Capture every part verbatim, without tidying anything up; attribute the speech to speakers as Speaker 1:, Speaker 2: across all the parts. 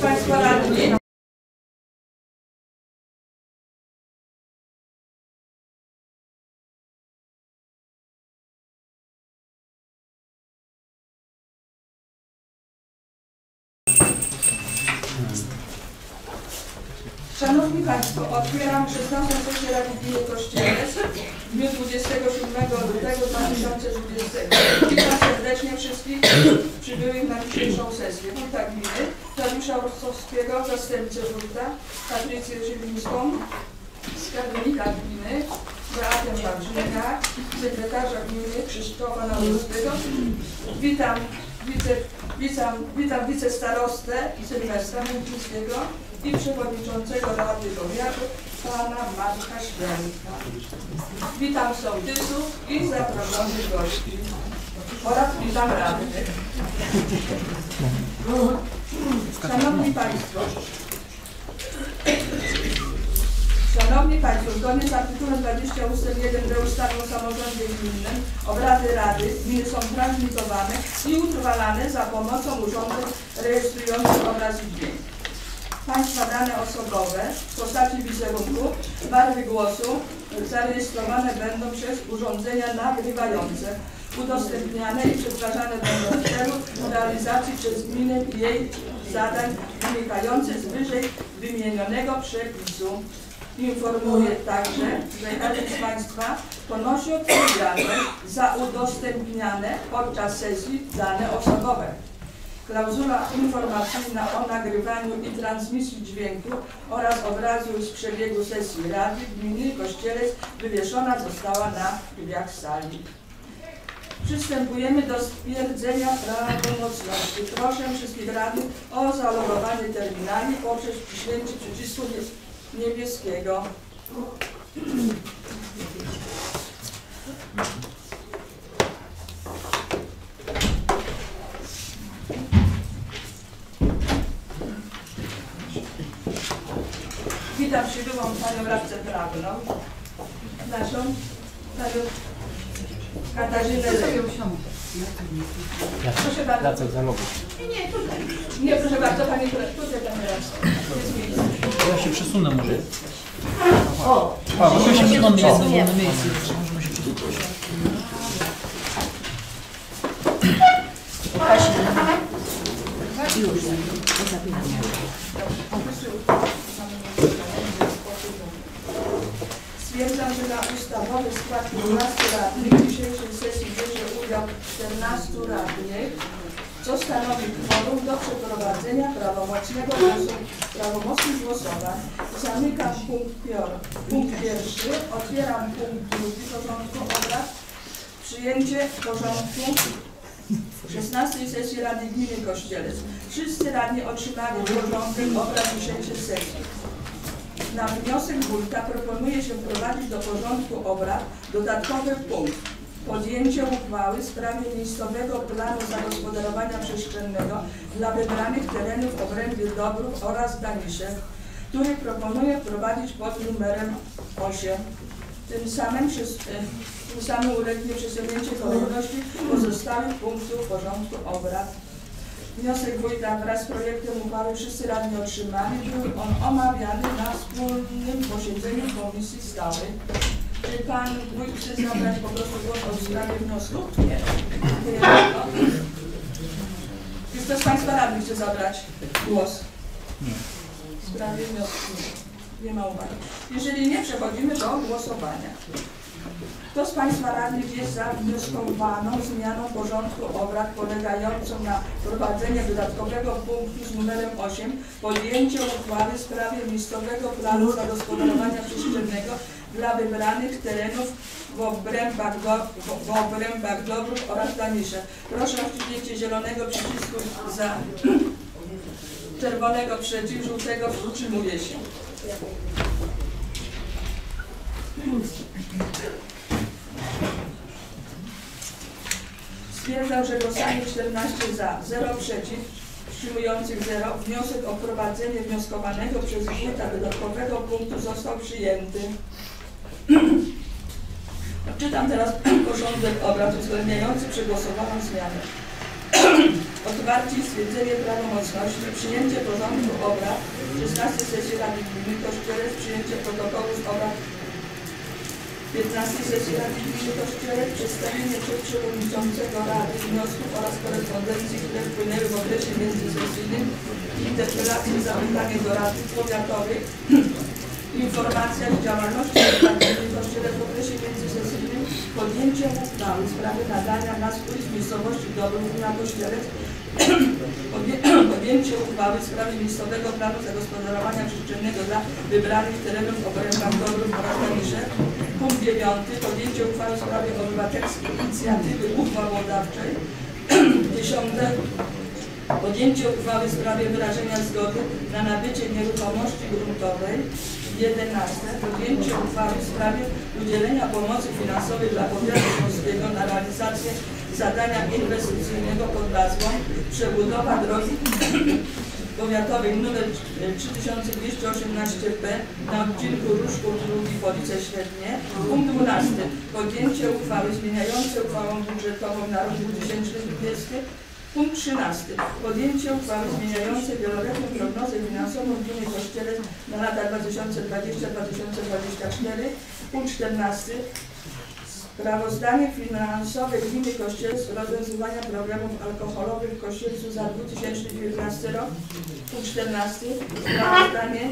Speaker 1: Państwa radni. Szanowni Państwo, otwieram szesnastą sesję Rady Gminy Kościelec w dniu dwudziestego siódmego lutego dwa tysiące dwudziestego. Witam serdecznie wszystkich przybyłych na dzisiejszą sesję. Wójta Gminy, Dariusza Rostowskiego, zastępcę wójta, Patrycję Żywińską, skarbnika Gminy, Beatę Wawrzyniaka, sekretarza Gminy Krzysztofa Nowowskiego. Witam wice, witam, witam wicestarostę Sylwestra Męczyńskiego i przewodniczącego Rady Powiatu pana Marka Szklanka. Witam sołtysów i zaproszonych gości oraz witam radnych. Szanowni Państwo, Szanowni Państwo, zgodnie z artykułem dwudziestym ustęp jeden b ustawy o samorządzie gminnym obrady Rady Gminy są transmitowane i utrwalane za pomocą urządzeń rejestrujących obraz i dźwięk. Państwa dane osobowe w postaci wizerunku, barwy głosu zarejestrowane będą przez urządzenia nagrywające, udostępniane i przetwarzane będą w celu realizacji przez gminę jej zadań wynikających z wyżej wymienionego przepisu. Informuję także, że każdy z Państwa ponosi odpowiedzialność za udostępniane podczas sesji dane osobowe. Klauzula informacyjna o nagrywaniu i transmisji dźwięku oraz obrazu z przebiegu sesji Rady Gminy Kościelec wywieszona została na drzwiach sali. Przystępujemy do stwierdzenia prawomocności. Proszę wszystkich radnych o zalogowanie terminali poprzez wciśnięcie przycisku niebieskiego. Witam przybyłą panią radcę prawną, naszą panią Katarzynę. Proszę bardzo. Nie, nie, tutaj. Nie, proszę bardzo, pani tutaj, pani radca.
Speaker 2: Ja się przesunę może.
Speaker 1: O!
Speaker 2: A, może się przesunę jedno na miejsce. Możemy się przesunąć.
Speaker 3: Już, do zabierania.
Speaker 1: Stwierdzam, że na ustawowy skład dwunastu radnych w dzisiejszej sesji bierze udział czternastu radnych, co stanowi kworum do przeprowadzenia prawomocnego głosu, prawomocnych głosowań. Zamykam punkt, pior, punkt pierwszy, otwieram punkt drugi porządku obrad. Przyjęcie porządku szesnastej sesji Rady Gminy Kościelec. Wszyscy radni otrzymali porządek obrad dzisiejszej sesji. Na wniosek wójta proponuje się wprowadzić do porządku obrad dodatkowy punkt. Podjęcie uchwały w sprawie miejscowego planu zagospodarowania przestrzennego dla wybranych terenów w obrębie Dobrów oraz Daniszek, który proponuje wprowadzić pod numerem osiem. Tym samym, przez, tym samym ulegnie przesunięcie kolejności pozostałych punktów porządku obrad. Wniosek wójta wraz z projektem uchwały wszyscy radni otrzymali. Był on omawiany na wspólnym posiedzeniu komisji stałej. Czy pan wójt chce zabrać po prostu głos o sprawie wniosku? Nie. Dziękuję bardzo. Czy ktoś z Państwa radnych chce zabrać głos w sprawie wniosku? Nie ma uwagi. Jeżeli nie, przechodzimy do głosowania. Kto z Państwa radnych jest za wnioskowaną zmianą porządku obrad polegającą na wprowadzenie dodatkowego punktu z numerem osiem, podjęcie uchwały w sprawie miejscowego planu zagospodarowania przestrzennego dla wybranych terenów w obrębach, do, w, w obrębach Dobrów oraz Daniszek. Proszę o wciśnięcie zielonego przycisku za, czerwonego przeciw, żółtego wstrzymuje się. Stwierdzam, że głosami czternaście za, zero przeciw, wstrzymujących zero. Wniosek o wprowadzenie wnioskowanego przez wójta dodatkowego punktu został przyjęty. Czytam teraz porządek obrad uwzględniający przegłosowaną zmianę. Otwarcie i stwierdzenie prawomocności, przyjęcie porządku obrad szesnastej sesji Rady Gminy Kościelec, przyjęcie protokołu z obrad piętnastej sesji Rady Gminy Kościelec, przedstawienie przez przewodniczącego Rady wniosków oraz korespondencji, które wpłynęły w okresie międzysesyjnym, interpelacje i zapytanie do Rady Powiatowych, informacja z działalności Rady Gminy Kościelec w okresie międzysesyjnym, podjęcie uchwały w sprawie nadania nazw ulic miejscowości Dobrów na Kościelec, podjęcie uchwały w sprawie miejscowego planu zagospodarowania przestrzennego dla wybranych terenów w obrębach Dobrów oraz Kaliszew. Punkt dziewiąty. Podjęcie uchwały w sprawie obywatelskiej inicjatywy uchwałodawczej. Dziesiąte. Podjęcie uchwały w sprawie wyrażenia zgody na nabycie nieruchomości gruntowej. jedenaste. Podjęcie uchwały w sprawie udzielenia pomocy finansowej dla powiatu polskiego na realizację zadania inwestycyjnego pod nazwą przebudowa drogi powiatowej nr trzy tysiące dwieście osiemnaście P na odcinku Różków drugi Police Średnie. Punkt dwunasty. Podjęcie uchwały zmieniającej uchwałą budżetową na rok dwa tysiące dwudziesty. Punkt trzynasty. Podjęcie uchwały zmieniającej wieloletnią prognozę finansową Gminy Kościelec na lata dwa tysiące dwudziesty do dwa tysiące dwudziestego czwartego. Punkt czternasty. Sprawozdanie finansowe Gminy Kościelec z rozwiązywania problemów alkoholowych w Kościelcu za dwa tysiące dziewiętnasty rok. Punkt czternasty. Sprawozdanie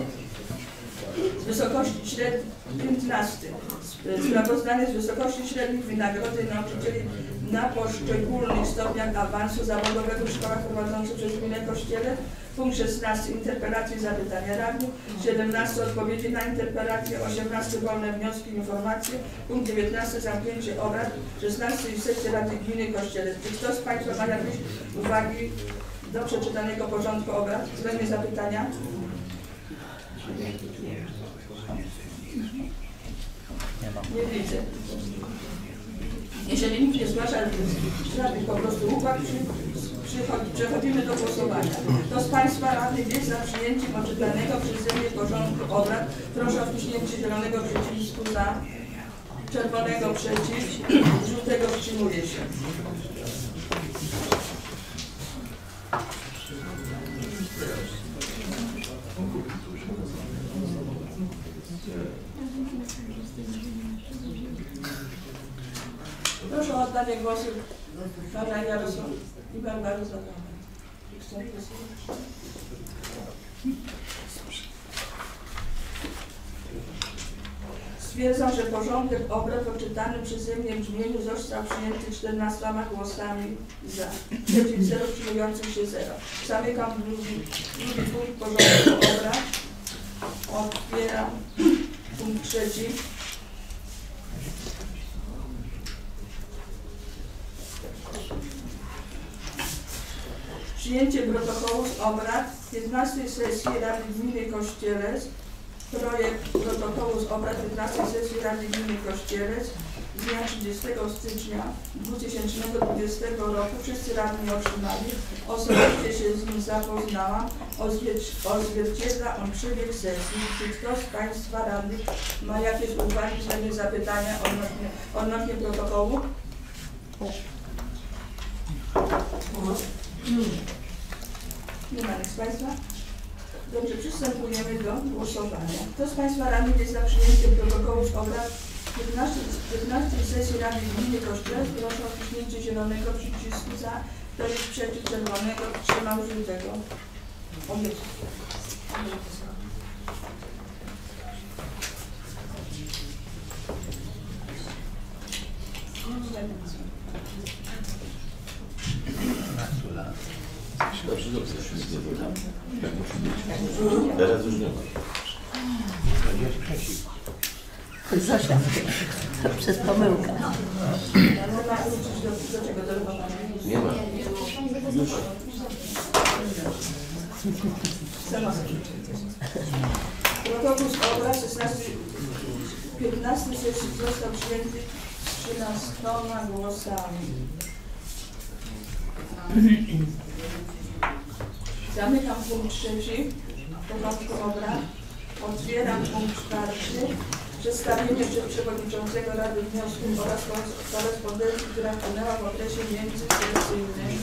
Speaker 1: z wysokości średnich. piętnasty. Sprawozdanie z wysokości średnich wynagrodzeń nauczycieli na poszczególnych stopniach awansu zawodowego w szkołach prowadzących przez Gminę Kościelec. Punkt szesnasty. Interpelacje i zapytania radnych. siedemnasty. Odpowiedzi na interpelacje. osiemnasty. Wolne wnioski i informacje. Punkt dziewiętnasty. Zamknięcie obrad szesnastej sesji Rady Gminy Kościelec. Czy ktoś z Państwa ma jakieś uwagi do przeczytanego porządku obrad? Względnie zapytania? Nie widzę. Jeżeli nikt nie zgłasza żadnych po prostu uwag, przechodzimy do głosowania. Kto z Państwa radnych jest za przyjęciem odczytanego przeze mnie porządku obrad, proszę o wciśnięcie zielonego przycisku za, czerwonego przeciw, żółtego wstrzymuje się. Proszę o oddanie głosu pana Jarosława i pan Barusław. Stwierdzam, że porządek obrad odczytany przeze mnie w brzmieniu został przyjęty czternastoma głosami za, przeciw zero, wstrzymujących się zero. Zamykam drugi, drugi punkt porządku obrad. Otwieram punkt trzeci. Przyjęcie protokołu z obrad piętnastej sesji Rady Gminy Kościelec. Projekt protokołu z obrad piętnastej sesji Rady Gminy Kościelec z dnia trzydziestego stycznia dwa tysiące dwudziestego roku. Wszyscy radni otrzymali. Osobiście się z nim zapoznałam. Odzwierciedla on przebieg sesji. Czy ktoś z Państwa radnych ma jakieś uwagi, względnie zapytania odnośnie, odnośnie protokołu? Nie ma nikt z Państwa? Dobrze, przystępujemy do głosowania. Kto z Państwa radnych jest za przyjęciem protokołu z obrad piętnastej sesji Rady Gminy Kościelec? Proszę o wciśnięcie zielonego przycisku za. Kto jest przeciw, czerwonego, wstrzymał żółtego. Odjeżdżę.
Speaker 3: Dobrze, dobrze, już nic nie było. Tak musi być. Teraz już nie ma.
Speaker 4: Zosia, przez pomyłkę.
Speaker 3: Nie ma. Już.
Speaker 1: Protokół z obrad piętnastej sesji został przyjęty trzynastoma głosami. Zamykam punkt trzeci porządku obrad. Otwieram punkt czwarty. Przedstawienie przez Przewodniczącego Rady wniosków oraz korespondencji, która wpłynęła w okresie międzysesyjnym.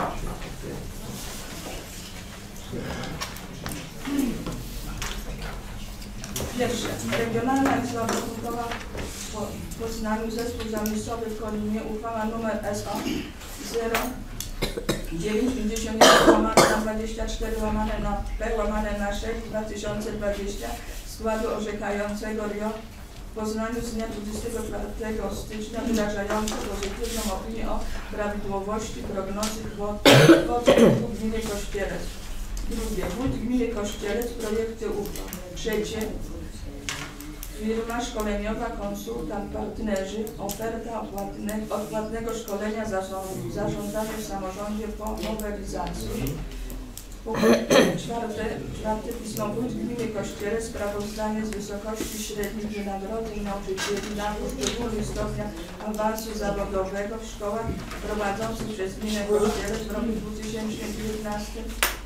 Speaker 1: Pierwsze. Regionalna Izba Obrachunkowa w Poznaniu, Zespół Zamiejscowy w Koninie, uchwała nr S O zero dziewięć pięćdziesiąt jeden łamane na dwadzieścia cztery łamane na P łamane na sześć dwa tysiące dwadzieścia składu orzekającego R I O w Poznaniu z dnia dwudziestego czwartego stycznia wyrażające pozytywną opinię o prawidłowości prognozy kwoty w gminie Kościelec. Drugie. Wójt gminy Kościelec projekty uchwał. Trzecie. Firma szkoleniowa, konsultant, partnerzy, oferta odpłatne, odpłatnego szkolenia zarządzania w samorządzie po nowelizacji. Czwarte, czwarte pismo Wójt Gminy Kościelec, sprawozdanie z wysokości średnich wynagrodzeń nauczycieli na poszczególnych stopniach awansu zawodowego w szkołach prowadzących przez Gminę Kościelec w roku dwa tysiące dziewiętnastym.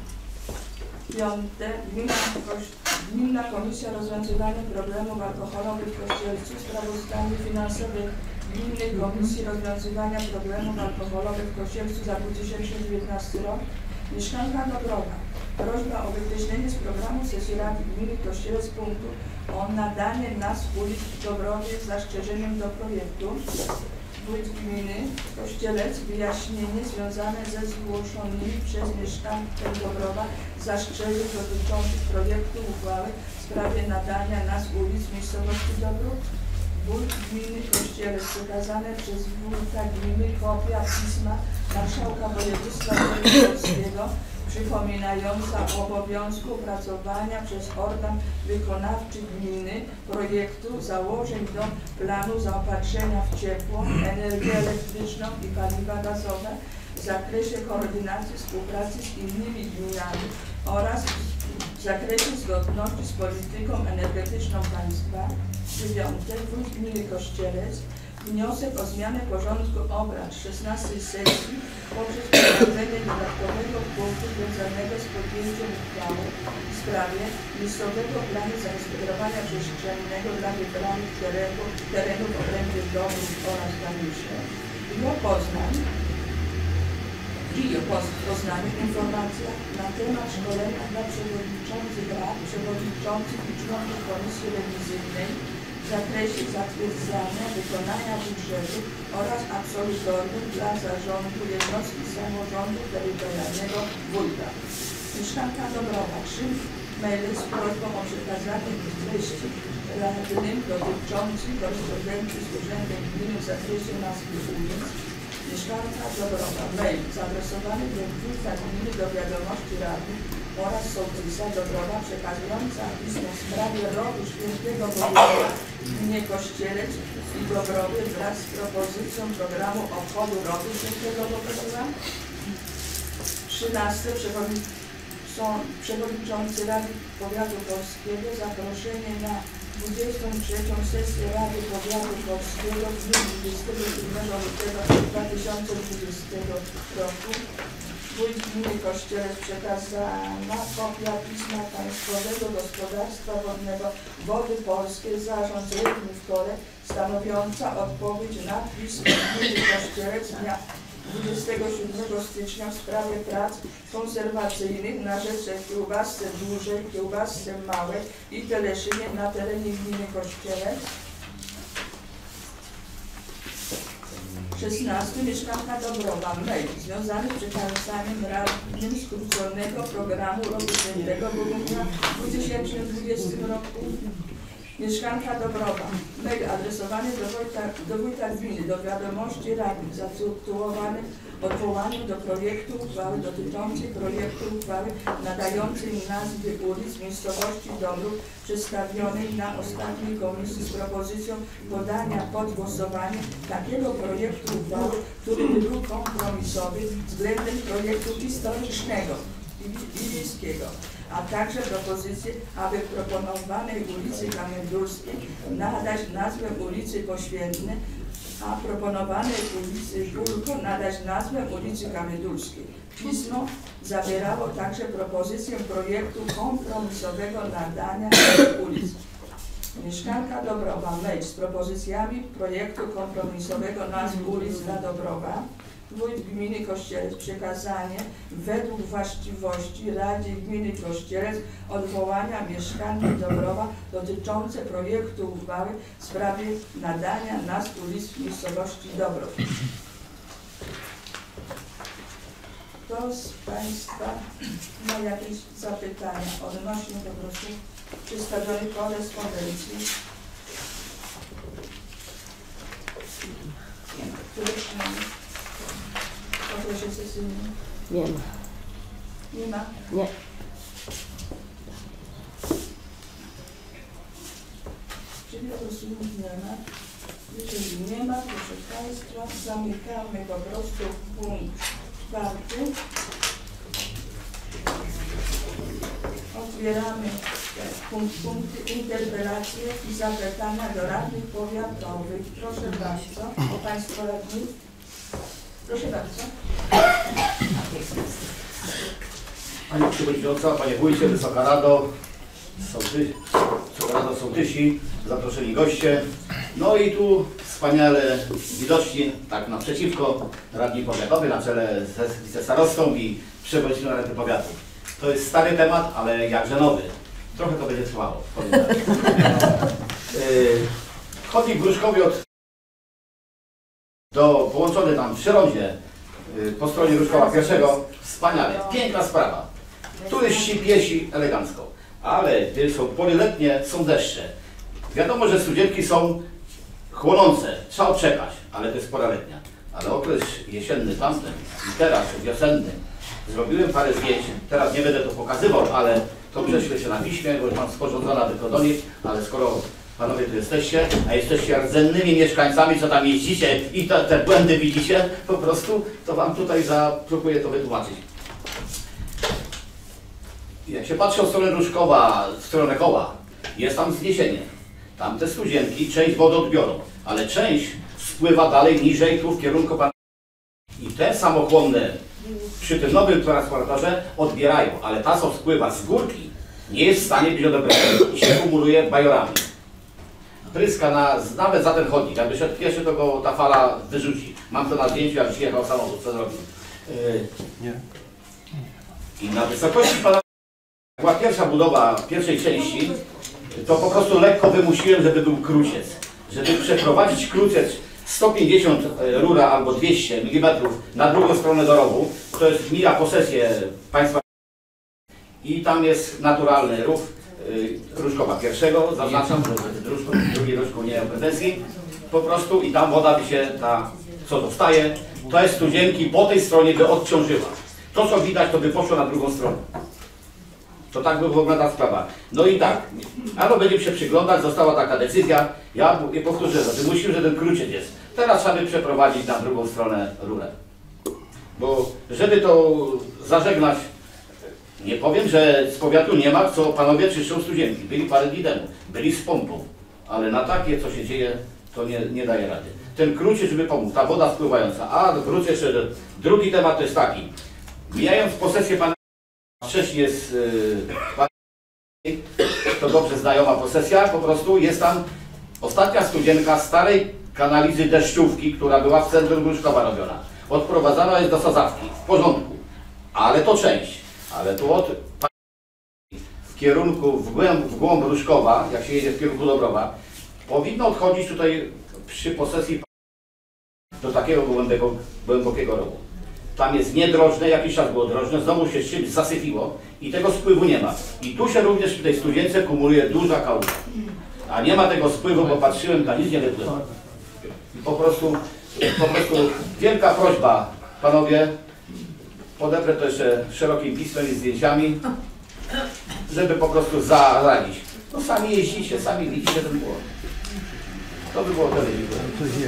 Speaker 1: Piąte. Gmina, Gminna Komisja Rozwiązywania Problemów Alkoholowych w Kościelcu. Sprawozdanie finansowe Gminnej Komisji Rozwiązywania Problemów Alkoholowych w Kościelcu za dwa tysiące dziewiętnasty rok. Mieszkanka Dobrowa. Prośba o wykreślenie z programu sesji Rady Gminy Kościelec punktu o nadanie nazw ulic w Dobrowie z zastrzeżeniem do projektu. Wójt Gminy Kościelec wyjaśnienie związane ze zgłoszonymi przez mieszkańców Dobrowa zastrzeżeń dotyczących projektu uchwały w sprawie nadania nazw ulic w miejscowości Dobrów. Wójt Gminy Kościelec przekazane przez wójta gminy kopia pisma Marszałka Województwa Polskiego przypominająca o obowiązku opracowania przez organ wykonawczy gminy projektu założeń do planu zaopatrzenia w ciepło, energię elektryczną i paliwa gazowe w zakresie koordynacji współpracy z innymi gminami oraz w zakresie zgodności z polityką energetyczną państwa. Dziewiąte. Wójt Gminy Kościelec wniosek o zmianę porządku obrad szesnastej sesji poprzez wprowadzenie dodatkowego punktu związanego z podjęciem uchwały w sprawie miejscowego planu zagospodarowania przestrzennego dla wybranych terenów, terenów w obrębie domów oraz Daniusze. I o Poznań. I o Poznaniu informacja na temat szkolenia dla przewodniczących rad, przewodniczących i członków Komisji Rewizyjnej w zakresie zatwierdzania wykonania budżetu oraz absolutorium dla zarządu jednostki samorządu terytorialnego wójta. Mieszkanka Dobrowa. Trzy maile z prośbą o przekazanie treści radnym dotyczących korespondencji z Urzędem Gminy w zakresie nazwy ulic. Mieszkanka Dobrowa. Mail zaadresowany do wójta gminy do wiadomości radnych oraz sołtysa Dobrowa przekazująca pismo w sprawie roku Świętego Bogumiła w gminie Kościelec i Dobrowie wraz z propozycją programu obchodu roku Świętego Bogumiła. trzynaste. Przewodniczący Rady Powiatu Polskiego zaproszenie na dwudziestą trzecią sesję Rady Powiatu Polskiego w dniu dwudziestego siódmego lutego dwa tysiące dwudziestego roku. Wójt Gminy Kościelec przekazana kopia pisma Państwowego Gospodarstwa Wodnego Wody Polskie Zarząd Rybny w Kole stanowiąca odpowiedź na pismo Gminy Kościelec dnia dwudziestego siódmego stycznia w sprawie prac konserwacyjnych na rzece Kiełbasce Dużej, Kiełbasce Małej i Teleszynie na terenie Gminy Kościelec. szesnaste. Mieszkanka Dobrowa. Mail związany z przekazaniem radnym skróconego programu roku Świętego Bogumiła w dwa tysiące dwudziestym roku. Mieszkanka Dobrowa. Mail adresowany do wójta, do wójta gminy, do wiadomości radnych zatytułowany odwołaniem do projektu uchwały dotyczącej projektu uchwały nadającej nazwy ulic miejscowości Dobrów przedstawionej na ostatniej komisji z propozycją podania pod głosowanie takiego projektu uchwały, który by był kompromisowy względem projektu historycznego i wiejskiego, a także propozycję, aby proponowanej ulicy Kamendulskiej nadać nazwę ulicy Poświętnej, a proponowanej ulicy Bulko nadać nazwę ulicy Kamendulskiej. Pismo zawierało także propozycję projektu kompromisowego nadania ulic. Mieszkanka Dobrowa Mejcz z propozycjami projektu kompromisowego nazwy ulic dla Dobrowa. Wójt Gminy Kościelec przekazanie według właściwości Radzie Gminy Kościelec odwołania mieszkanki Dobrowa dotyczące projektu uchwały w sprawie nadania nazw ulic w miejscowości Dobrow. Kto z Państwa ma jakieś zapytania odnośnie po prostu przedstawionej korespondencji? Któreś w okresie sesyjnym?
Speaker 4: Nie ma.
Speaker 1: Nie ma?
Speaker 4: Nie.
Speaker 1: Czyli po prostu nic nie ma. Jeżeli nie ma, proszę Państwa, zamykamy po prostu punkt czwarty. Otwieramy punkt, punkty, interpelacje i zapytania do radnych powiatowych. Proszę bardzo, o Państwo radni. Proszę bardzo.
Speaker 5: Pani Przewodnicząca, Panie Wójcie, Wysoka Rado, sołty, Wysoka Rado, sołtysi, zaproszeni goście. No i tu wspaniale widoczni, tak naprzeciwko, radni powiatowy na czele z wicestarostą i przewodniczącym Rady Powiatu. To jest stary temat, ale jakże nowy. Trochę to będzie trwało. Chodnik w Gruszkowie od do połączony tam przy rondzie po stronie Gruszkowa pierwszego. Wspaniale, piękna sprawa. Turyści, piesi, elegancko. Ale gdy są pory letnie, są deszcze. Wiadomo, że studzienki są chłonące, trzeba odczekać, ale to jest pora letnia. Ale okres jesienny tamten i teraz wiosenny. Zrobiłem parę zdjęć, teraz nie będę to pokazywał, ale to prześlę się na piśmie, bo już mam sporządzona tylko do nich, ale skoro Panowie tu jesteście, a jesteście rdzennymi mieszkańcami, co tam jeździcie i te, te błędy widzicie, po prostu, to Wam tutaj zapróbuję to wytłumaczyć. Jak się patrzy od strony Gruszkowa, w stronę Koła, jest tam wzniesienie. Tam te studzienki część wody odbiorą, ale część spływa dalej niżej tu w kierunku Pan. I te samochłonne przy tym nowym transporterze odbierają, ale ta, co spływa z górki, nie jest w stanie być odebrana i się kumuluje bajorami. Pryska na, nawet za ten chodnik, jakby szedł pieszy, to go ta fala wyrzuci. Mam to na zdjęciu, jak przyjechał samochód, co zrobił. Yy.
Speaker 3: Nie.
Speaker 5: I na wysokości pana była pierwsza budowa pierwszej części, to po prostu lekko wymusiłem, żeby był kruciec. Żeby przeprowadzić kruciec sto pięćdziesiąt rura albo dwieście milimetrów na drugą stronę do rowu, to jest mija posesję państwa i tam jest naturalny rów yy, Gruszkowa pierwszego, zaznaczam, że drugi Gruszków nie ma pretensji, po prostu i tam woda by się, ta, co zostaje, to jest studzienki po tej stronie by odciążyła. To co widać, to by poszło na drugą stronę. To tak by wygląda sprawa. No i tak, albo będziemy się przyglądać, została taka decyzja, ja nie powtórzę, wymusiłem, że ten kruciec jest. Teraz trzeba by przeprowadzić na drugą stronę rurę. Bo żeby to zażegnać, nie powiem, że z powiatu nie ma, co panowie czyszczą studzienki. Byli parę dni temu, byli z pompą, ale na takie, co się dzieje, to nie, nie daje rady. Ten kruciec, żeby pomóc, ta woda spływająca. A wrócę jeszcze, drugi temat to jest taki. Mijając posesję pana, wcześniej jest yy, to dobrze znajoma posesja, po prostu jest tam ostatnia studzienka starej kanalizy deszczówki, która była w centrum Gruszkowa robiona. Odprowadzana jest do sadzawki, w porządku, ale to część, ale tu od w kierunku, w głąb, w głąb Gruszkowa, jak się jedzie w kierunku Dobrowa, powinno odchodzić tutaj przy posesji do takiego głębokiego, głębokiego rowu. Tam jest niedrożne, jakiś czas było drożne, znowu się z czymś zasypiło i tego spływu nie ma. I tu się również w tej studience kumuluje duża kałuża. A nie ma tego spływu, bo patrzyłem, tam nic nie wypływa. Po prostu, po prostu wielka prośba, panowie, podeprę to jeszcze szerokim pismem i zdjęciami, żeby po prostu zaradzić. No sami jeździcie, sami widzicie ten błąd. To by było tyle, dziękuję.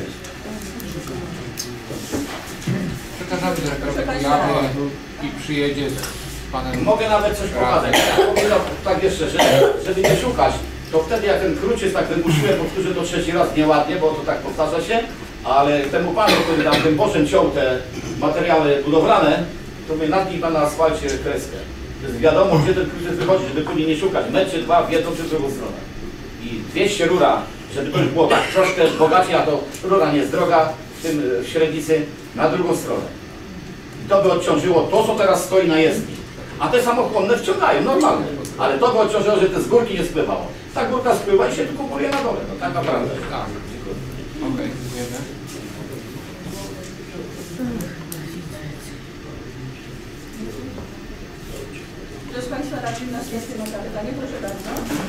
Speaker 6: Przekażamy dyrektorowi Kujawy i przyjedzie z panem...
Speaker 5: Mogę nawet coś pokazać. Ja tak jeszcze, że, żeby nie szukać, to wtedy jak ten kruciec tak wymusiłem, powtórzę to trzeci raz nieładnie, bo to tak powtarza się, ale temu panu, który tam tym boczem ciął te materiały budowlane, to my nad nim na asfalcie kreskę. To jest wiadomo, gdzie ten kruciec wychodzi, żeby później nie szukać. Metr czy dwa w jedną czy w drugą stronę. I i dwieście rura, żeby to już było tak troszkę bogacie, a to rura nie jest droga w tym w średnicy, na drugą stronę. I to by odciążyło to, co teraz stoi na jezdni. A te samochłonne wciągają, normalnie. Ale to by odciążyło, że te z górki nie spływało. Ta górka spływa i się tu kupuje na dole. No tak naprawdę.
Speaker 6: Tak. Okej, dziękujemy.
Speaker 1: Kto z Państwa radnych następny ma pytanie? Proszę bardzo.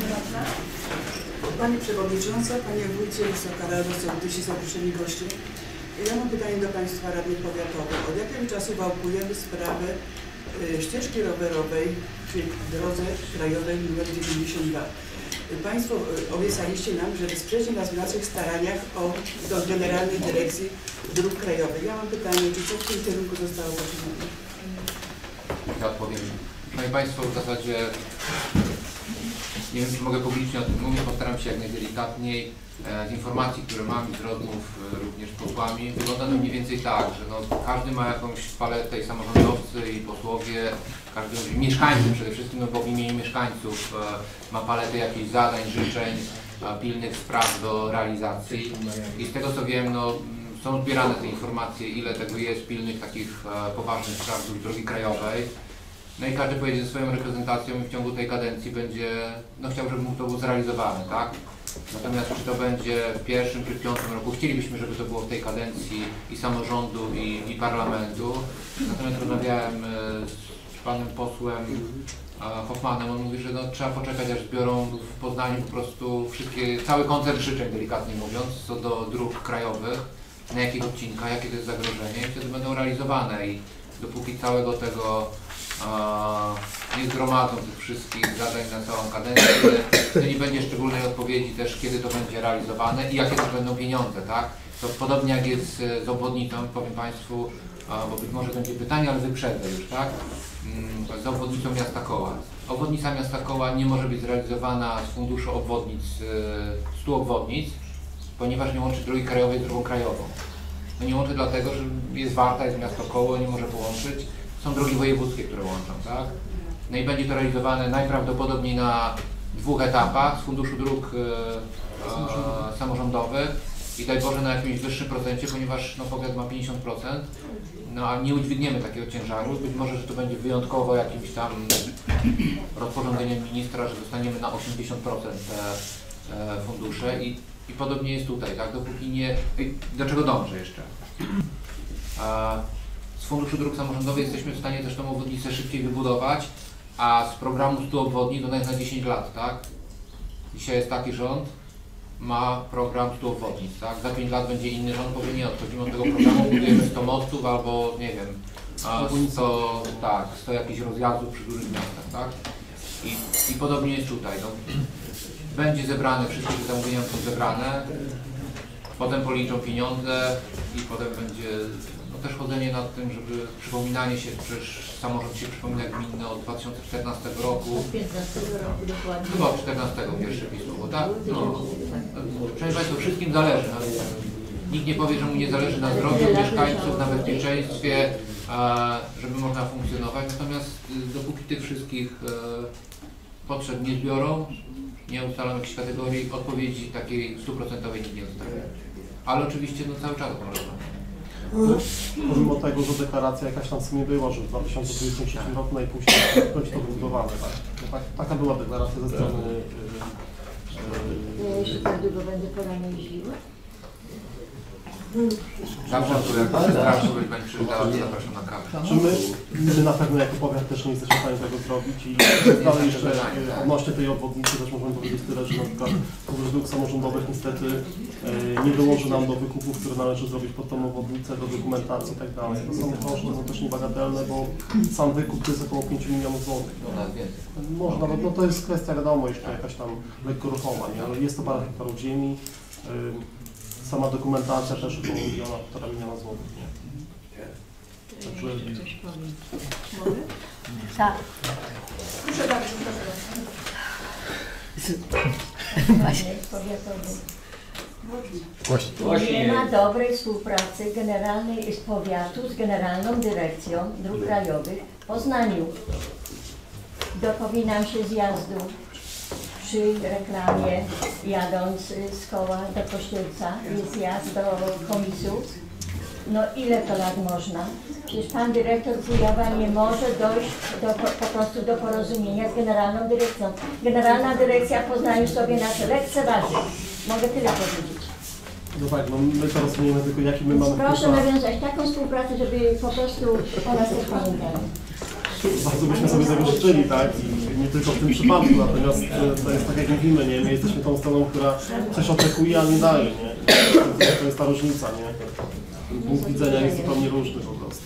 Speaker 7: Pani Przewodnicząca, Panie Wójcie, Wysoka Rado, Sołtysi, Zaproszeni Goście. Ja mam pytanie do Państwa Radnych Powiatowych. Od jakiegoś czasu wałkujemy sprawę y, ścieżki rowerowej przy drodze krajowej nr dziewięćdziesiąt dwa. Państwo y, obiecaliście nam, że wesprzecie nas w naszych staraniach o, do Generalnej Dyrekcji Dróg Krajowych. Ja mam pytanie, czy coś w tym kierunku zostało poczynione?
Speaker 6: Ja odpowiem. Szanowni Państwo, w zasadzie nie wiem, czy mogę publicznie o tym mówić, postaram się jak najdelikatniej. Z informacji, które mam i z rozmów również z posłami, wygląda to mniej więcej tak, że no, każdy ma jakąś paletę, i samorządowcy, i posłowie, każdy, mieszkańcy przede wszystkim, no bo w imieniu mieszkańców ma paletę jakichś zadań, życzeń, pilnych spraw do realizacji. I z tego co wiem, no, są zbierane te informacje, ile tego jest pilnych, takich poważnych spraw wzdłuż drogi krajowej. No i każdy pojedzie ze swoją reprezentacją i w ciągu tej kadencji będzie, no chciał, żeby to było zrealizowane, tak? Natomiast czy to będzie w pierwszym czy w piątym roku, chcielibyśmy, żeby to było w tej kadencji i samorządu, i, i parlamentu. Natomiast rozmawiałem z panem posłem Hoffmanem, on mówi, że no, trzeba poczekać, aż zbiorą w Poznaniu po prostu wszystkie, cały koncert życzeń, delikatnie mówiąc, co do dróg krajowych, na jakich odcinkach, jakie to jest zagrożenie, i wtedy będą realizowane. I dopóki całego tego nie zgromadzą tych wszystkich zadań na całą kadencję, to nie będzie szczególnej odpowiedzi też, kiedy to będzie realizowane i jakie to będą pieniądze, tak? To podobnie jak jest z obwodnicą, powiem Państwu, bo być może będzie pytanie, ale wyprzedzę już, tak? Z obwodnicą miasta Koła. Obwodnica miasta Koła nie może być zrealizowana z funduszu obwodnic, stu obwodnic, ponieważ nie łączy drogi krajowej z drogą krajową. No nie łączy dlatego, że jest Warta, jest miasto Koło, nie może połączyć. Są drogi wojewódzkie, które łączą, tak? No i będzie to realizowane najprawdopodobniej na dwóch etapach z Funduszu Dróg e, e, Samorządowych i daj Boże na jakimś wyższym procencie, ponieważ no, powiat ma pięćdziesiąt procent, no a nie udźwigniemy takiego ciężaru. Być może, że to będzie wyjątkowo jakimś tam rozporządzeniem ministra, że dostaniemy na osiemdziesiąt procent te e, fundusze i, i podobnie jest tutaj, tak? Dopóki nie... Do czego dążę jeszcze? E, Z Funduszu Dróg Samorządowych jesteśmy w stanie też tą obwodnicę szybciej wybudować, a z programu stu obwodnic to nawet na dziesięć lat, tak? Dzisiaj jest taki rząd, ma program stu obwodnic, tak? Za pięć lat będzie inny rząd, powie nie, odchodzimy od tego programu, budujemy sto mostów albo, nie wiem, sto, tak, sto jakichś rozjazdów przy dużych miastach, tak? I, i podobnie jest tutaj, no. Będzie zebrane, wszystkie te zamówienia są zebrane, potem policzą pieniądze i potem będzie no, też chodzenie nad tym, żeby przypominanie się, przecież samorząd się przypomina gminny od dwa tysiące czternastego roku.
Speaker 4: piętnastego roku dokładnie.
Speaker 6: Chyba od czternastego pierwsze pismo, bo tak? No, proszę Państwa, wszystkim zależy. No, nikt nie powie, że mu nie zależy na zdrowiu mieszkańców, na bezpieczeństwie, a, żeby można funkcjonować. Natomiast dopóki tych wszystkich e, potrzeb nie zbiorą, nie ustalą jakiejś kategorii, odpowiedzi takiej stuprocentowej nikt nie zostanie. Ale oczywiście no, cały czas o tym rozmawiamy.
Speaker 8: Pomimo tego, że deklaracja jakaś tam w sumie była, że w dwa tysiące dwudziestym trzecim roku najpóźniej będzie to wybudowane, tak? tak? Taka była deklaracja ze strony...
Speaker 4: Nie, jeśli tak długo będzie podane jeździło?
Speaker 6: Zawsze tu jak strasznie będzie Pani przeczytała, to zapraszam na kawę.
Speaker 8: Czy my, my na pewno jako powiat też nie jesteśmy w stanie tego zrobić i dalej jeszcze e, odnośnie tej obwodnicy też możemy powiedzieć tyle, że na przykład Fundusz Dróg Samorządowych niestety e, nie dołączy nam do wykupów, które należy zrobić pod tą obwodnicę, do dokumentacji i tak dalej. To są koszty, są też niebagatelne, bo sam wykup to jest około pięć milionów złotych. No, może nawet, no to jest kwestia wiadomo, jeszcze jakaś tam lekko ruchoma, nie? Ale jest to parę hektarów ziemi. E, Sama dokumentacja też około miliona, półtora miliona złotych, nie? Także...
Speaker 4: Mogę? Tak.
Speaker 1: Proszę bardzo, proszę.
Speaker 4: Nie ma dobrej współpracy generalnej z powiatu z Generalną Dyrekcją Dróg Krajowych w Poznaniu. Dopominam się zjazdu przy przy reklamie, jadąc z Koła do Kościelca, jest jazd do komisu. No ile to lat można? Przecież pan dyrektor Kujawa nie może dojść do, po, po prostu do porozumienia z Generalną Dyrekcją. Generalna Dyrekcja w Poznaniu sobie nasze lekceważy. Mogę tyle powiedzieć.
Speaker 8: No tak, no my to rozumiemy tylko jaki my mamy
Speaker 4: Proszę
Speaker 8: wpływ na-
Speaker 4: nawiązać taką współpracę, żeby po prostu o nas też pamiętali.
Speaker 8: Bardzo byśmy sobie tego życzyli, tak? I nie tylko w tym przypadku, natomiast e, to jest tak jak mówimy, nie? My jesteśmy tą stroną, która coś oczekuje, a nie daje, nie? To jest ta różnica, nie? Punkt widzenia jest zupełnie różny po prostu.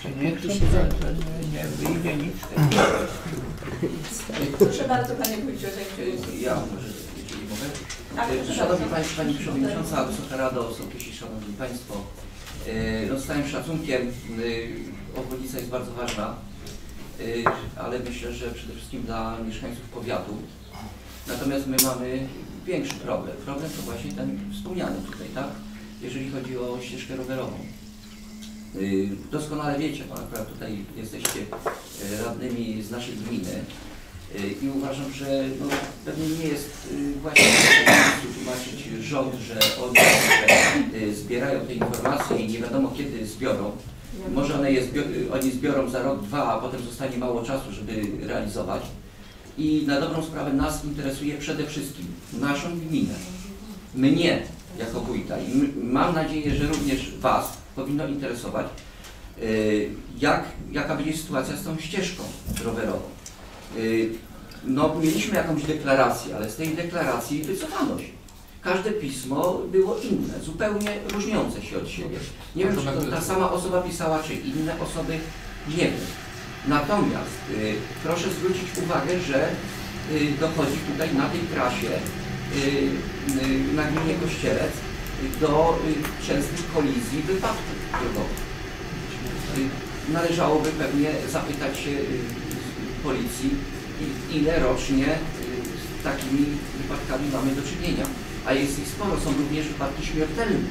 Speaker 1: Proszę bardzo, panie wójcie, że
Speaker 9: Ja może, jeżeli mogę.
Speaker 1: Tak, proszę
Speaker 9: Szanowni
Speaker 1: bardzo.
Speaker 9: Państwo, Pani Przewodnicząca, Wysoka Rado, Sołtysi, Szanowni Państwo. e, No z całym szacunkiem, e, obwodnica jest bardzo ważna, e, ale myślę, że przede wszystkim dla mieszkańców powiatu. Natomiast my mamy większy problem. Problem to właśnie ten wspomniany tutaj, tak? Jeżeli chodzi o ścieżkę rowerową. E, Doskonale wiecie, Pan akurat tutaj jesteście e, radnymi z naszej gminy. I uważam, że no, pewnie nie jest y, właśnie tłumaczyć rząd, że oni y, zbierają te informacje i nie wiadomo kiedy zbiorą. Może one je zbi oni zbiorą za rok, dwa, a potem zostanie mało czasu, żeby realizować. I na dobrą sprawę nas interesuje przede wszystkim naszą gminę. Mnie jako wójta i mam nadzieję, że również Was powinno interesować, y, jak, jaka będzie sytuacja z tą ścieżką rowerową. No, mieliśmy jakąś deklarację, ale z tej deklaracji wycofano się. Każde pismo było inne, zupełnie różniące się od siebie. Nie wiem, czy to ta sama osoba pisała, czy inne osoby, nie wiem. Natomiast y, proszę zwrócić uwagę, że y, dochodzi tutaj na tej trasie y, y, na gminie Kościelec y, do y, częstych kolizji, wypadków drogowych. Y, należałoby pewnie zapytać się y, policji, ile rocznie z takimi wypadkami mamy do czynienia. A jest ich sporo, są również wypadki śmiertelne.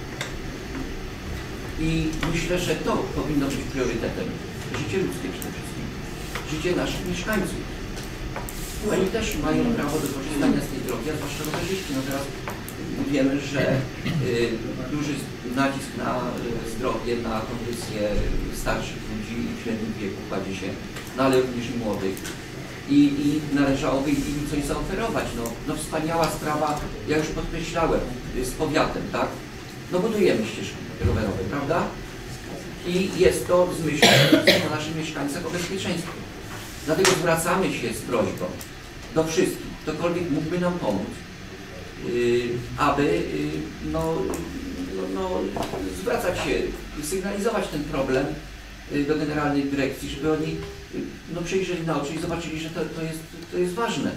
Speaker 9: I myślę, że to powinno być priorytetem. Życie ludzkie przede wszystkim. Życie naszych mieszkańców. Oni też mają prawo do korzystania z tej drogi, a zwłaszcza rowerzyści. No teraz wiemy, że y, duży nacisk na y, zdrowie, na kondycję starszych ludzi w średnim wieku kładzie się, no ale również i młodych. I, i należałoby im coś zaoferować. No, no wspaniała sprawa, ja już podkreślałem, z powiatem, tak? No budujemy ścieżki rowerowe, prawda? I jest to z myślą o naszych mieszkańcach, o bezpieczeństwie. Dlatego zwracamy się z prośbą do wszystkich, ktokolwiek mógłby nam pomóc, yy, aby yy, no, no, no, zwracać się, sygnalizować ten problem yy, do Generalnej Dyrekcji, żeby oni yy, no, przejrzeli na oczy i zobaczyli, że to, to, jest, to jest ważne.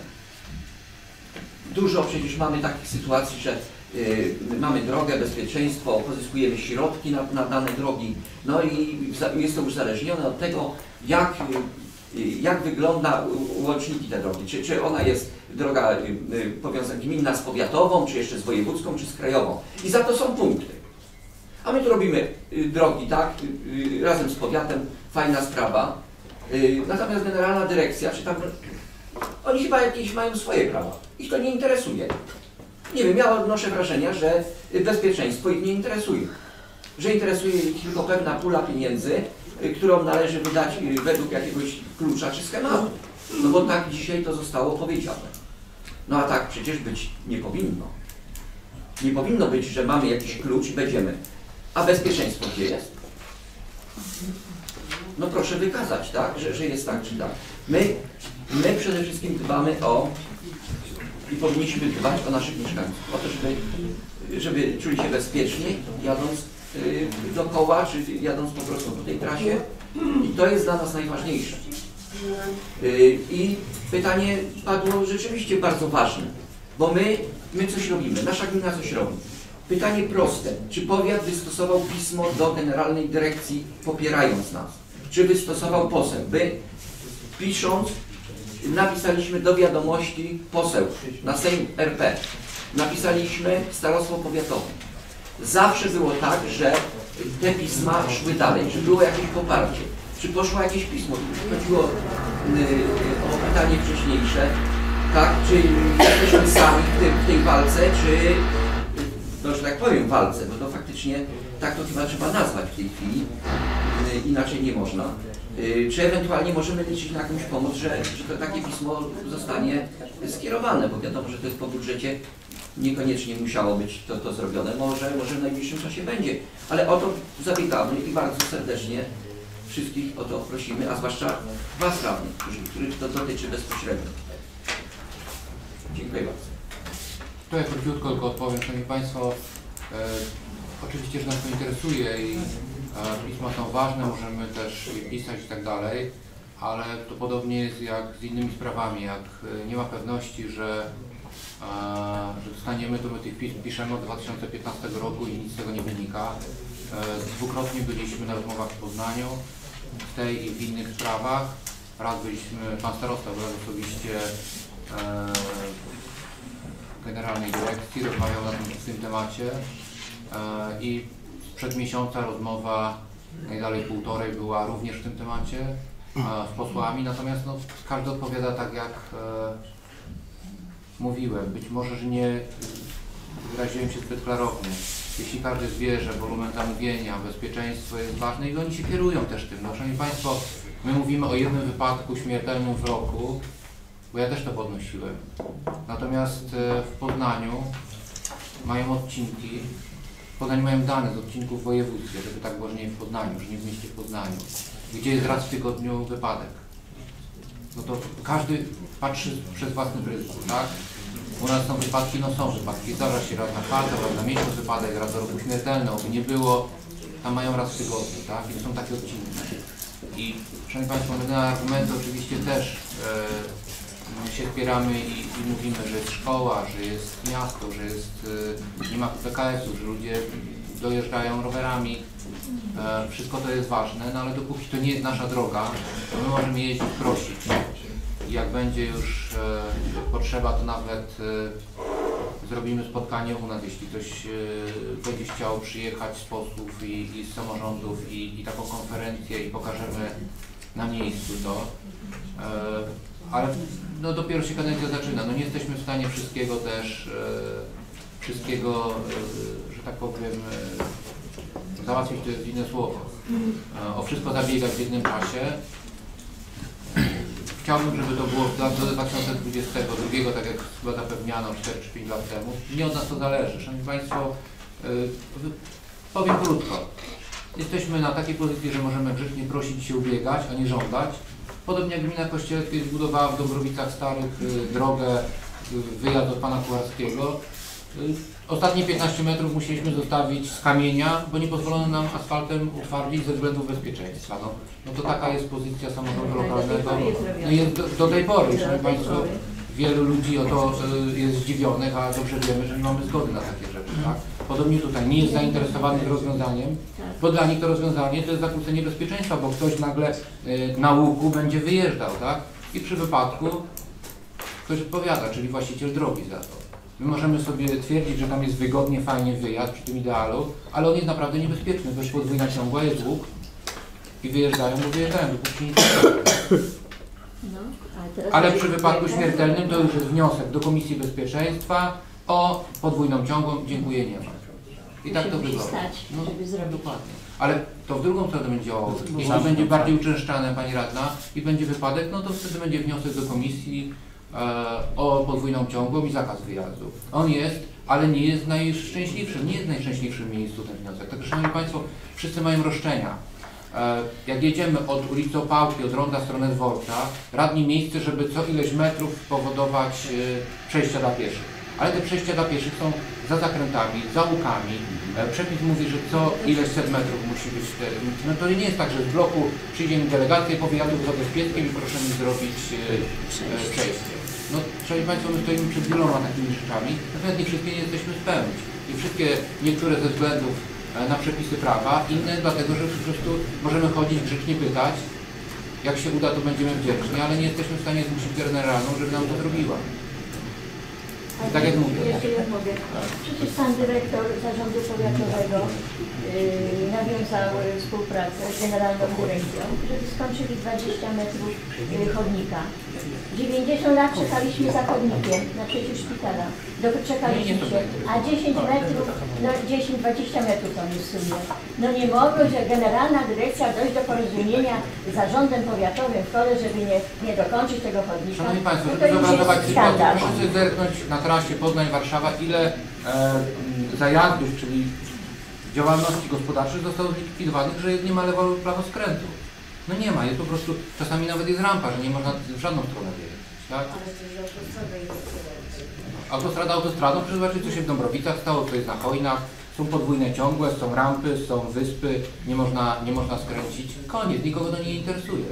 Speaker 9: Dużo przecież mamy takich sytuacji, że yy, mamy drogę, bezpieczeństwo, pozyskujemy środki na, na dane drogi, no i jest to uzależnione od tego, jak yy, jak wygląda łączniki tej drogi, czy, czy ona jest droga y, powiązana gminna z powiatową, czy jeszcze z wojewódzką, czy z krajową. I za to są punkty. A my tu robimy y, drogi, tak, y, y, razem z powiatem, fajna sprawa. Y, natomiast Generalna Dyrekcja, czy tam, oni chyba jakieś mają swoje prawa. Ich to nie interesuje. Nie wiem, ja odnoszę wrażenie, że bezpieczeństwo ich nie interesuje. Że interesuje ich tylko pewna pula pieniędzy, którą należy wydać według jakiegoś klucza czy schematu. No bo tak dzisiaj to zostało powiedziane. No a tak przecież być nie powinno. Nie powinno być, że mamy jakiś klucz i będziemy. A bezpieczeństwo gdzie jest? No proszę wykazać, tak, że, że jest tak czy tak. My, my przede wszystkim dbamy o i powinniśmy dbać o naszych mieszkańców. O to, żeby, żeby czuli się bezpiecznie jadąc dookoła, czy jadąc po prostu po tej trasie. I to jest dla nas najważniejsze. I pytanie padło rzeczywiście bardzo ważne, bo my, my coś robimy, nasza gmina coś robi. Pytanie proste, czy powiat wystosował pismo do Generalnej Dyrekcji popierając nas? Czy wystosował poseł? My pisząc, napisaliśmy do wiadomości poseł na Sejm R P. Napisaliśmy starostwo powiatowe. Zawsze było tak, że te pisma szły dalej, że było jakieś poparcie. Czy poszło jakieś pismo? Chodziło y, o pytanie wcześniejsze. tak? Czy jesteśmy sami w, tym, w tej walce, czy, no, że tak powiem, walce, bo to faktycznie tak to chyba trzeba nazwać w tej chwili, inaczej nie można. Czy ewentualnie możemy liczyć na jakąś pomoc, że, że to takie pismo zostanie skierowane, bo wiadomo, że to jest po budżecie, niekoniecznie musiało być to, to zrobione, może, może w najbliższym czasie będzie, ale o to zabiegamy i bardzo serdecznie wszystkich o to prosimy, a zwłaszcza Was radnych, których to dotyczy bezpośrednio. Dziękuję bardzo.
Speaker 6: To ja króciutko tylko odpowiem, Szanowni Państwo. E, oczywiście, że nas to interesuje i e, pisma są ważne, możemy też je pisać i tak dalej, ale to podobnie jest jak z innymi sprawami, jak e, nie ma pewności, że, e, że dostaniemy, to my tych pism piszemy od dwa tysiące piętnastego roku i nic z tego nie wynika. E, dwukrotnie byliśmy na rozmowach w Poznaniu, w tej i w innych sprawach. Raz byliśmy, pan starosta był osobiście e, Generalnej Dyrekcji, rozmawiał na tym, w tym temacie e, i sprzed miesiąca rozmowa, najdalej półtorej, była również w tym temacie e, z posłami, natomiast no, każdy odpowiada tak, jak e, mówiłem. Być może, że nie wyraziłem się zbyt klarownie. Jeśli każdy wie, że wolumen zamówienia, bezpieczeństwo jest ważne i oni się kierują też tym. No, Szanowni Państwo, my mówimy o jednym wypadku śmiertelnym w roku, bo ja też to podnosiłem. Natomiast w Poznaniu mają odcinki, w Poznaniu mają dane z odcinków w województwie, żeby tak było, że nie w Poznaniu, że nie w mieście w Poznaniu, gdzie jest raz w tygodniu wypadek. No to każdy patrzy przez własny pryzmat, tak? U nas są wypadki, no są wypadki, zdarza się raz na kwartał, raz na miesiąc wypadek, raz do roku śmiertelny, oby nie było, tam mają raz w tygodniu, tak? I to są takie odcinki. I, Szanowni Państwo, my na argumenty oczywiście też e, się spieramy i, i mówimy, że jest szkoła, że jest miasto, że jest, e, nie ma P K S-ów, że ludzie dojeżdżają rowerami. E, wszystko to jest ważne, no ale dopóki to nie jest nasza droga, to my możemy jeździć, prosić. I jak będzie już e, potrzeba, to nawet e, zrobimy spotkanie u nas, jeśli ktoś e, będzie chciał przyjechać z posłów i, i z samorządów i, i taką konferencję i pokażemy na miejscu to. E, ale no, dopiero się kadencja zaczyna. No, nie jesteśmy w stanie wszystkiego też, e, wszystkiego, e, że tak powiem, e, załatwić, to jest inne słowo. E, o wszystko zabiegać w jednym czasie. Chciałbym, żeby to było do dwa tysiące dwudziestego drugiego, tak jak chyba zapewniano cztery czy pięć lat temu. Nie od nas to zależy. Szanowni Państwo, yy, powiem krótko. Jesteśmy na takiej pozycji, że możemy grzecznie prosić i się ubiegać, a nie żądać. Podobnie jak gmina Kościelska zbudowała w Dobrowicach Starych yy, drogę, yy, wyjazd od pana Kucharskiego. Yy, ostatnie piętnaście metrów musieliśmy zostawić z kamienia, bo nie pozwolono nam asfaltem utwardzić ze względów bezpieczeństwa. No, no to taka jest pozycja samorządu lokalnego. No jest do, do tej pory, Szanowni Państwo, wielu ludzi o to y, jest zdziwionych, a dobrze wiemy, że nie mamy zgody na takie rzeczy. Tak? Podobnie tutaj nie jest zainteresowany rozwiązaniem, bo dla nich to rozwiązanie to jest zakłócenie bezpieczeństwa, bo ktoś nagle y, na łuku będzie wyjeżdżał, tak? I przy wypadku ktoś odpowiada, czyli właściciel drogi za to. My możemy sobie twierdzić, że tam jest wygodnie, fajnie wyjazd przy tym idealu, ale on jest naprawdę niebezpieczny, bo jest podwójna ciągła, jest łuk i wyjeżdżają, bo wyjeżdżają, dopóki nic nie no, ale przy wypadku śmiertelnym to już jest wniosek do Komisji Bezpieczeństwa o podwójną ciągłą, dziękuję, nie ma. I tak to wygląda. No, dokładnie. Ale to w drugą stronę będzie działało. Jeśli będzie bardziej uczęszczane, Pani Radna, i będzie wypadek, no to wtedy będzie wniosek do Komisji o podwójną ciągłą i zakaz wyjazdu. On jest, ale nie jest najszczęśliwszym, nie jest w najszczęśliwszym miejscu ten wniosek. Także, Szanowni Państwo, wszyscy mają roszczenia. Jak jedziemy od ulicy Opałki, od ronda w stronę dworca, radni miejsce, żeby co ileś metrów powodować przejścia dla pieszych. Ale te przejścia dla pieszych są za zakrętami, za łukami. Przepis mówi, że co ileś set metrów musi być. Te, no to nie jest tak, że z bloku przyjdzie mi delegacja i powie, ja tu wychodzę z pieskiem i proszę mi zrobić e, przejście. No, Szanowni Państwo, my stoimy przed wieloma takimi rzeczami, natomiast nie wszystkie nie jesteśmy spełnić. I wszystkie, niektóre ze względów na przepisy prawa, inne dlatego, że po prostu możemy chodzić, grzecznie pytać. Jak się uda, to będziemy wdzięczni, ale nie jesteśmy w stanie zmusić generalną, żeby nam to zrobiła.
Speaker 4: A
Speaker 6: Tak jak mówię.
Speaker 4: Jeszcze jak mogę. Przecież pan dyrektor Zarządu Powiatowego yy, nawiązał współpracę z Generalną Dyrekcją, żeby skończyli dwadzieścia metrów yy, chodnika. dziewięćdziesiąt lat czekaliśmy za chodnikiem naprzeciw szpitala. Doczekaliśmy się, a dziesięć metrów, no dziesięć dwadzieścia metrów to jest w sumie. No nie mogło, że Generalna Dyrekcja dojść do porozumienia z Zarządem Powiatowym w kole, żeby nie, nie dokończyć tego chodnika.
Speaker 6: Szanowni Państwo,
Speaker 4: no
Speaker 6: żeby
Speaker 4: to już
Speaker 6: zobrazować
Speaker 4: jest
Speaker 6: sytuację,
Speaker 4: skandal.
Speaker 6: proszę sobie zerknąć na trasie Poznań-Warszawa, ile e, zajazdów, czyli działalności gospodarczych zostało zlikwidowanych, że nie ma lewo prawo skrętu. No nie ma, jest po prostu, czasami nawet jest rampa, że nie można w żadną stronę wyjechać, tak? Autostrada autostradą, proszę zobaczyć, co się w Dąbrowicach stało, co jest na Chojnach. Są podwójne ciągłe, są rampy, są wyspy, nie można, nie można skręcić. Koniec, nikogo to nie interesuje.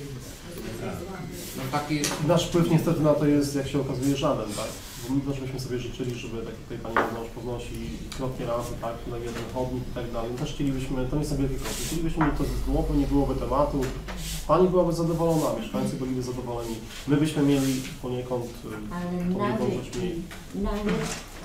Speaker 6: No taki...
Speaker 8: Nasz wpływ niestety na to jest, jak się okazuje, żaden, tak? Bo my też byśmy sobie życzyli, żeby, tak jak tutaj Pani Janeusz podnosi, krotnie razy, tak, na jeden chodnik i tak dalej. My też chcielibyśmy, to nie są wielkie kroki, chcielibyśmy mieć to z głowy, nie byłoby tematu. Pani byłaby zadowolona, mieszkańcy byliby zadowoleni. My byśmy mieli poniekąd, poniekąd rzecz mniej.
Speaker 4: Nawet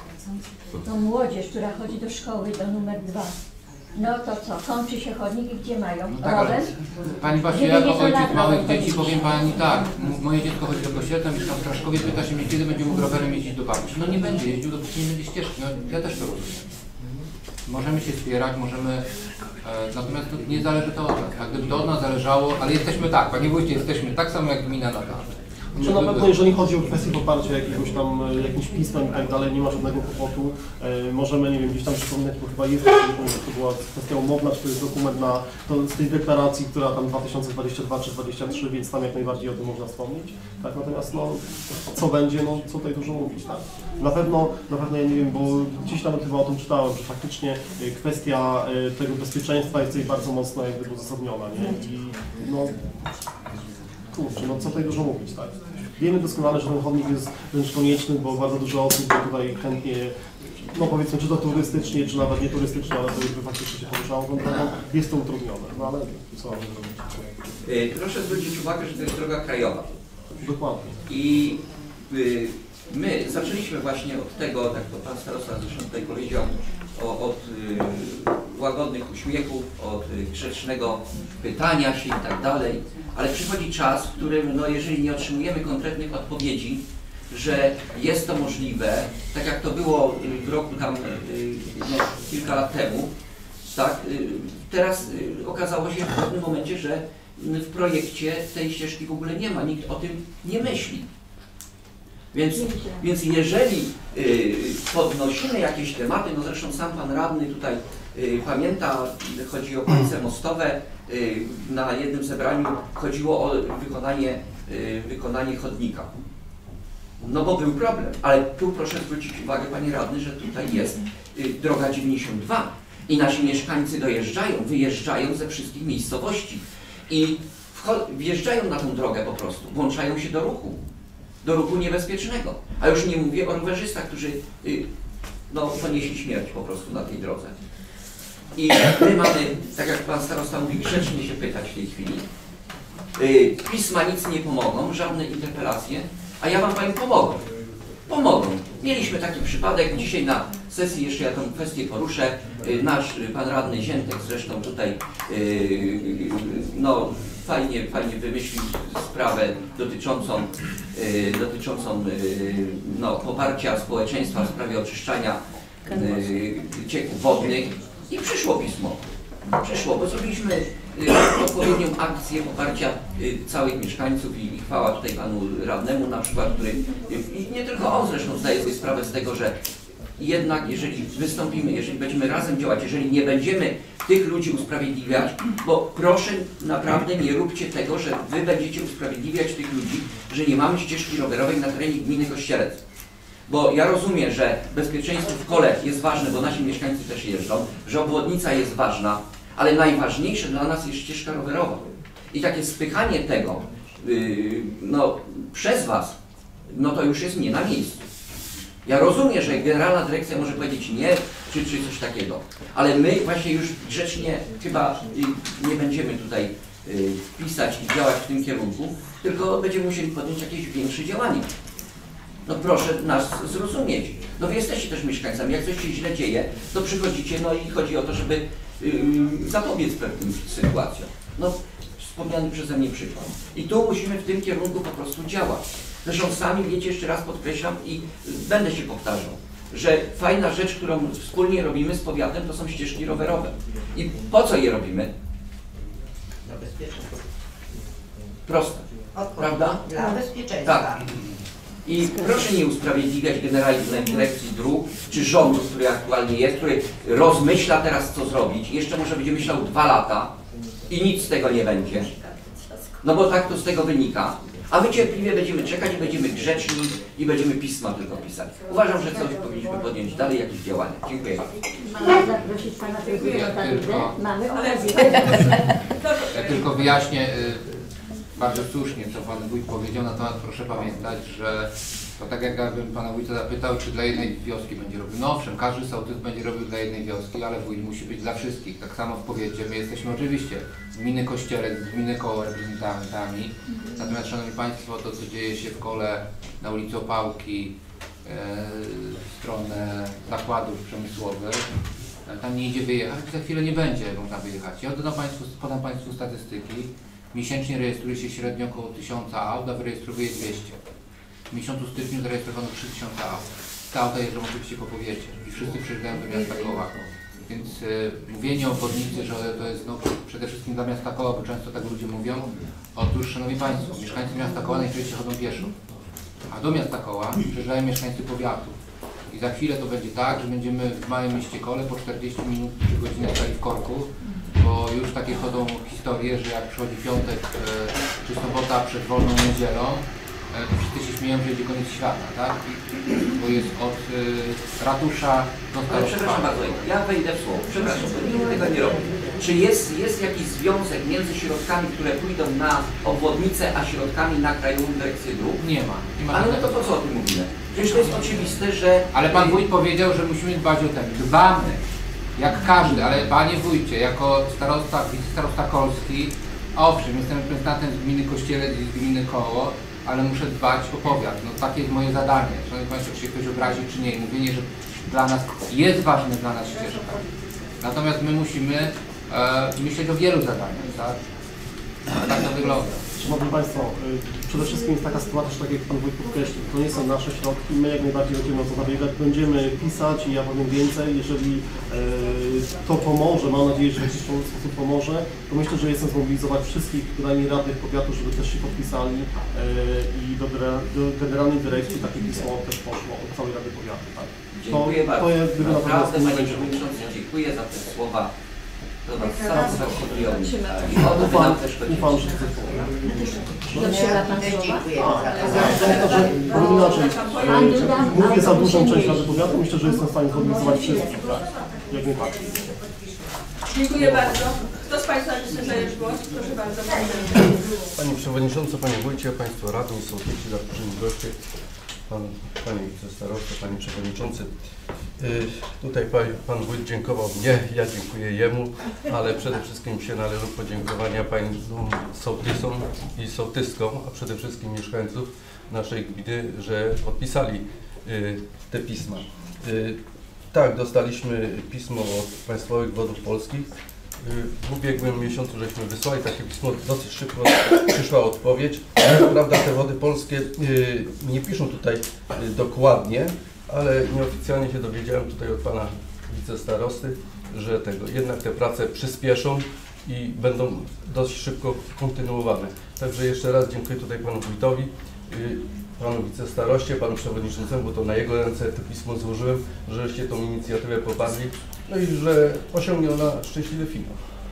Speaker 4: tą młodzież, która chodzi do szkoły, do numer dwa. No to co, kończy się chodnik i gdzie mają?
Speaker 6: No tak, ale Pani właśnie, jako ojciec małych dzieci powiem Pani tak, moje dziecko chodzi do Kościelca, mieszkam w Straszkowie, pyta się mnie, kiedy będzie mógł rowerem jeździć do babci. No nie będzie jeździł, dopóki nie będzie ścieżki, no ja też to rozumiem. Możemy się wspierać, możemy, e, natomiast to nie zależy to od nas, a gdyby to od nas zależało, ale jesteśmy tak, Panie Wójcie, jesteśmy tak samo jak gmina Nadal.
Speaker 8: Że na pewno jeżeli chodzi o kwestię poparcia jakiegoś tam, jakimś pismem i tak dalej, nie ma żadnego kłopotu. E, możemy, nie wiem, gdzieś tam przypominać, bo chyba jest, to była kwestia umowna, czy to jest dokument na, to z tej deklaracji, która tam dwa tysiące dwudziesty drugi czy dwudziesty trzeci, więc tam jak najbardziej o tym można wspomnieć. Tak, natomiast no, co będzie, no co tutaj dużo mówić, tak. Na pewno, na pewno ja nie wiem, bo gdzieś tam chyba o tym czytałem, że faktycznie kwestia tego bezpieczeństwa jest tutaj bardzo mocno jak gdyby uzasadniona, nie? I no, kurczę, no co tutaj dużo mówić, tak. Wiemy doskonale, że ten chodnik jest wręcz konieczny, bo bardzo dużo osób tutaj chętnie, no powiedzmy, czy to turystycznie, czy nawet nie turystycznie, ale to jakby faktycznie się poruszało tą drogą, jest to utrudnione, no ale co mamy zrobić?
Speaker 9: Proszę zwrócić uwagę, że to jest droga krajowa.
Speaker 8: Dokładnie.
Speaker 9: I y, my zaczęliśmy właśnie od tego, tak to Pan Starosta zresztą tutaj powiedział, o, od y, łagodnych uśmiechów, od y, grzecznego pytania się i tak dalej, ale przychodzi czas, w którym, no, jeżeli nie otrzymujemy konkretnych odpowiedzi, że jest to możliwe, tak jak to było w roku tam y, no, kilka lat temu, tak, y, teraz y, okazało się w pewnym momencie, że w projekcie tej ścieżki w ogóle nie ma, nikt o tym nie myśli. Więc, więc jeżeli y, podnosimy jakieś tematy, no zresztą sam Pan Radny tutaj y, pamięta, chodzi o palice mostowe, y, na jednym zebraniu chodziło o wykonanie, y, wykonanie chodnika. No bo był problem, ale tu proszę zwrócić uwagę Panie Radny, że tutaj jest y, droga dziewięćdziesiąt dwa i nasi mieszkańcy dojeżdżają, wyjeżdżają ze wszystkich miejscowości i wjeżdżają na tą drogę po prostu, włączają się do ruchu. Do ruchu niebezpiecznego. A już nie mówię o rowerzystach, którzy y, no, ponieśli śmierć po prostu na tej drodze. I my mamy, tak jak Pan Starosta mówi, grzecznie się pytać w tej chwili. Y, pisma nic nie pomogą, żadne interpelacje, a ja Wam Panie pomogę. Pomogą. Mieliśmy taki przypadek, dzisiaj na sesji jeszcze ja tę kwestię poruszę. Y, nasz y, Pan Radny Ziętek zresztą tutaj y, y, no, fajnie, fajnie wymyślił sprawę dotyczącą, y, dotyczącą y, no, poparcia społeczeństwa w sprawie oczyszczania y, cieków wodnych i przyszło pismo. Przyszło, bo zrobiliśmy y, odpowiednią akcję poparcia y, całych mieszkańców i, i chwała tutaj Panu Radnemu na przykład, który y, i nie tylko on zresztą zdaje sobie sprawę z tego, że jednak jeżeli wystąpimy, jeżeli będziemy razem działać, jeżeli nie będziemy tych ludzi usprawiedliwiać, bo proszę naprawdę nie róbcie tego, że Wy będziecie usprawiedliwiać tych ludzi, że nie mamy ścieżki rowerowej na terenie gminy Kościelec. Bo ja rozumiem, że bezpieczeństwo w kole jest ważne, bo nasi mieszkańcy też jeżdżą, że obwodnica jest ważna, ale najważniejsze dla nas jest ścieżka rowerowa. I takie spychanie tego yy, no, przez Was, no to już jest nie na miejscu. Ja rozumiem, że Generalna Dyrekcja może powiedzieć nie, czy, czy coś takiego, ale my właśnie już grzecznie chyba y, nie będziemy tutaj y, pisać i działać w tym kierunku, tylko będziemy musieli podjąć jakieś większe działania. No proszę nas zrozumieć. No wy jesteście też mieszkańcami, jak coś się źle dzieje, to przychodzicie, no i chodzi o to, żeby yy, zapobiec pewnym sytuacjom. No wspomniany przeze mnie przykład. I tu musimy w tym kierunku po prostu działać. Zresztą sami wiecie, jeszcze raz podkreślam i będę się powtarzał, że fajna rzecz, którą wspólnie robimy z powiatem, to są ścieżki rowerowe. I po co je robimy?
Speaker 10: Dla bezpieczeństwa.
Speaker 9: Proste, prawda?
Speaker 10: Dla bezpieczeństwa.
Speaker 9: Tak. I proszę nie usprawiedliwiać Generalnej Dyrekcji Dróg, czy rządu, który aktualnie jest, który rozmyśla teraz, co zrobić. Jeszcze może będzie myślał dwa lata i nic z tego nie będzie. No bo tak to z tego wynika. A my cierpliwie będziemy czekać i będziemy grzeczni i będziemy pisma tylko pisać. Uważam, że coś powinniśmy podjąć dalej, jakieś działania. Dziękuję bardzo.
Speaker 4: Mamy zaprosić pana prezydenta. Mamy okazję.
Speaker 6: Ja tylko wyjaśnię y, bardzo słusznie, co pan wójt powiedział, natomiast proszę pamiętać, że to tak jakbym pana wójta zapytał, czy dla jednej wioski będzie robił. No owszem, każdy sołtys będzie robił dla jednej wioski, ale wójt musi być dla wszystkich. Tak samo w powiecie, my jesteśmy oczywiście z gminy Kościelec, z gminy Koło reprezentantami. Natomiast szanowni państwo, to co dzieje się w Kole na ulicy Opałki, e, w stronę zakładów przemysłowych, tam nie idzie wyjechać, za chwilę nie będzie można wyjechać. Ja podam państwu, podam państwu statystyki. Miesięcznie rejestruje się średnio około tysiąca aut, a wyrejestruje dwieście. W miesiącu styczniu zarejestrowano trzy tysiące aut. Te auta jeżdżą oczywiście po powiecie i wszyscy przyjeżdżają do miasta Koła. Więc y, mówienie o obwodnicy, że to jest no, przede wszystkim dla miasta Koła, bo często tak ludzie mówią. Otóż, szanowni państwo, mieszkańcy miasta Koła najczęściej chodzą pieszo. A do miasta Koła przyjeżdżają mieszkańcy powiatu. I za chwilę to będzie tak, że będziemy w małym mieście Kole po czterdzieści minut czy godzinę stali w korku, bo już takie chodzą historie, że jak przychodzi piątek e, czy sobota przed wolną niedzielą, e, to wszyscy się śmieją, że idzie koniec świata, tak? Bo jest od e, ratusza do
Speaker 9: Ale przepraszam bardzo, ja wejdę w słowo, przepraszam, bo nikt tego nie robi. Czy jest, jest jakiś związek między środkami, które pójdą na obwodnicę, a środkami na Krajową Dyrekcję Dróg?
Speaker 6: Nie ma. Nie ma
Speaker 9: Ale no to po co o tym mówimy? Przecież to jest oczywiste, że...
Speaker 6: Ale pan wójt powiedział, że musimy dbać o ten. Dbamy. Jak każdy, ale panie wójcie, jako starosta, wice-starosta Kolski, owszem, jestem reprezentantem z gminy Kościelec i z gminy Koło, ale muszę dbać o powiat. No takie jest moje zadanie. Szanowni państwo, czy się ktoś obrazi, czy nie. Mówienie, że dla nas jest ważne dla nas ścieżka. Natomiast my musimy e, myśleć o wielu zadaniach, tak? Ale tak to wygląda.
Speaker 8: Szanowni Państwo, y, przede wszystkim jest taka sytuacja, że tak jak Pan Wójt podkreślił, to nie są nasze środki, my jak najbardziej będziemy o to zabiegać, będziemy pisać i ja powiem więcej, jeżeli y, to pomoże, mam nadzieję, że w jakiś sposób pomoże, to myślę, że jestem zmobilizować wszystkich generalnie radnych powiatu, żeby też się podpisali y, i do, do Generalnej Dyrekcji takie pismo też poszło od całej Rady Powiatu. Tak?
Speaker 9: Dziękuję
Speaker 8: to,
Speaker 9: bardzo.
Speaker 8: to jest,
Speaker 9: naprawdę, panie przewodniczący, dziękuję za te słowa. To nas satysfakcjonują. I o to by nam też chodziło.
Speaker 8: Ufam, że to powiem.
Speaker 4: Dotrzeba pan słowa?
Speaker 8: Powiem inaczej, y, mówię za dużą część Rady Powiatu, myślę, że jestem w stanie zmobilizować wszystkich, tak? Jak najbardziej.
Speaker 1: Dziękuję bardzo. Kto z Państwa chce zająć głos? Proszę bardzo.
Speaker 11: Pani Przewodnicząca, Panie Wójcie, Państwo Radni, Sołtysi, zaproszeni goście, Pan, Panie Wicestarosto, Panie Przewodniczący. Yy, tutaj pan, pan Wójt dziękował mnie, ja dziękuję jemu, ale przede wszystkim się należą podziękowania Panom sołtysom i sołtyskom, a przede wszystkim mieszkańców naszej gminy, że podpisali yy, te pisma. Yy, tak, dostaliśmy pismo od Państwowych Wodów Polskich. W ubiegłym miesiącu żeśmy wysłali takie pismo, dosyć szybko przyszła odpowiedź. Prawda, te Wody Polskie nie piszą tutaj dokładnie, ale nieoficjalnie się dowiedziałem tutaj od Pana Wicestarosty, że tego, jednak te prace przyspieszą i będą dość szybko kontynuowane. Także jeszcze raz dziękuję tutaj Panu Wójtowi, Panu Wicestaroście, Panu Przewodniczącemu, bo to na jego ręce to pismo złożyłem, żeście tą inicjatywę poparli, no i że osiągnie ona szczęśliwy finał.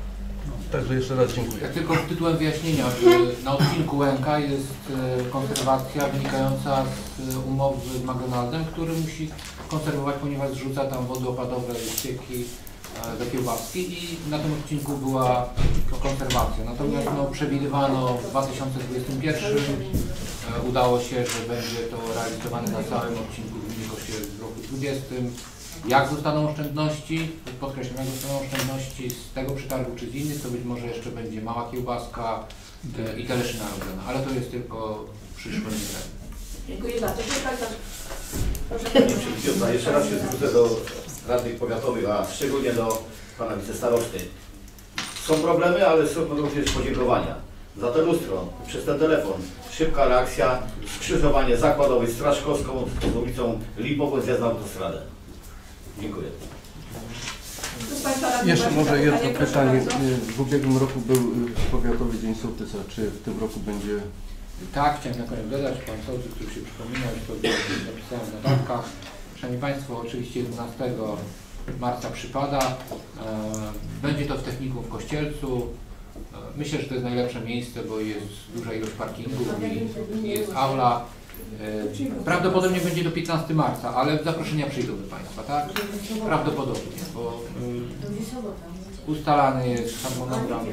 Speaker 11: Także jeszcze raz dziękuję.
Speaker 6: Tak tylko tytułem wyjaśnienia, na odcinku Łęka jest konserwacja wynikająca z umowy z McDonaldem, który musi konserwować, ponieważ zrzuca tam wody opadowe, ścieki, zakiełbaski i na tym odcinku była konserwacja. Natomiast no, przewidywano w dwa tysiące dwudziestym pierwszym, udało się, że będzie to realizowane na całym odcinku w gminie Kościelec w roku dwudziestym. Jak zostaną oszczędności, podkreślam, jak zostaną oszczędności z tego przetargu czy z innych, to być może jeszcze będzie mała kiełbaska i teleszyna robiona, ale to jest tylko przyszłe niestety.
Speaker 1: Dziękuję bardzo. Proszę, proszę
Speaker 5: Pani Przewodnicząca, jeszcze raz się zwrócę do radnych powiatowych, a szczególnie do pana wicestarosty. Są problemy, ale są również podziękowania. Za to lustro, przez ten telefon, szybka reakcja, skrzyżowanie zakładowe z Straszkowską, z ulicą Lipową, zjazd na autostradę. Dziękuję.
Speaker 11: Jeszcze może jedno pytanie. W ubiegłym roku był Powiatowy Dzień Sołtysa. Czy w tym roku będzie?
Speaker 6: Tak, chciałem na koniec dodać, pan sołtys, który się przypominał, że to napisałem w notatkach. Szanowni Państwo, oczywiście jedenastego marca przypada. Będzie to w technikum w Kościelcu. Myślę, że to jest najlepsze miejsce, bo jest duża ilość parkingów i jest aula. Prawdopodobnie będzie do piętnastego marca, ale zaproszenia przyjdą do Państwa, tak? Prawdopodobnie, bo y, ustalany jest harmonogram.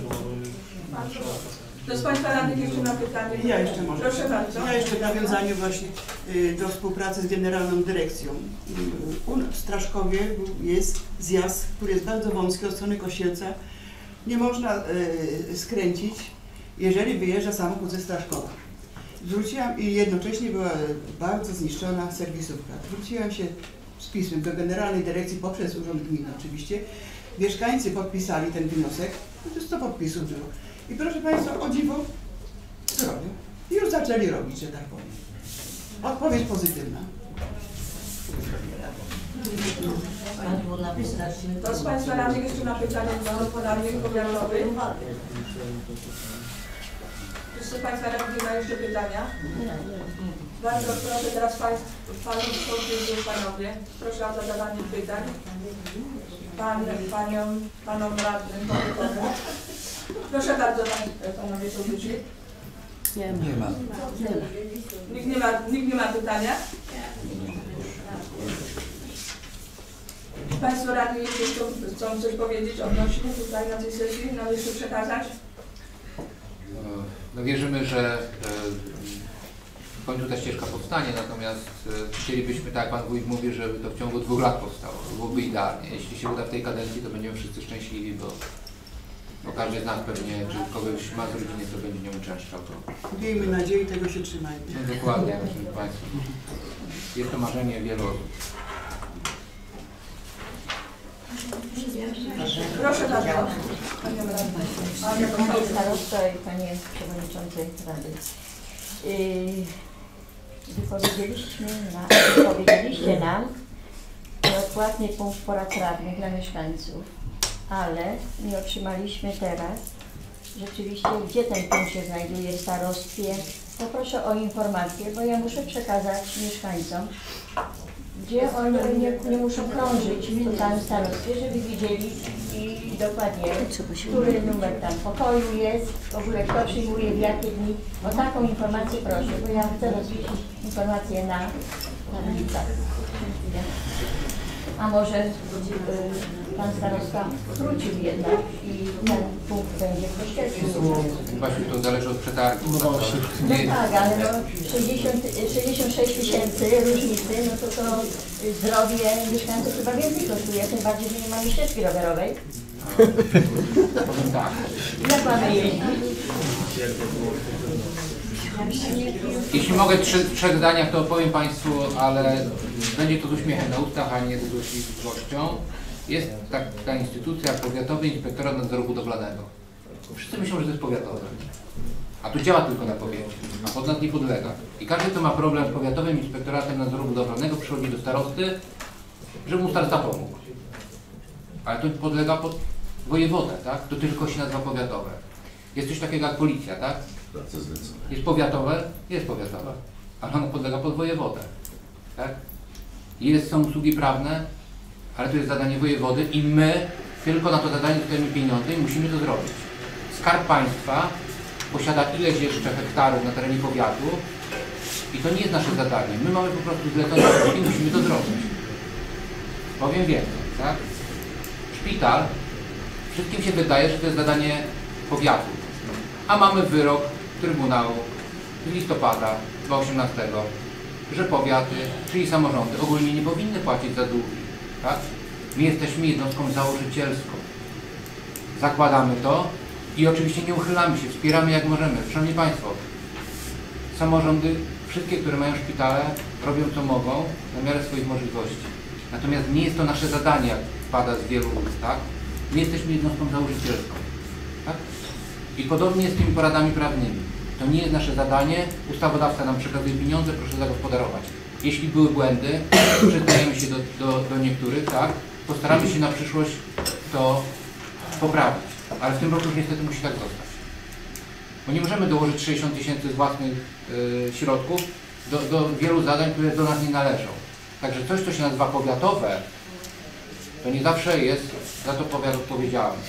Speaker 1: Kto z Państwa radnych jeszcze ma pytanie?
Speaker 7: Ja jeszcze może.
Speaker 1: Proszę bardzo.
Speaker 7: Ja jeszcze w nawiązaniu właśnie y, do współpracy z Generalną Dyrekcją. Y, u, w Straszkowie jest zjazd, który jest bardzo wąski od strony Kościelca. Nie można y, skręcić, jeżeli wyjeżdża samochód ze Straszkowa. Zwróciłam i jednocześnie była bardzo zniszczona serwisówka. Zwróciłam się z pismem do Generalnej Dyrekcji poprzez Urząd Gminy oczywiście. Mieszkańcy podpisali ten wniosek, to sto podpisów było. I proszę Państwa, o dziwo zrobią. I już zaczęli robić, że tak powiem. Odpowiedź pozytywna.
Speaker 1: Kto z Państwa radnych jeszcze ma pytanie do radnych powiatowych? Wszyscy Państwa radnych mają jeszcze pytania? Bardzo proszę teraz Państwa, Panów Sołtysów, Panowie, proszę o zadawanie pytań. Pan, Paniom, Panom radnym powiatowym. Proszę bardzo, pan, Panowie Sołtysi.
Speaker 2: Nie ma. Nie ma.
Speaker 1: Nikt nie ma, nikt nie ma pytania? Państwo radni jeszcze chcą, chcą coś powiedzieć odnośnie tutaj na tej sesji, nam jeszcze przekazać?
Speaker 6: No wierzymy, że w końcu ta ścieżka powstanie, natomiast chcielibyśmy, tak jak Pan Wójt mówi, żeby to w ciągu dwóch lat powstało. Byłoby idealnie. Jeśli się uda w tej kadencji, to będziemy wszyscy szczęśliwi, bo, bo każdy z nas pewnie, czy kogoś ma z rodziny, to będzie nią uczęszczał.
Speaker 7: Miejmy nadzieję, tego się trzymajmy.
Speaker 6: No dokładnie, proszę Państwa. Jest to marzenie wielu osób.
Speaker 1: Proszę bardzo.
Speaker 4: Panie Starosto i Panie Przewodniczący Rady. Wypowiedzieliśmy na, wypowiedzieliście nam nieodpłatny punkt porad prawnych dla mieszkańców, ale nie otrzymaliśmy teraz rzeczywiście, gdzie ten punkt się znajduje w starostwie. Poproszę o informację, bo ja muszę przekazać mieszkańcom, gdzie oni nie, nie muszą krążyć w całym starostwie, żeby widzieli i dokładnie, który numer tam pokoju jest, w ogóle kto przyjmuje w jakie dni. O taką informację proszę, bo ja chcę rozwieść informację na, na ulicach. A może y, pan starosta wrócił jednak i ten punkt będzie w Kościelcu.
Speaker 6: Właśnie to zależy od przetargu.
Speaker 4: No tak, ale no sześćdziesiąt, sześćdziesiąt sześć tysięcy różnicy, no to to zdrowie mieszkańców chyba więcej kosztuje, tym bardziej, że nie mamy ścieżki rowerowej.
Speaker 6: Powiem tak.
Speaker 4: Jak mamy jeździć?
Speaker 6: Jeśli mogę trzy, w trzech zdaniach, to opowiem Państwu, ale będzie to z uśmiechem na ustach, a nie z złośliwością. Jest taka instytucja, Powiatowy Inspektorat Nadzoru Budowlanego. Wszyscy myślą, że to jest powiatowe. A tu działa tylko na powiecie, a pod nas nie podlega. I każdy, kto ma problem z Powiatowym Inspektoratem Nadzoru Budowlanego, przychodzi do starosty, żeby mu starosta pomógł. Ale to podlega pod wojewodę, tak? To tylko się nazywa powiatowe. Jest coś takiego jak policja, tak? Jest powiatowe? Jest powiatowe. Ale ono podlega pod wojewodę, tak? Jest, są usługi prawne, ale to jest zadanie wojewody i my tylko na to zadanie dostajemy pieniądze i musimy to zrobić. Skarb Państwa posiada ileś jeszcze hektarów na terenie powiatu i to nie jest nasze zadanie. My mamy po prostu zlecone i musimy to zrobić. Powiem więcej, tak? Szpital, wszystkim się wydaje, że to jest zadanie powiatu, a mamy wyrok Trybunału z listopada dwa tysiące osiemnastego, że powiaty, czyli samorządy ogólnie nie powinny płacić za długi, tak? My jesteśmy jednostką założycielską. Zakładamy to i oczywiście nie uchylamy się, wspieramy jak możemy. Szanowni Państwo, samorządy Wszystkie, które mają szpitale, robią co mogą na miarę swoich możliwości. Natomiast nie jest to nasze zadanie, jak pada z wielu ust, tak? My jesteśmy jednostką założycielską, tak? I podobnie jest z tymi poradami prawnymi. To nie jest nasze zadanie, ustawodawca nam przekazuje pieniądze, proszę zagospodarować. Jeśli były błędy, przyznajemy się do, do, do niektórych, tak? Postaramy się na przyszłość to poprawić. Ale w tym roku już niestety musi tak zostać. Bo nie możemy dołożyć sześćdziesiąt tysięcy z własnych y, środków do, do wielu zadań, które do nas nie należą. Także coś, co się nazywa powiatowe, to nie zawsze jest za to powiat odpowiedzialny.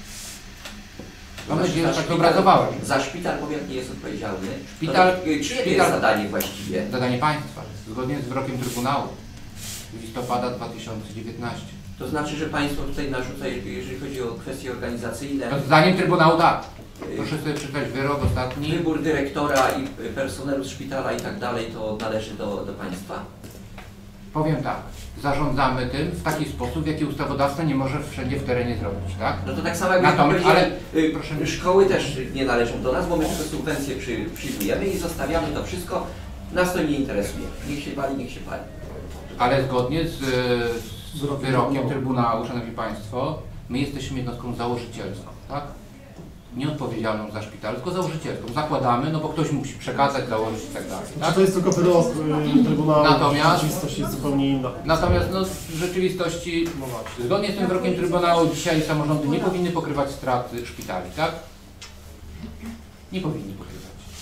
Speaker 6: Mam nadzieję, że tak obrazowałem.
Speaker 9: Za szpital powiat nie jest odpowiedzialny.
Speaker 6: Szpital,
Speaker 9: to, czyje
Speaker 6: szpital,
Speaker 9: to jest zadanie właściwie?
Speaker 6: Zadanie państwa, zgodnie z wyrokiem Trybunału z listopada dwa tysiące dziewiętnastego.
Speaker 9: To znaczy, że państwo tutaj narzuca, jeżeli chodzi o kwestie organizacyjne.
Speaker 6: No, zdaniem Trybunału tak. Proszę sobie przeczytać wyrok ostatni.
Speaker 9: Wybór dyrektora i personelu z szpitala i tak dalej to należy do, do państwa?
Speaker 6: Powiem tak. Zarządzamy tym w taki sposób, w jaki ustawodawca nie może wszędzie w terenie zrobić, tak?
Speaker 9: No to tak samo jak
Speaker 6: Natomiast, ale
Speaker 9: y,
Speaker 6: proszę,
Speaker 9: szkoły też nie należą do nas, bo my tylko subwencje przy, przyjmujemy i zostawiamy to wszystko. Nas to nie interesuje. Niech się pali, niech się pali.
Speaker 6: Ale zgodnie z, z wyrokiem Trybunału, Szanowni Państwo, my jesteśmy jednostką założycielską, tak? Nie odpowiedzialną za szpital, tylko założycielską. Zakładamy, no bo ktoś musi przekazać, założyć i tak dalej. Tak?
Speaker 8: To jest tylko wyrok y, Trybunału,
Speaker 6: natomiast,
Speaker 8: rzeczywistość jest zupełnie inna.
Speaker 6: Natomiast no, w rzeczywistości, zgodnie z tym wyrokiem Trybunału, dzisiaj samorządy nie powinny pokrywać strat szpitali, tak? Nie powinni pokrywać.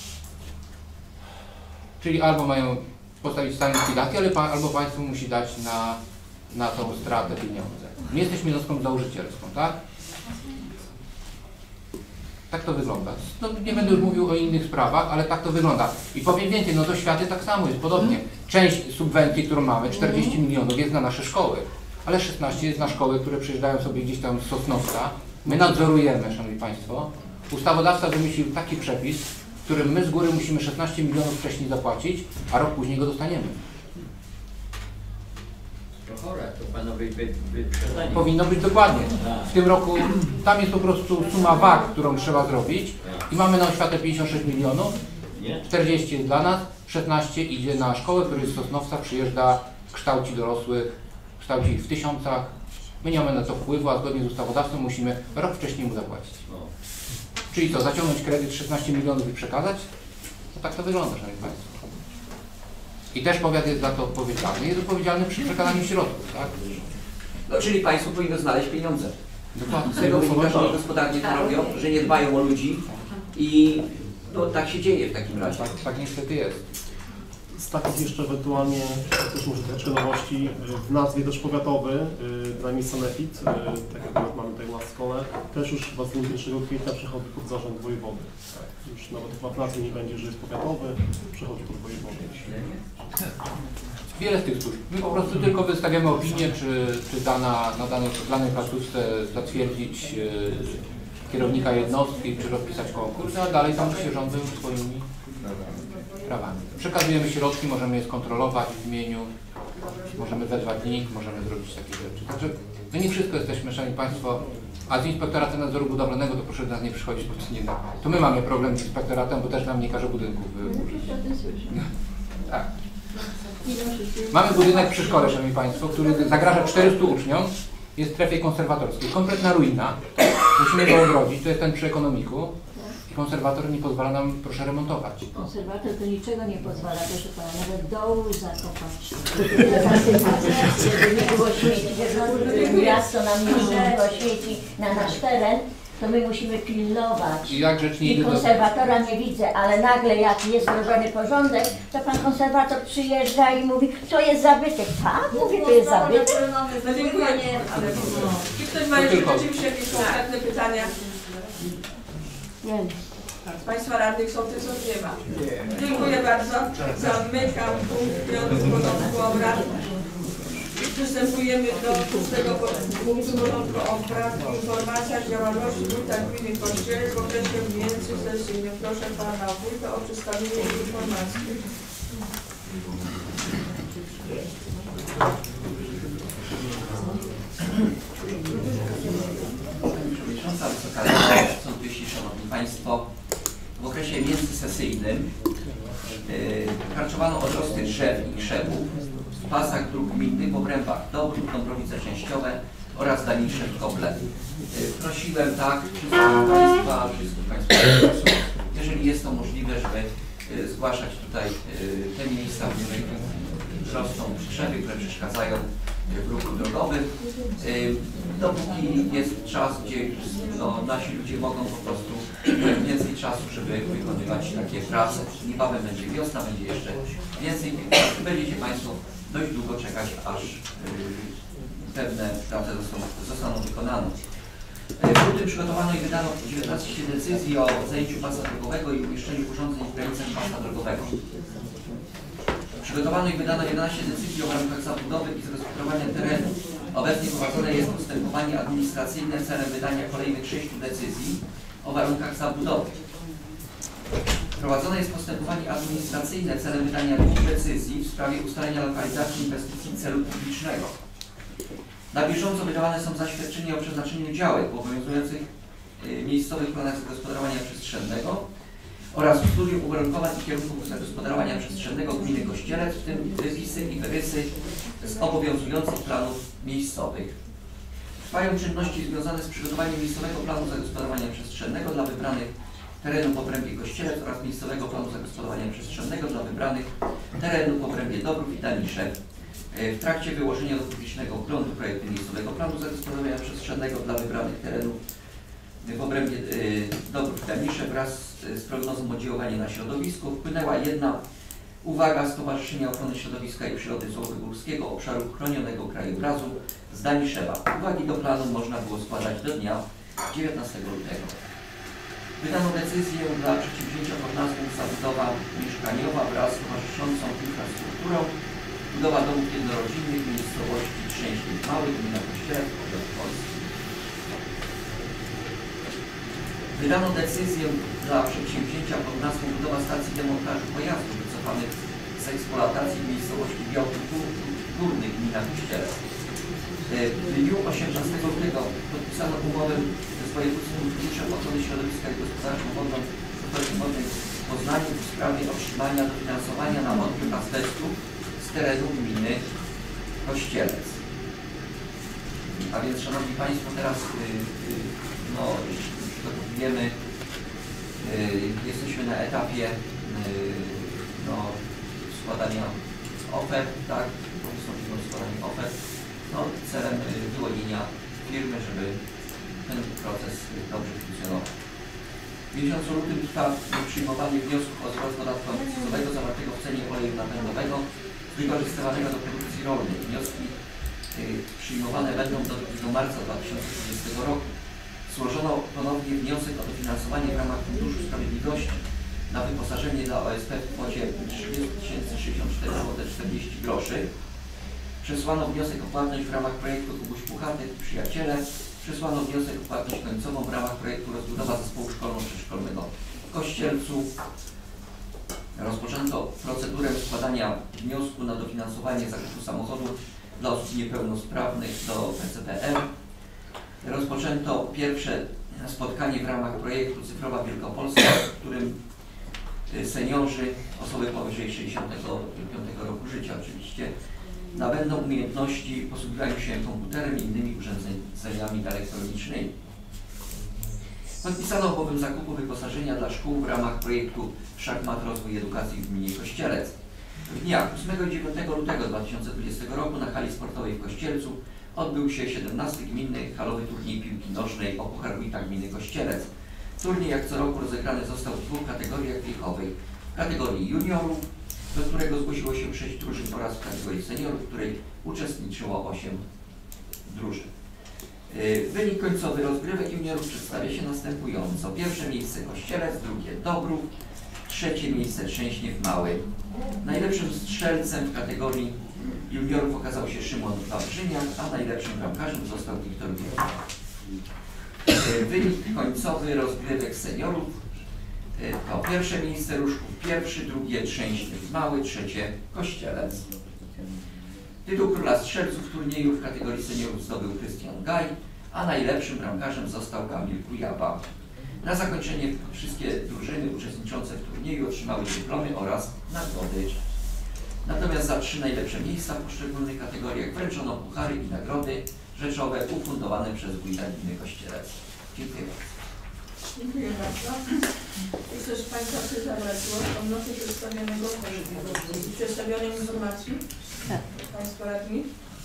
Speaker 6: Czyli albo mają postawić stan likwidacji, ale pa, albo państwo musi dać na, na tą stratę pieniądze. My jesteśmy jednostką założycielską, tak? Tak to wygląda. No, nie będę już mówił o innych sprawach, ale tak to wygląda. I powiem więcej, no to światy tak samo jest podobnie. Część subwencji, którą mamy, czterdzieści milionów, jest na nasze szkoły, ale szesnaście jest na szkoły, które przyjeżdżają sobie gdzieś tam z Sosnowca. My nadzorujemy, Szanowni Państwo. Ustawodawca wymyślił taki przepis, w którym my z góry musimy szesnaście milionów wcześniej zapłacić, a rok później go dostaniemy.
Speaker 3: To chore, to panowie wy, wyprzedzenie.
Speaker 6: Powinno być dokładnie. W tym roku tam jest po prostu suma wag, którą trzeba zrobić i mamy na oświatę pięćdziesiąt sześć milionów, czterdzieści jest dla nas, szesnaście idzie na szkołę, który z Sosnowca przyjeżdża, kształci dorosłych, kształci ich w tysiącach. My nie mamy na to wpływu, a zgodnie z ustawodawcą musimy rok wcześniej mu zapłacić. Czyli co, zaciągnąć kredyt szesnaście milionów i przekazać? No tak to wygląda, Szanowni Państwo. I też powiat jest za to odpowiedzialny. Jest odpowiedzialny przy przekazaniu środków, tak?
Speaker 9: No, czyli państwo powinno znaleźć pieniądze.
Speaker 6: Dokładnie.
Speaker 9: Z tego wynika, że gospodarnie to robią, że nie dbają o ludzi i no, tak się dzieje w takim razie.
Speaker 6: Tak, tak niestety jest.
Speaker 8: Z takich jeszcze ewentualnie, też może troszeczkę nowości, w nazwie też powiatowy, dla miejsca Sanepid, tak jak mamy tutaj u nas w szkole, też już chyba z dniem pierwszego kwietnia przechodzi pod zarząd wojewody. Tak, już nawet chyba w nazwie nie będzie, że jest powiatowy, przechodzi pod wojewodę.
Speaker 6: Wiele z tych służb. My po prostu tylko wystawiamy opinię, czy, czy dana, na danej, danej placówce zatwierdzić e, kierownika jednostki, czy rozpisać konkurs, a dalej tam się rządzą swoimi prawami. Przekazujemy środki, możemy je skontrolować w imieniu, możemy wezwać NIK, możemy zrobić takie rzeczy. Także my nie wszystko jesteśmy, Szanowni Państwo, a z Inspektoratem Nadzoru Budowlanego to proszę do nas nie przychodzić, bo to nie da. To my mamy problem z Inspektoratem, bo też nam nie każe budynków wyburzyć. Tak. Mamy budynek przy szkole, Szanowni Państwo, który zagraża czterystu uczniom, jest w strefie konserwatorskiej. Kompletna ruina. Musimy go ogrodzić, to jest ten przy ekonomiku. I konserwator nie pozwala nam, proszę, remontować.
Speaker 4: Konserwator to niczego nie pozwala, proszę pana, nawet dołu zakopać. Żeby nie było śmieci, żeby miasto nam nie rzuciło śmieci na nasz teren, to my musimy pilnować.
Speaker 6: I, jak rzecz nie
Speaker 4: I konserwatora nie widzę, ale nagle jak jest wdrożony porządek, to pan konserwator przyjeżdża i mówi, to jest zabytek. Tak, mówi, to jest zabytek.
Speaker 1: No dziękuję. Czy ktoś ma jeszcze rzeczywiście jakieś konkretne pytania?
Speaker 4: Nie.
Speaker 1: Z Państwa radnych sołtysów nie ma. Dziękuję bardzo. Zamykam punkt piąty porządku obrad. Przystępujemy do szóstego punktu porządku obrad. Informacja o działalności wójta gminy Kościele w okresie międzysesyjnym. Proszę pana wójta o przedstawienie informacji.
Speaker 9: Przewodnicząca, Wysoka Rado, Sołtysi, Szanowni Państwo, w okresie międzysesyjnym yy, rozpatrzowano odrosty drzew i krzewów w pasach dróg gminnych w obrębach Dobrów, Dąbrowice Częściowe oraz Daniszew Koble. Prosiłem tak wszystkich Państwa, wszystkich Państwa, jeżeli jest to możliwe, żeby zgłaszać tutaj te miejsca, w których rosną krzewy, które przeszkadzają w ruchu drogowym. Dopóki jest czas, gdzie no, nasi ludzie mogą po prostu mieć więcej czasu, żeby wykonywać takie prace. Niebawem będzie wiosna, będzie jeszcze więcej tych prac. Będziecie Państwo dość długo czekać, aż pewne prace zostaną, zostaną wykonane. W lutym przygotowano i wydano dziewiętnaście decyzji o zajęciu pasa drogowego i umieszczeniu urządzeń w granicach pasa drogowego. Przygotowano i wydano jedenaście decyzji o warunkach zabudowy i zagospodarowania terenu. Obecnie prowadzone jest postępowanie administracyjne celem wydania kolejnych sześciu decyzji o warunkach zabudowy. Prowadzone jest postępowanie administracyjne celem wydania dwóch decyzji w sprawie ustalenia lokalizacji inwestycji celu publicznego. Na bieżąco wydawane są zaświadczenia o przeznaczeniu działek w obowiązujących y, miejscowych planach zagospodarowania przestrzennego oraz studium uwarunkowań i kierunków zagospodarowania przestrzennego gminy Kościelec, w tym wypisy i wyrysy z obowiązujących planów miejscowych. Trwają czynności związane z przygotowaniem miejscowego planu zagospodarowania przestrzennego dla wybranych terenów w obrębie Kościelec oraz miejscowego planu zagospodarowania przestrzennego dla wybranych terenów w obrębie Dobrów i Daniszew. W trakcie wyłożenia do publicznego oglądu projektu miejscowego planu zagospodarowania przestrzennego dla wybranych terenów w obrębie y, Dobrów i Daniszew wraz z, z prognozą oddziaływania na środowisko wpłynęła jedna uwaga Stowarzyszenia Ochrony Środowiska i Przyrody Złotogórskiego Obszaru Chronionego Krajobrazu z Daniszewa. Uwagi do planu można było składać do dnia dziewiętnastego lutego. Wydano decyzję dla przedsięwzięcia pod nazwą zabudowa mieszkaniowa wraz z towarzyszącą infrastrukturą budowa domów jednorodzinnych w miejscowości Trzęśnik Mały, gmina Kościelec, powiat Polski. Wydano decyzję dla przedsięwzięcia pod nazwą budowa stacji demontażu pojazdów wycofanych z eksploatacji w miejscowości Białty Górny, gmina Kościelec. W dniu osiemnastego lutego podpisano umowę z wojewódzkim burmistrzem ochrony środowiska i gospodarczą wodną wodnej w Poznaniu w sprawie otrzymania dofinansowania na odbiór azbestu z terenu gminy Kościelec. A więc, Szanowni Państwo, teraz no, przygotowujemy, jesteśmy na etapie no, składania ofert, tak, wystąpimy o składanie ofert, no, celem wyłonienia firmy, żeby ten proces dobrze funkcjonował. W miesiącu lutym trwa przyjmowanie wniosków o zwrot podatku akcyzowego zawartego w cenie oleju napędowego wykorzystywanego do produkcji rolnej. Wnioski y, przyjmowane będą do drugiego marca dwa tysiące dwudziestego roku. Złożono ponownie wniosek o dofinansowanie w ramach Funduszu Sprawiedliwości na wyposażenie dla O S P w kwocie trzydzieści tysięcy sześćdziesiąt cztery złote czterdzieści groszy. Przesłano wniosek o płatność w ramach projektu Kubuś Puchatek i Przyjaciele. Przesłano wniosek o płatność końcową w ramach projektu Rozbudowa Zespołu Szkolno-Przedszkolnego w Kościelcu. Rozpoczęto procedurę składania wniosku na dofinansowanie zakupu samochodu dla osób niepełnosprawnych do P C P R. Rozpoczęto pierwsze spotkanie w ramach projektu Cyfrowa Wielkopolska, w którym seniorzy, osoby powyżej sześćdziesiątego piątego roku życia oczywiście, nabędą umiejętności posługiwania się komputerem i innymi urządzeniami elektronicznymi. Podpisano umowę zakupu wyposażenia dla szkół w ramach projektu Szachmat Rozwój Edukacji w gminie Kościelec. W dniach ósmego i dziewiątego lutego dwa tysiące dwudziestego roku na hali sportowej w Kościelcu odbył się siedemnasty gminny halowy turniej piłki nożnej o Puchar Wójta Gminy Kościelec. Turniej jak co roku rozegrany został w dwóch kategoriach wiekowych. W kategorii juniorów, do którego zgłosiło się sześć drużyn, oraz w kategorii seniorów, w której uczestniczyło osiem drużyn. Wynik końcowy rozgrywek juniorów przedstawia się następująco. Pierwsze miejsce Kościelec, drugie Dobrów, trzecie miejsce Trzęśniew Mały. Najlepszym strzelcem w kategorii juniorów okazał się Szymon Wawrzyniak, a najlepszym bramkarzem został Wiktor Wielki. Wynik końcowy rozgrywek seniorów to pierwsze miejsce Ruszków pierwszy, drugie Trzęśniew Mały, trzecie Kościelec. Tytuł Króla Strzelców turnieju w kategorii seniorów zdobył Krystian Gaj, a najlepszym bramkarzem został Kamil Kujaba. Na zakończenie wszystkie drużyny uczestniczące w turnieju otrzymały dyplomy oraz nagrody. Natomiast za trzy najlepsze miejsca w poszczególnych kategoriach wręczono puchary i nagrody rzeczowe ufundowane przez wójta gminy Kościelec. Dziękuję bardzo.
Speaker 1: Dziękuję bardzo. Czy ktoś z Państwa chce zabrać głos odnośnie przedstawionego przedstawionej informacji?
Speaker 4: Tak.
Speaker 1: Państwo radni?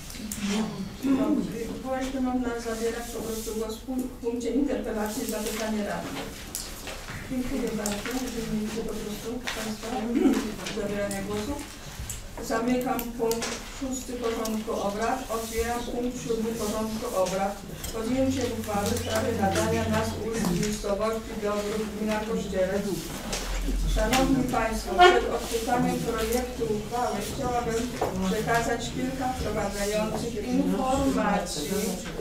Speaker 1: No, właśnie można zabierać po prostu głos w punkcie interpelacji i zapytanie radnych. Dziękuję bardzo, że nie widzę po prostu Państwa zabierania głosu. Zamykam punkt szósty porządku obrad. Otwieram punkt siódmy porządku obrad. Podjęcie uchwały w sprawie nadania nazw ulic w miejscowości Dobrów, gmina Kościelec. Szanowni Państwo, przed odczytaniem projektu uchwały chciałabym przekazać kilka wprowadzających informacji.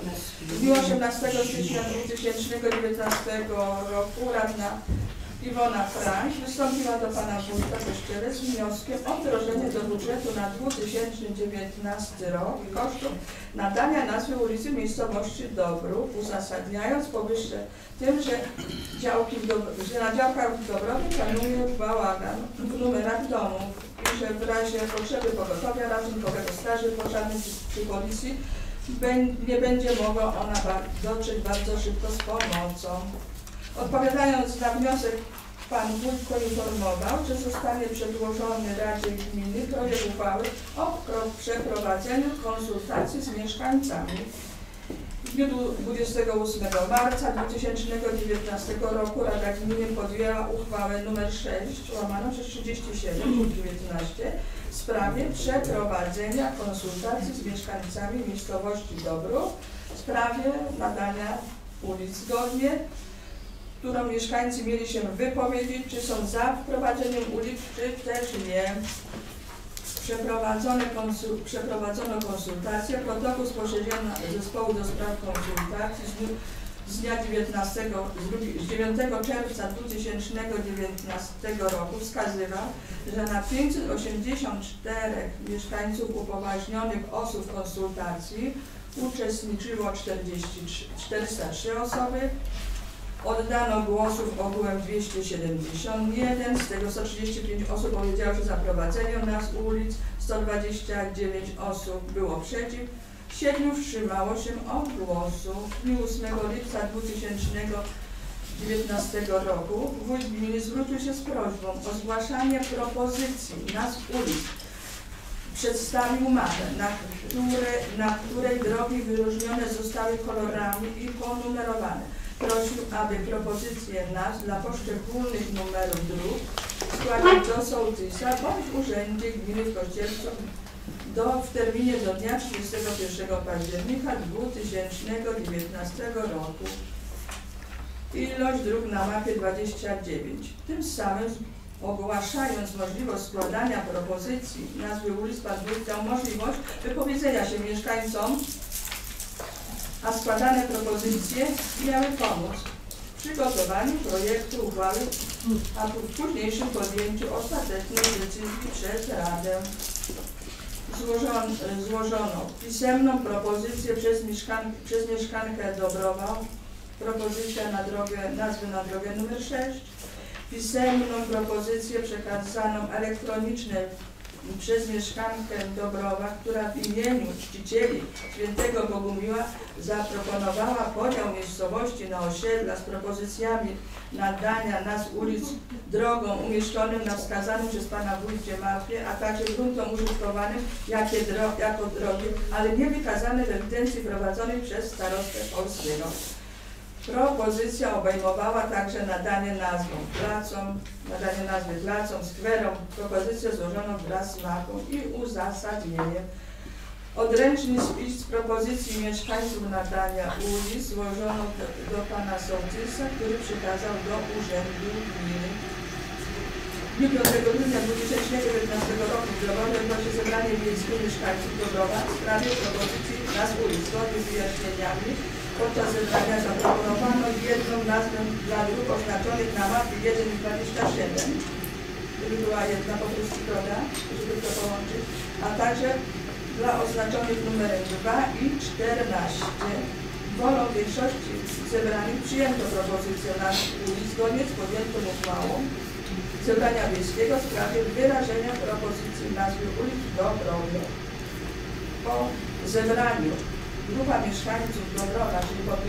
Speaker 1: W dniu osiemnastego stycznia dwa tysiące dziewiętnastego roku radna Iwona Frank wystąpiła do pana wójta Kościelec z wnioskiem o wdrożenie do budżetu na dwa tysiące dziewiętnasty rok kosztów nadania nazwy ulicy miejscowości Dobrów, uzasadniając powyższe tym, że, działki w Dob że na działkach w Dobrowie planuje bałagan w numerach domów i że w razie potrzeby pogotowia ratunkowego, straży pożarnej czy policji nie będzie mogła ona dotrzeć bardzo szybko z pomocą. Odpowiadając na wniosek, pan wójt poinformował, że zostanie przedłożony Radzie Gminy projekt uchwały o przeprowadzeniu konsultacji z mieszkańcami. W dniu dwudziestego ósmego marca dwa tysiące dziewiętnastego roku Rada Gminy podjęła uchwałę nr sześć łamane przez trzydzieści siedem dziewiętnaście w sprawie przeprowadzenia konsultacji z mieszkańcami miejscowości Dobrów w sprawie nadania ulic. Zgodnie którą mieszkańcy mieli się wypowiedzieć, czy są za wprowadzeniem ulic, czy też nie. Przeprowadzone konsul, przeprowadzono konsultacje, protokół z posiedzenia zespołu do spraw konsultacji z, dniu, z dnia dziewiętnastego, z dziewiątego czerwca dwa tysiące dziewiętnastego roku wskazywał, że na pięćset osiemdziesiąt cztery mieszkańców upoważnionych osób konsultacji uczestniczyło czterysta trzy osoby. Oddano głosów ogółem dwieście siedemdziesiąt jeden, z tego sto trzydzieści pięć osób powiedziało, że za prowadzeniem nazw ulic, sto dwadzieścia dziewięć osób było przeciw, siedmiu wstrzymało się od głosu. W dniu ósmego lipca dwa tysiące dziewiętnastego roku wójt gminy zwrócił się z prośbą o zgłaszanie propozycji nazw ulic. Przedstawił mapę, na, które, na której drogi wyróżnione zostały kolorami i ponumerowane. Prosił, aby propozycje nazw dla poszczególnych numerów dróg składać do sołtysa bądź urzędzie gminy w Kościelcu do, w terminie do dnia trzydziestego pierwszego października dwa tysiące dziewiętnastego roku. Ilość dróg na mapie dwadzieścia dziewięć. Tym samym ogłaszając możliwość składania propozycji nazwy ulic, pan wójt dał możliwość wypowiedzenia się mieszkańcom, a składane propozycje miały pomóc w przygotowaniu projektu uchwały, a w późniejszym podjęciu ostatecznej decyzji przez Radę. Złożono, złożono pisemną propozycję przez, mieszkan, przez mieszkankę Dobrowa, propozycja na drogę, nazwy na drogę numer sześć, pisemną propozycję przekazaną elektronicznie przez mieszkankę Dobrowa, która w imieniu czcicieli Świętego Bogumiła zaproponowała podział miejscowości na osiedla z propozycjami nadania nazw ulic drogom umieszczonym na wskazanym przez pana wójcie mapie, a także gruntom użytkowanym jakie dro jako drogi, ale nie wykazane w ewidencji prowadzonej przez starostę Polskiego. Propozycja obejmowała także nadanie nazwom placom, nadanie nazwy placom, skwerom. Propozycję złożono wraz z mapą i uzasadnieniem. Odręczny spis propozycji mieszkańców nadania ulic złożono do, do pana sołtysa, który przekazał do urzędu gminy. W dniu piątego grudnia dwa tysiące dziewiętnastego roku w Dobrowie odbyło się zebranie miejskie mieszkańców Dobrowa w sprawie propozycji nazw ulic. Zgodnie z wyjaśnieniami podczas zebrania zaproponowano jedną nazwę dla dróg oznaczonych na mapie jeden i dwadzieścia siedem, gdyby była jedna po prostu droga, żeby to połączyć, a także dla oznaczonych numerem dwa i czternaście. Wolą większości zebranych przyjęto propozycję nazw ulic zgodnie z podjętą uchwałą Zebrania Wiejskiego w sprawie wyrażenia propozycji nazwy ulic Dąbrowy. Po zebraniu grupa mieszkańców Dąbrowa, czyli po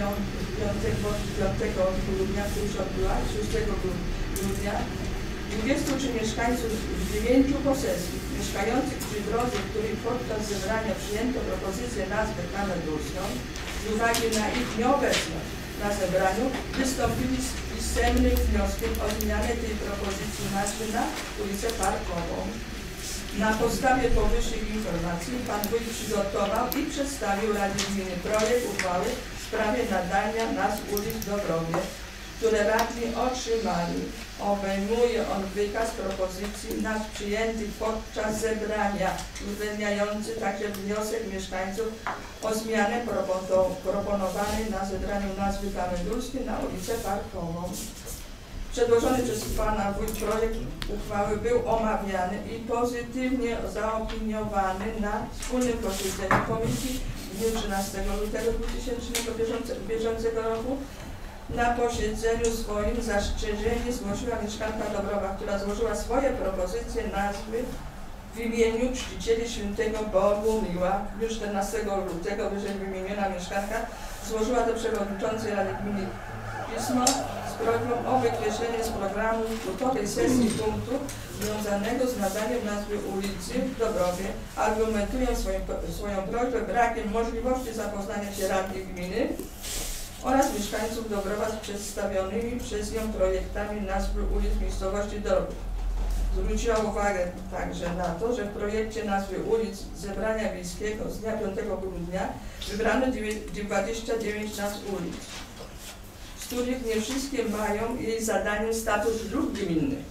Speaker 1: piątego grudnia, który się odbyła, szóstego grudnia, dwudziestu trzy mieszkańców z dziewięciu posesji mieszkających przy drodze, których podczas zebrania przyjęto propozycję nazwy Kamedurską, z uwagi na ich nieobecność na zebraniu, wystąpili z pisemnym wnioskiem o zmianę tej propozycji nazwy na ulicę Parkową. Na podstawie powyższych informacji Pan Wójt przygotował i przedstawił Radzie Gminy projekt uchwały w sprawie nadania nazw ulic w Dąbrowie, które radni otrzymali. Obejmuje on wykaz propozycji nazw przyjętych podczas zebrania, uwzględniający także wniosek mieszkańców o zmianę proponowanej na zebraniu nazwy Kamendulskiej na ulicę Parkową. Przedłożony przez Pana Wójt projekt uchwały był omawiany i pozytywnie zaopiniowany na wspólnym posiedzeniu Komisji w dniu trzynastego lutego bieżącego roku. Na posiedzeniu swoim zastrzeżenie zgłosiła mieszkanka Dąbrowa, która złożyła swoje propozycje nazwy w imieniu czcicieli świętego Bogumiła. W dniu czternastego lutego wyżej wymieniona mieszkanka złożyła do przewodniczącej Rady Gminy pismo z prośbą o wykreślenie z programu lutowej sesji punktu związanego z nadaniem nazwy ulicy w Dąbrowie, argumentując swoją, swoją prośbę brakiem możliwości zapoznania się radnych gminy oraz mieszkańców Dąbrowa z przedstawionymi przez nią projektami nazwy ulic miejscowości Dąbrów. Zwróciła uwagę także na to, że w projekcie nazwy ulic Zebrania Wiejskiego z dnia piątego grudnia wybrano dwadzieścia dziewięć nazw ulic, z których nie wszystkie mają jej zadaniem status dróg gminnych.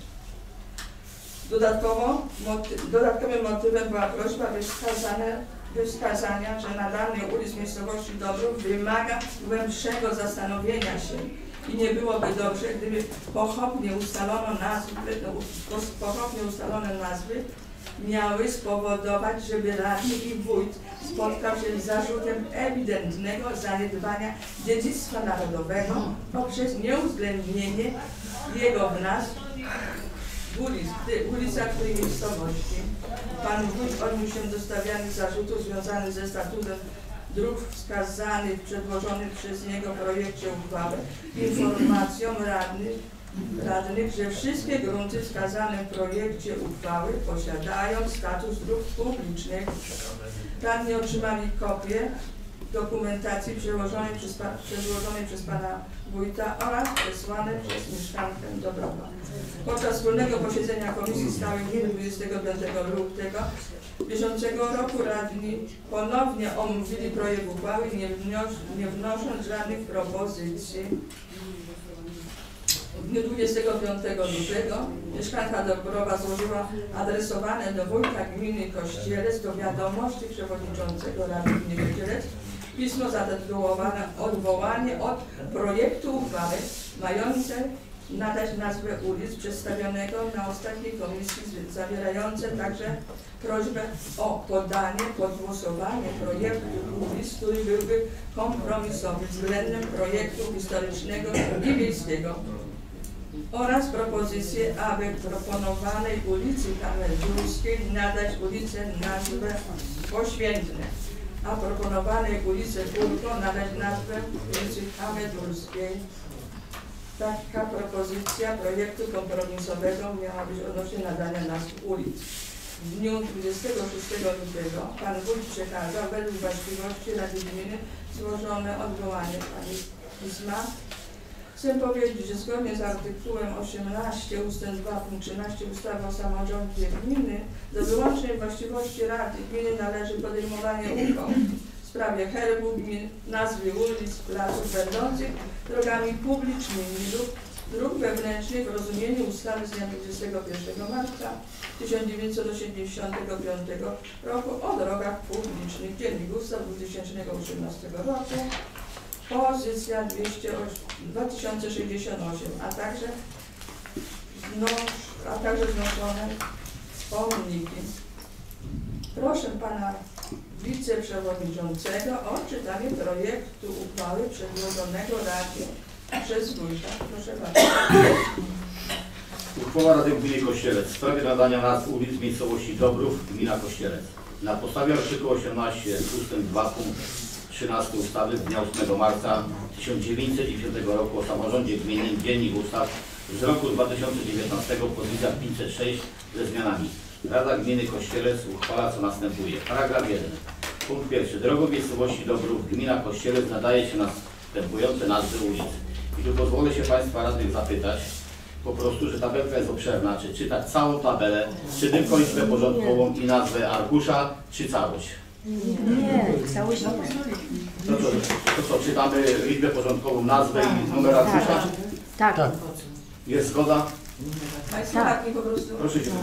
Speaker 1: Dodatkowo, moty, dodatkowym motywem była prośba wskazania, że nadanie ulic miejscowości Dąbrów wymaga głębszego zastanowienia się i nie byłoby dobrze, gdyby pochopnie ustalono nazwy, pochopnie ustalone nazwy miały spowodować, żeby radny i wójt spotkał się z zarzutem ewidentnego zaniedbania dziedzictwa narodowego poprzez nieuwzględnienie jego w nazw ulic, ulicach tej miejscowości. Pan Wójt odniósł się do stawianych zarzutów związanych ze statutem dróg wskazanych w przedłożonym przez niego projekcie uchwały, informacją radnych, radnych, że wszystkie grunty wskazane w projekcie uchwały posiadają status dróg publicznych. Radni otrzymali kopię dokumentacji przełożonej przez, przedłożonej przez Pana Wójta oraz przesłanej przez mieszkankę Dąbrowa. Podczas wspólnego posiedzenia Komisji Stałej Gminy dwudziestego piątego lutego bieżącego roku radni ponownie omówili projekt uchwały, nie, wnios nie wnosząc żadnych propozycji. W dniu dwudziestego piątego lutego mieszkanka Dąbrowa złożyła adresowane do wójta gminy Kościelec do wiadomości przewodniczącego Rady Gminy Kościelec pismo zatytułowane Odwołanie od projektu uchwały mające nadać nazwę ulic przedstawionego na ostatniej komisji, zawierające także prośbę o podanie pod głosowanie projektu ulic, który byłby kompromisowy względem projektu historycznego i wiejskiego, oraz propozycję, aby proponowanej ulicy Kamendulskiej nadać ulicę nazwę Poświętne, a proponowanej ulicy Urko nadać nazwę ulicy Kamendulskiej. Taka propozycja projektu kompromisowego miała być odnośnie nadania nazw ulic. W dniu dwudziestego szóstego lutego Pan Wójt przekazał według właściwości Rady Gminy złożone odwołanie Pani pisma. Chcę powiedzieć, że zgodnie z artykułem osiemnastym ustęp dwa punkt trzynaście ustawy o samorządzie gminy do wyłącznej właściwości Rady Gminy należy podejmowanie uchwał w sprawie herbu gmin, nazwy ulic, placów będących drogami publicznymi lub dróg wewnętrznych w rozumieniu ustawy z dnia dwudziestego pierwszego marca tysiąc dziewięćset osiemdziesiątego piątego roku o drogach publicznych, Dziennik Ustaw dwa tysiące osiemnastego roku, pozycja dwa tysiące sześćdziesiąt osiem, a także, no, a także znoszone pomniki. Proszę Pana Wiceprzewodniczącego o czytanie projektu uchwały przedłożonego Radzie przez Wójta. Proszę bardzo.
Speaker 5: Uchwała Rady Gminy Kościelec w sprawie nadania nazw ulic w miejscowości Dobrów, gmina Kościelec. Na podstawie artykułu osiemnaście ustęp dwa punkt trzynaście ustawy z dnia ósmego marca tysiąc dziewięćset dziewięćdziesiątego roku o samorządzie gminnym, Dziennik Ustaw z roku dwa tysiące dziewiętnastego, pozycja pięćset sześć ze zmianami. Rada Gminy Kościelec uchwala co następuje. Paragraf jeden. Punkt pierwszy. Drogą w miejscowości Dobrów, gmina Kościelec nadaje się następujące nazwy ulic. I tu pozwolę się Państwa radnych zapytać, po prostu, że tabelka jest obszerna, czy czytać całą tabelę, czy tylko liczbę porządkową i nazwę arkusza, czy całość?
Speaker 4: Nie, całość nie.
Speaker 5: To co, to co, czytamy liczbę porządkową, nazwę i numer arkusza?
Speaker 4: Tak.
Speaker 2: Tak.
Speaker 5: Jest zgoda?
Speaker 1: Państwo
Speaker 4: Tak.
Speaker 1: radni po prostu.
Speaker 5: Proszę Cię.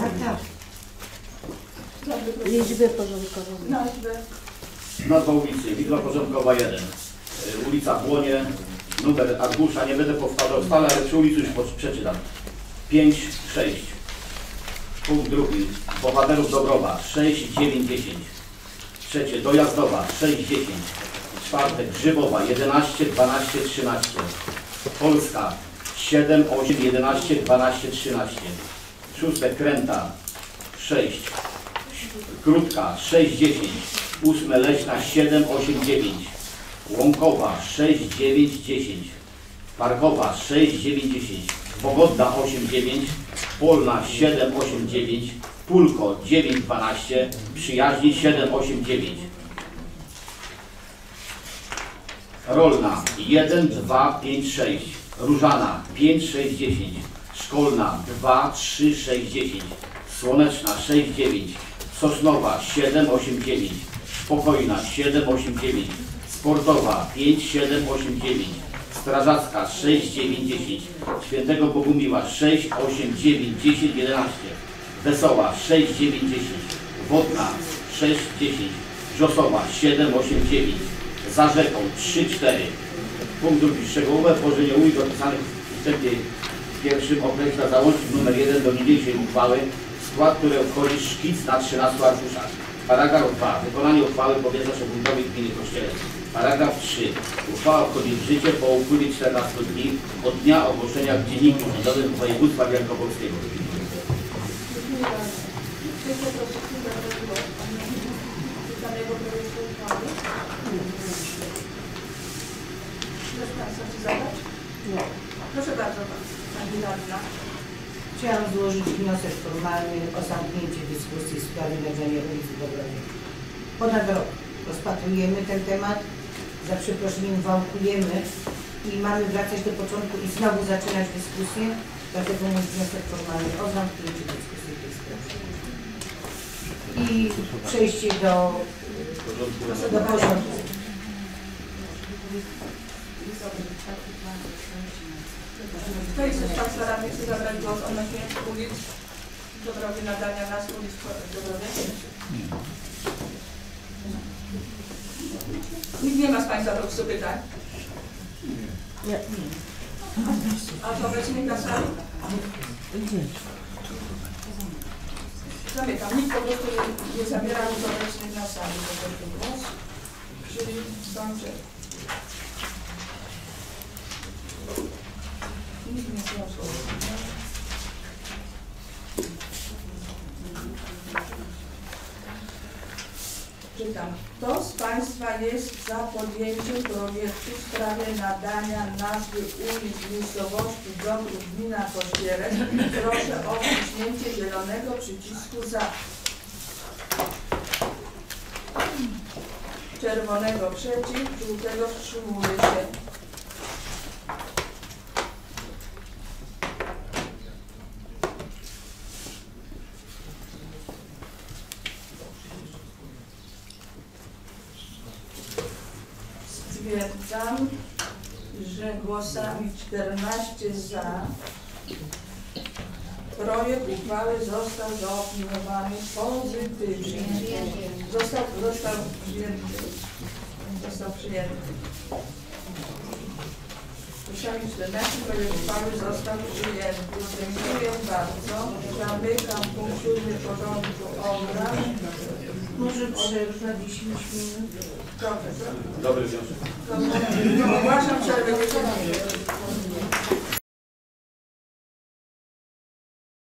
Speaker 4: Liczbę porządkową.
Speaker 1: Nazwę.
Speaker 5: Nazwa ulicy, liczba porządkowa jeden. Y, Ulica Błonie, numer arkusza, nie będę powtarzał stale, ale przy ulicy już po- przeczytam. pięć, sześć. Punkt drugi. Bohaterów Dobrowa sześć, dziewięć, dziesięć. Trzecie. Dojazdowa sześć, dziesięć. Czwarte. Grzybowa jedenaście, dwanaście, trzynaście. Polska siedem, osiem, jedenaście, dwanaście, trzynaście. Szóste. Kręta sześć. Krótka sześć, dziesięć. Ósme. Leśna siedem, osiem, dziewięć. Łąkowa sześć, dziewięć, dziesięć. Parkowa sześć, dziewięć, dziesięć. Pogodna osiem, dziewięć. Polna siedem, osiem, dziewięć. Pulko dziewięć, dwanaście. Przyjaźni siedem, osiem, dziewięć. Rolna jeden, dwa, pięć, sześć. Różana pięć, sześć, dziesięć. Szkolna dwa, trzy, sześć, dziesięć. Słoneczna sześć, dziewięć. Sosnowa siedem, osiem, dziewięć. Spokojna siedem, osiem, dziewięć. Sportowa pięć, siedem, osiem, dziewięć. Strażacka sześć, dziewięć, dziesięć. Świętego Bogumiła sześć, osiem, dziewięć, dziesięć, jedenaście. Wesoła sześć, dziewięć, dziesięć. Wodna sześć, dziesięć. Wrzosowa siedem, osiem, dziewięć. Za rzeką trzy, cztery. Punkt drugi. Szczegółowe położenie ulic opisanych w wstępie pierwszym określa załącznik numer jeden do niniejszej uchwały, w skład której wchodzi szkic na trzynastu arkuszach. Paragraf dwa. Wykonanie uchwały powierza szefowi gminy Kościelec. Paragraf trzy. Uchwała wchodzi w życie po upływie czternastu dni od dnia ogłoszenia w Dzienniku Urzędowym Województwa Wielkopolskiego.
Speaker 1: Danego projektu uchwały. Ktoś Państwa chce zadać?
Speaker 10: Nie.
Speaker 1: Proszę bardzo, Pani Radna.
Speaker 10: Chciałam złożyć wniosek formalny o zamknięcie dyskusji w sprawie nadzania ulicy Dobrowej. Ponad rok rozpatrujemy ten temat, za przeproszeniem wałkujemy i mamy wracać do początku i znowu zaczynać dyskusję, dlatego mój wniosek formalny o zamknięcie dyskusji w tej sprawie. I przejście do, do porządku.
Speaker 1: Kto jest z Państwa radnych chce zabrać głos odnośnie ulic Dobrowy, nadania nazw ulic Dobrowej? Nikt nie ma z Państwa po prostu pytań?
Speaker 4: Nie.
Speaker 1: A z obecnych na sali? Zamykam. Nikt po prostu nie, nie zabiera z obecnych na sali. Głos. Czyli skończę. Nikt nie zgłaszał. Czytam. Kto z Państwa jest za podjęciem projektu w sprawie nadania nazwy ulic w miejscowości Dobrów, gmina Kościelec? Proszę o wciśnięcie zielonego przycisku za. Czerwonego przeciw, żółtego wstrzymuje się. Stwierdzam, że głosami czternaście za projekt uchwały został zaopiniowany pozytywnie. Został, został przyjęty. Został przyjęty. Głosami czternaście projekt uchwały został przyjęty. Dziękuję bardzo. Zamykam punkt siódmy porządku obrad.
Speaker 10: Może przerwa dziesięć minut?
Speaker 1: Dobrze,
Speaker 5: Dobry wniosek.
Speaker 1: dobrze. Ogłaszam przerwę dziesięć minut.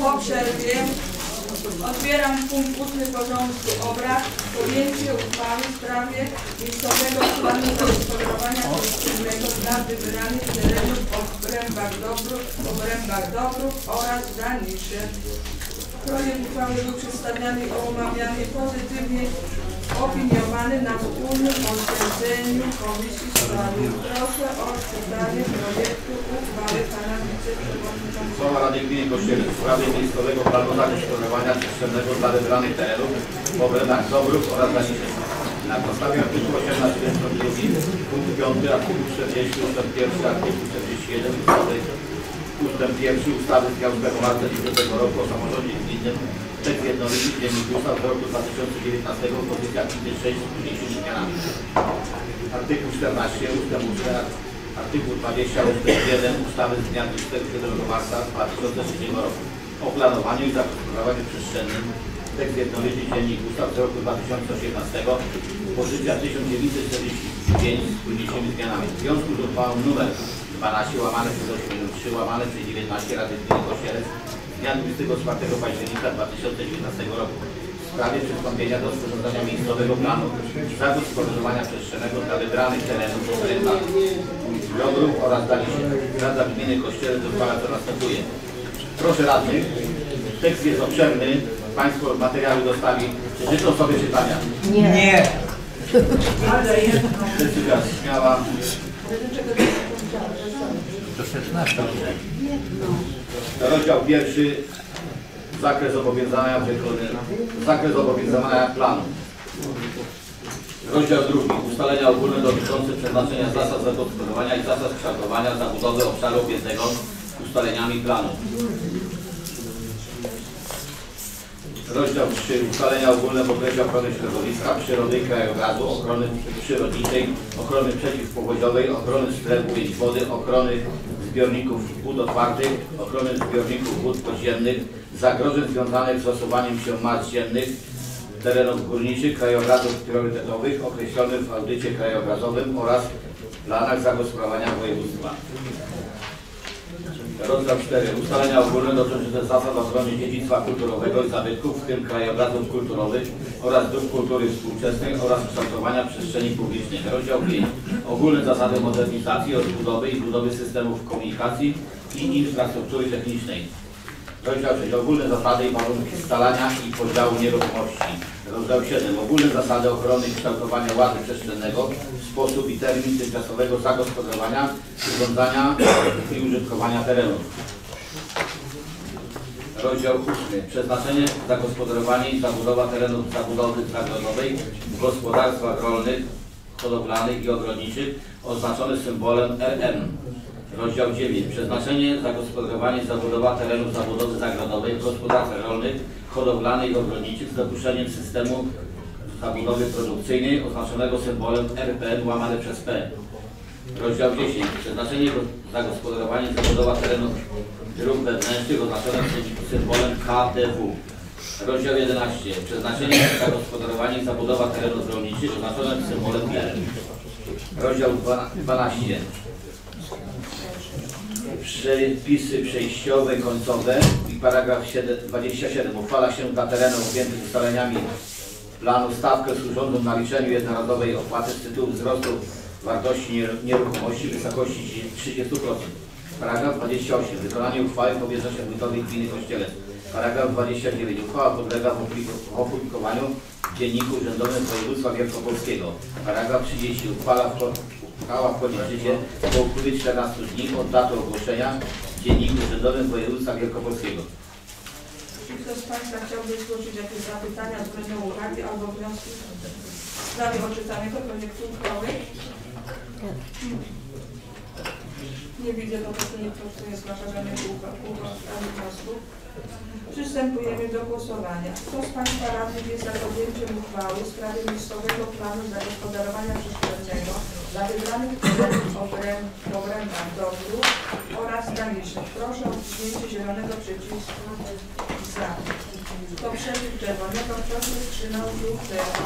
Speaker 1: Po przerwie otwieram punkt ósmy porządku obrad. Podjęcie uchwały w sprawie miejscowego planu zagospodarowania przestrzennego dla wybranych terenów w obrębach Dobrów, w obrębach Dobrów oraz Daniszy. Projekt uchwały był przedstawiany i omawiany pozytywnie opiniowany na wspólnym posiedzeniu Komisji Sprawy. Proszę o czytanie projektu uchwały pana wiceprzewodniczącego.
Speaker 5: Uchwała Rady Gminy Kościelec w sprawie miejscowego planu zagospodarowania przestrzennego dla wybranych terenów w obrębach Dobrów oraz Daniszy. Na podstawie artykułu osiemnastego punkt piąty, artykuł czterdziesty ustęp pierwszy, artykuł czterdzieści jeden ustawy ustęp pierwszy ustawy z dnia ósmego marca dwudziestego roku o samorządzie gminnym, tekst jednolity Dziennik Ustaw z roku dwa tysiące dziewiętnastego, pozycja pięćdziesiąt sześć z późniejszymi zmianami. Artykuł czternaście ustęp ósmy, artykuł dwadzieścia ustęp jeden ustawy z dnia dwudziestego siódmego marca dwa tysiące trzeciego roku o planowaniu i zagospodarowaniu przestrzennym, tekst jednolity Dziennik Ustaw z roku dwa tysiące osiemnastego, pozycja tysiąc dziewięćset czterdzieści pięć z późniejszymi zmianami. W związku z uchwałą numer dwanaście łamane przez osiemdziesiąt trzy łamane przez dziewiętnaście Rady Gminy Kościelec z dnia dwudziestego czwartego października dwa tysiące dziewiętnastego roku w sprawie przystąpienia do sporządzania miejscowego planu zagospodarowania przestrzennego dla wybranych terenów w obrębach Dobrów oraz Daniszy. Rada Gminy Kościelec uchwala, co następuje. Proszę radnych, tekst jest obszerny, Państwo materiały dostali. Czy życzą sobie czytania?
Speaker 10: Nie. Nie.
Speaker 5: Decyzja śmiała. Rozdział pierwszy. Zakres zobowiązania zakres zobowiązania planu. Rozdział drugi. Ustalenia ogólne dotyczące przeznaczenia zasad zagospodarowania i zasad kształtowania zabudowy obszaru objętego ustaleniami planu. Rozdział trzy. Ustalenia ogólne w zakresie ochrony środowiska, przyrody i krajobrazu, ochrony przyrodniczej, ochrony przeciwpowodziowej, ochrony stref ujęć wody, ochrony zbiorników wód otwartych, ochrony zbiorników wód podziemnych, zagrożeń związanych z osuwaniem się mas ziemnych, terenów górniczych, krajobrazów priorytetowych określonych w audycie krajobrazowym oraz planach zagospodarowania województwa. Rozdział cztery. Ustalenia ogólne dotyczące zasad ochrony dziedzictwa kulturowego i zabytków, w tym krajobrazów kulturowych oraz dóbr kultury współczesnej oraz kształtowania przestrzeni publicznej. Rozdział pięć. Ogólne zasady modernizacji, rozbudowy i budowy systemów komunikacji i infrastruktury technicznej. Rozdział sześć. Ogólne zasady i warunki scalania i podziału nieruchomości. Rozdział siedem. Ogólne zasady ochrony i kształtowania ładu przestrzennego, sposób i termin tymczasowego zagospodarowania, urządzania i użytkowania terenów. Rozdział ósmy. Przeznaczenie, zagospodarowanie i zabudowa terenów zabudowy zagrodowej w gospodarstwach rolnych, hodowlanych i ogrodniczych oznaczone symbolem R M. Rozdział dziewięć. Przeznaczenie, zagospodarowanie i zabudowa terenów zabudowy zagrodowej w gospodarstwach rolnych, hodowlanych i ogrodniczych z dopuszczeniem systemu zabudowy produkcyjnej oznaczonego symbolem R P N łamane przez P. Rozdział dziesięć. Przeznaczenie, zagospodarowanie i zabudowa terenów dróg wewnętrznych oznaczone symbolem K D W. Rozdział jedenaście. Przeznaczenie, zagospodarowanie i zabudowa terenów rolniczych oznaczone symbolem G. Rozdział dwanaście. Przepisy przejściowe, końcowe i paragraf dwadzieścia siedem. Uchwala się dla terenów objętych ustaleniami planu stawkę służącą naliczeniu jednorazowej opłaty z tytułu wzrostu wartości nieruchomości w wysokości trzydzieści procent. Paragraf dwadzieścia osiem. Wykonanie uchwały powierza się wójtowi gminy Kościelec. Paragraf dwadzieścia dziewięć. Uchwała podlega opublikowaniu w Dzienniku Urzędowym Województwa Wielkopolskiego. Paragraf trzydziesty. Uchwala Uchwała wchodzi w życie po upływie czternastu dni od daty ogłoszenia w Dzienniku Urzędowym Województwa Wielkopolskiego.
Speaker 1: Czy ktoś z Państwa chciałby zgłosić jakieś zapytania, zwrócić uwagi albo wnioski w sprawie odczytanego projektu uchwały? Nie widzę, po prostu nie nie zgłasza żadnych uwag ani wniosków. Przystępujemy do głosowania. Kto z Państwa radnych jest za podjęciem uchwały w sprawie miejscowego planu zagospodarowania przestrzennego dla wybranych terenów w obrębach Dobrów oraz Daniszy? Proszę o wciśnięcie zielonego przycisku za. Kto przeciw czerwonego, proszę strzynął żółtego.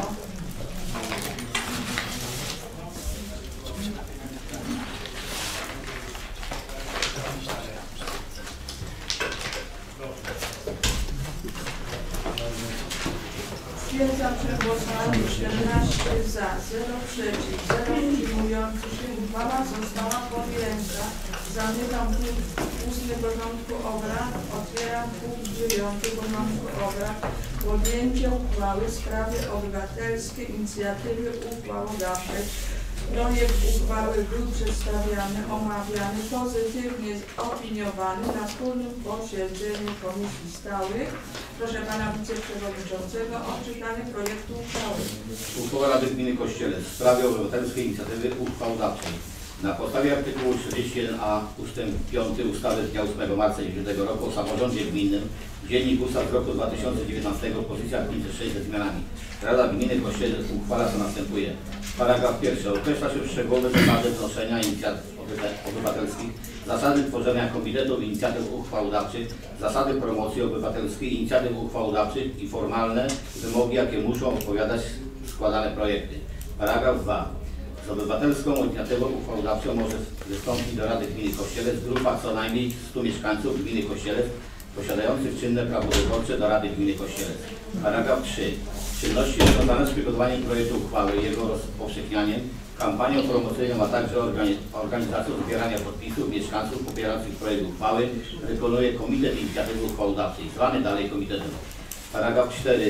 Speaker 1: Stwierdzam, że w głosowaniu czternaście za, zero przeciw, zero wstrzymujących się uchwała została podjęta. Zamykam punkt ósmy porządku obrad. Otwieram punkt dziewiąty porządku obrad. Podjęcie uchwały w sprawie obywatelskiej inicjatywy uchwałodawczej. Projekt uchwały był przedstawiany, omawiany, pozytywnie opiniowany na wspólnym posiedzeniu Komisji Stałych. Proszę Pana Wiceprzewodniczącego o czytanie projektu uchwały.
Speaker 5: Uchwała Rady Gminy Kościelec w sprawie obywatelskiej inicjatywy uchwałodawczej. Na podstawie artykułu czterdzieści jeden a ustęp piąty ustawy z dnia ósmego marca dziewięćdziesiątego roku o samorządzie gminnym, Dziennik Ustaw z roku dwa tysiące dziewiętnastego, pozycja pięćset sześć ze zmianami. Rada Gminy Kościelec uchwala co następuje. Paragraf pierwszy. Określa się szczegółowe zasady wnoszenia inicjatyw obywatelskich, zasady tworzenia komitetów inicjatyw uchwałodawczych, zasady promocji obywatelskiej inicjatyw uchwałodawczych i formalne wymogi, jakie muszą odpowiadać składane projekty. Paragraf dwa. Z obywatelską inicjatywą uchwałodawczą może wystąpić do Rady Gminy Kościelec grupa co najmniej stu mieszkańców Gminy Kościelec posiadających czynne prawo wyborcze do Rady Gminy Kościelec. Paragraf trzy. Czynności związane z przygotowaniem projektu uchwały, jego rozpowszechnianiem, kampanią promocyjną, a także organizacją zbierania podpisów mieszkańców popierających projekt uchwały wykonuje Komitet Inicjatywy Uchwałodawczej, zwany dalej komitetem. Paragraf cztery.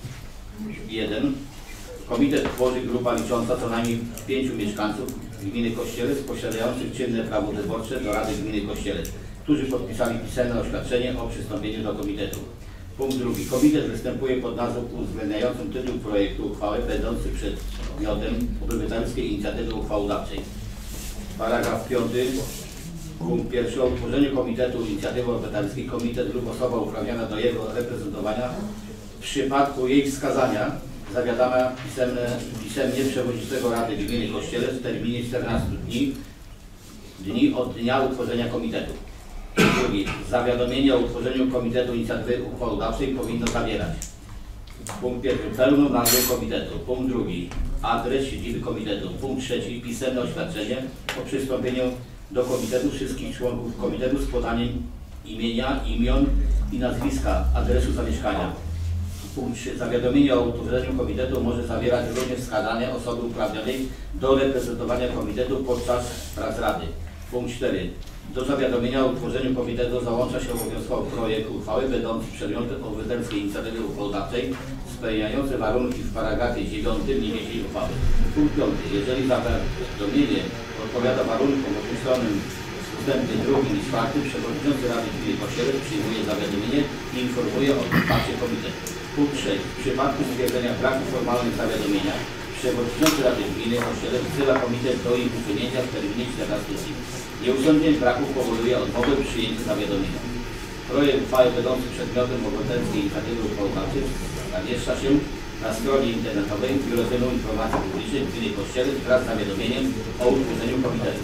Speaker 5: jeden. Komitet tworzy grupa licząca co najmniej pięciu mieszkańców Gminy Kościelec posiadających czynne prawo wyborcze do Rady Gminy Kościelec, którzy podpisali pisemne oświadczenie o przystąpieniu do komitetu. Punkt drugi. Komitet występuje pod nazwą uwzględniającą tytuł projektu uchwały będący przedmiotem obywatelskiej inicjatywy uchwałodawczej. Paragraf piąty. Punkt pierwszy. O utworzeniu Komitetu Inicjatywy Obywatelskiej komitet lub osoba uprawniona do jego reprezentowania w przypadku jej wskazania zawiadamia pisemne, pisemnie przewodniczącego Rady Gminy Kościelec w terminie czternastu dni, dni od dnia utworzenia komitetu. Drugi. Zawiadomienie o utworzeniu Komitetu Inicjatywy Uchwałodawczej powinno zawierać. Punkt pierwszy. Pełną nazwę komitetu. Punkt drugi. Adres siedziby komitetu. Punkt trzeci. Pisemne oświadczenie o przystąpieniu do komitetu wszystkich członków komitetu z podaniem imienia, imion i nazwiska, adresu zamieszkania. Punkt trzy. Zawiadomienie o utworzeniu komitetu może zawierać również wskazanie osoby uprawnionej do reprezentowania komitetu podczas prac Rady. Punkt cztery. Do zawiadomienia o utworzeniu komitetu załącza się obowiązkowo projekt uchwały będący przedmiotem obywatelskiej inicjatywy uchwałodawczej spełniający warunki w paragrafie dziewiątym niniejszej uchwały. Punkt piąty. Jeżeli zawiadomienie odpowiada warunkom określonym w ustępie drugim i czwartym, przewodniczący Rady Gminy Kościelec przyjmuje zawiadomienie i informuje o otwarciu komitetu. Punkt sześć. W przypadku stwierdzenia braku formalnych zawiadomienia przewodniczący Rady Gminy Kościelec wzywa komitet do ich usunięcia w terminie czternastu dni. Nieusunienie braków powoduje odmowę przyjęcia zawiadomienia. Projekt uchwały będący przedmiotem obywatelskiej inicjatywy uchwałodawczej zamieszcza się na stronie internetowej Biuletynu Informacji Publicznej Gminy Kościelec wraz z zawiadomieniem o utworzeniu komitetu.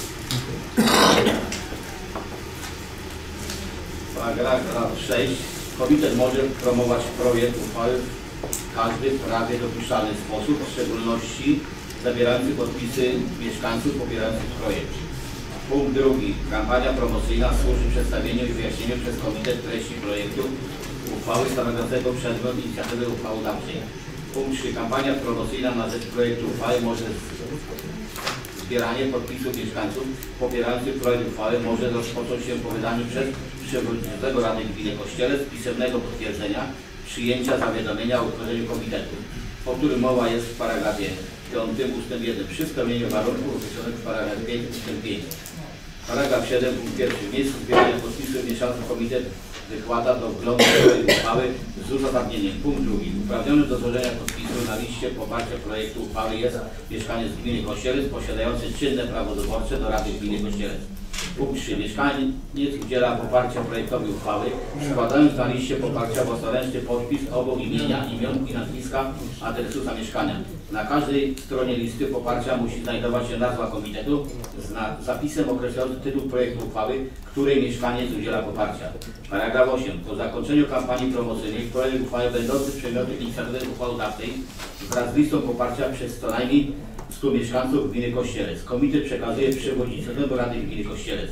Speaker 5: Paragraf sześć. Komitet może promować projekt uchwały w każdy prawie dopuszczalny sposób, w szczególności zawierający podpisy mieszkańców popierających projekt. Punkt drugi. Kampania promocyjna służy przedstawieniu i wyjaśnieniu przez komitet treści projektu uchwały stanowiącego przedmiot inicjatywy uchwałodawczej. Punkt trzy. Kampania promocyjna na rzecz projektu uchwały może zbieranie podpisów mieszkańców popierających projekt uchwały może rozpocząć się po wydaniu przez przewodniczącego Rady Gminy Kościelec pisemnego potwierdzenia przyjęcia zawiadomienia o utworzeniu komitetu, o którym mowa jest w paragrafie piątym ustęp jeden przy spełnieniu warunków określonych w paragrafie pięć ustęp pięć. Paragraf siedem punkt pierwszy. W miejscu zbierania podpisów mieszkańców komitet wykłada do wglądu projektu uchwały z uzasadnieniem. Punkt drugi. Uprawniony do złożenia podpisu na liście poparcia projektu uchwały jest mieszkaniec Gminy Kościelec posiadający czynne prawo wyborcze do Rady Gminy Kościelec. Punkt trzy. Mieszkaniec udziela poparcia projektowi uchwały, składając na liście poparcia własnoręczny podpis obok imienia, imion i nazwiska, adresu zamieszkania. Na każdej stronie listy poparcia musi znajdować się nazwa komitetu z zapisem określającym tytuł projektu uchwały, której mieszkaniec udziela poparcia. Paragraf osiem. Po zakończeniu kampanii promocyjnej projekt uchwały będący przedmiotem inicjatywy uchwałodawczej wraz z listą poparcia przez co najmniej stu mieszkańców Gminy Kościelec. Komitet przekazuje przewodniczącemu Rady Gminy Kościelec.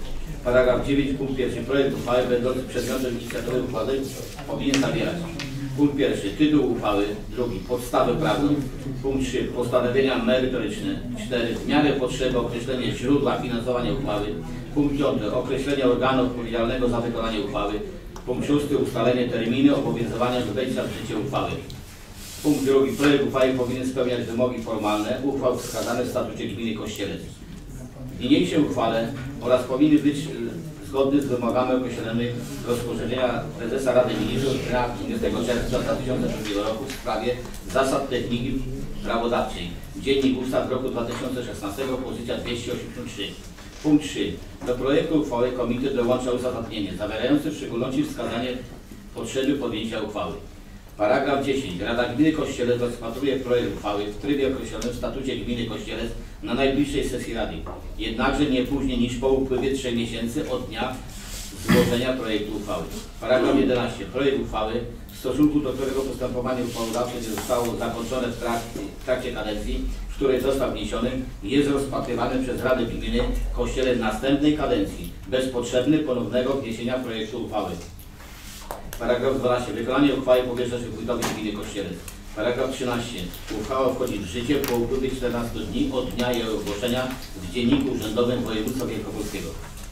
Speaker 5: Paragraf dziewięć punkt pierwszy. Projekt uchwały będący przedmiotem inicjatywy uchwały powinien zawierać. Punkt pierwszy. Tytuł uchwały. Drugi. Podstawę prawną. Punkt trzy. Postanowienia merytoryczne. cztery. W miarę potrzeby określenie źródła finansowania uchwały. Punkt piąty. Określenie organu odpowiedzialnego za wykonanie uchwały. Punkt szósty. Ustalenie terminu obowiązywania do wejścia w życie uchwały. Punkt drugi. Projekt uchwały powinien spełniać wymogi formalne uchwał wskazane w statucie gminy Kościelec. W niniejszej uchwale oraz powinny być zgodny z wymogami określonymi rozporządzenia prezesa Rady Ministrów dnia dwudziestego czerwca dwa tysiące drugiego roku w sprawie zasad techniki prawodawczej. Dziennik Ustaw roku dwa tysiące szesnastego, pozycja dwieście osiemdziesiąt trzy. Punkt trzy. Do projektu uchwały komitet dołącza uzasadnienie zawierające w szczególności wskazanie potrzeby podjęcia uchwały. Paragraf dziesięć. Rada Gminy Kościelec rozpatruje projekt uchwały w trybie określonym w statucie Gminy Kościelec na najbliższej sesji Rady, jednakże nie później niż po upływie trzech miesięcy od dnia złożenia projektu uchwały. Paragraf jedenaście. Projekt uchwały, w stosunku do którego postępowanie uchwałodawcze nie zostało zakończone w trakcie, w trakcie kadencji, w której został wniesiony, jest rozpatrywany przez Radę Gminy Kościelec następnej kadencji, bez potrzeby ponownego wniesienia projektu uchwały. Paragraf dwanaście. Wykonanie uchwały powierza się wójtowi gminy Kościelec. Paragraf trzynaście. Uchwała wchodzi w życie po upływie czternastu dni od dnia jej ogłoszenia w Dzienniku Urzędowym Województwa Wielkopolskiego.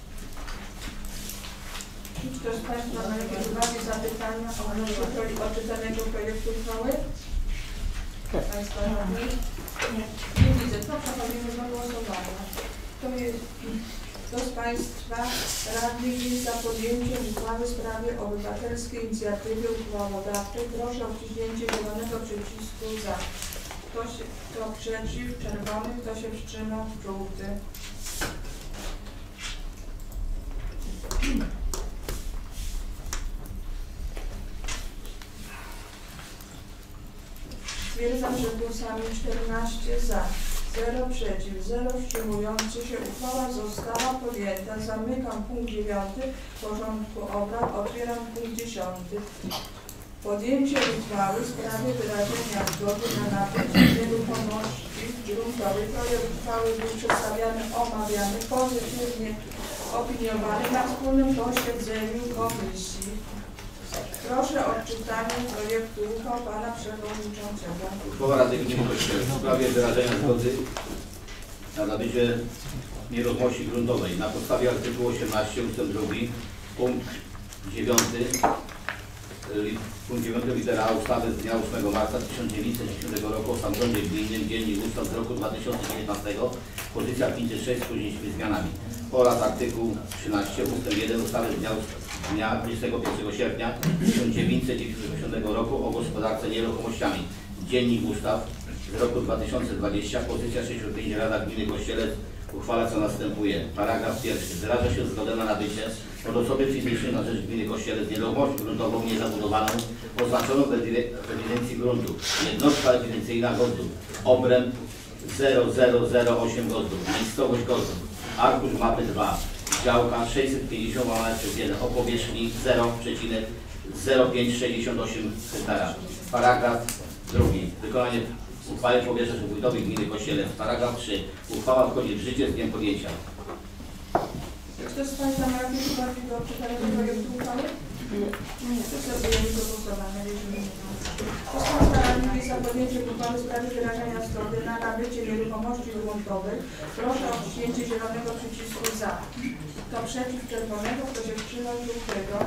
Speaker 1: Czy ktoś z Państwa ma jakieś uwagi, zapytania odnośnie odczytanego projektu uchwały? Państwa radnych? Nie widzę. To przechodzimy do głosowania. To jest... Kto z Państwa radnych jest za podjęciem uchwały w sprawie obywatelskiej inicjatywy uchwałodawczej? Proszę o wciśnięcie zielonego przycisku za. Kto, się, kto przeciw? Czerwony. Kto się wstrzymał? Żółty. Stwierdzam, że głosami czternaście za. zero przeciw, zero wstrzymujących się. Uchwała została podjęta. Zamykam punkt dziewiąty porządku obrad. Otwieram punkt dziesiąty. Podjęcie uchwały w sprawie wyrażenia zgody na nabycie nieruchomości gruntowej. Projekt uchwały był przedstawiany, omawiany, pozytywnie opiniowany na wspólnym posiedzeniu komisji. Proszę o odczytanie projektu uchwał Pana Przewodniczącego.
Speaker 5: Uchwała Rady Gminy Kościelec w sprawie wyrażenia zgody na nabycie nieruchomości gruntowej na podstawie artykułu osiemnastego ustęp drugi punkt dziewiąty punkt dziewiąty litera A ustawy z dnia ósmego marca tysiąc dziewięćset dziesiątego roku o samorządzie gminnym, Dziennik Ustaw z roku dwa tysiące dziewiętnastego, pozycja pięćset sześć z późniejszymi zmianami oraz artykuł trzynaście ustęp jeden ustawy z dnia, dnia dwudziestego pierwszego sierpnia tysiąc dziewięćset dziewięćdziesiątego roku o gospodarce nieruchomościami, Dziennik Ustaw z roku dwa tysiące dwudziestego, pozycja sześćdziesiąt pięć. Rada Gminy Kościelec uchwala co następuje. Paragraf pierwszy. Wyraża się zgodę na nabycie od osoby fizycznej na rzecz Gminy Kościelec nieruchomość gruntową niezabudowaną oznaczoną w ewidencji gruntu. Jednostka ewidencyjna Gozdów. Obręb zero zero zero osiem Gozdów. Miejscowość Gozdów. Arkusz mapy dwa. Działka sześćset pięćdziesiąt łamane przez jeden o powierzchni zero przecinek zero pięć sześćdziesiąt osiem hektara. Paragraf drugi. Wykonanie uchwały powierza się wójtowi gminy Kościelec. Paragraf trzy. Uchwała wchodzi w życie z dniem podjęcia.
Speaker 1: Kto z Państwa ma jakieś uwagi do odczytania projektu uchwały? Nie. Przystępujemy do głosowania. Kto z Państwa radnych jest za podjęciem uchwały w sprawie wyrażenia zgody na nabycie nieruchomości gruntowych? Proszę o wciśnięcie zielonego przycisku za. Kto przeciw? Czerwonego. Kto się wstrzymał? Żółtego.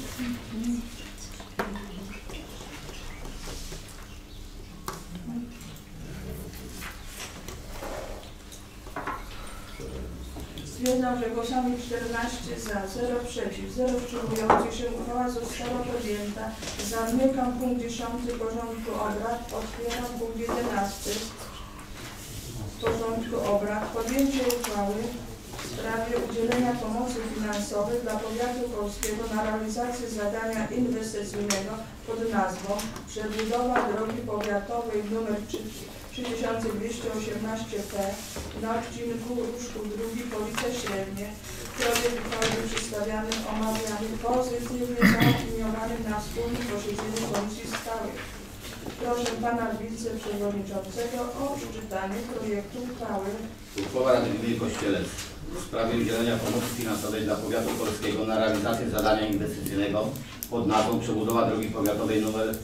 Speaker 1: Stwierdzam, że głosami czternaście za, zero przeciw, zero wstrzymujących się. Uchwała została podjęta. Zamykam punkt dziesiąty porządku obrad. Otwieram punkt jedenasty porządku obrad. Podjęcie uchwały w sprawie udzielenia pomocy finansowej dla powiatu polskiego na realizację zadania inwestycyjnego pod nazwą przebudowa drogi powiatowej nr trzy tysiące dwieście osiemnaście P na odcinku Różków drugi, Police Średnie. Projekt uchwały był przedstawiany, omawiany, pozytywnie zaopiniowany na wspólnym posiedzeniu Komisji Stałej. Proszę Pana Wiceprzewodniczącego o przeczytanie projektu uchwały.
Speaker 5: Uchwała Rady Gminy Kościelec w sprawie udzielenia pomocy finansowej dla powiatu polskiego na realizację zadania inwestycyjnego pod nazwą przebudowa drogi powiatowej nr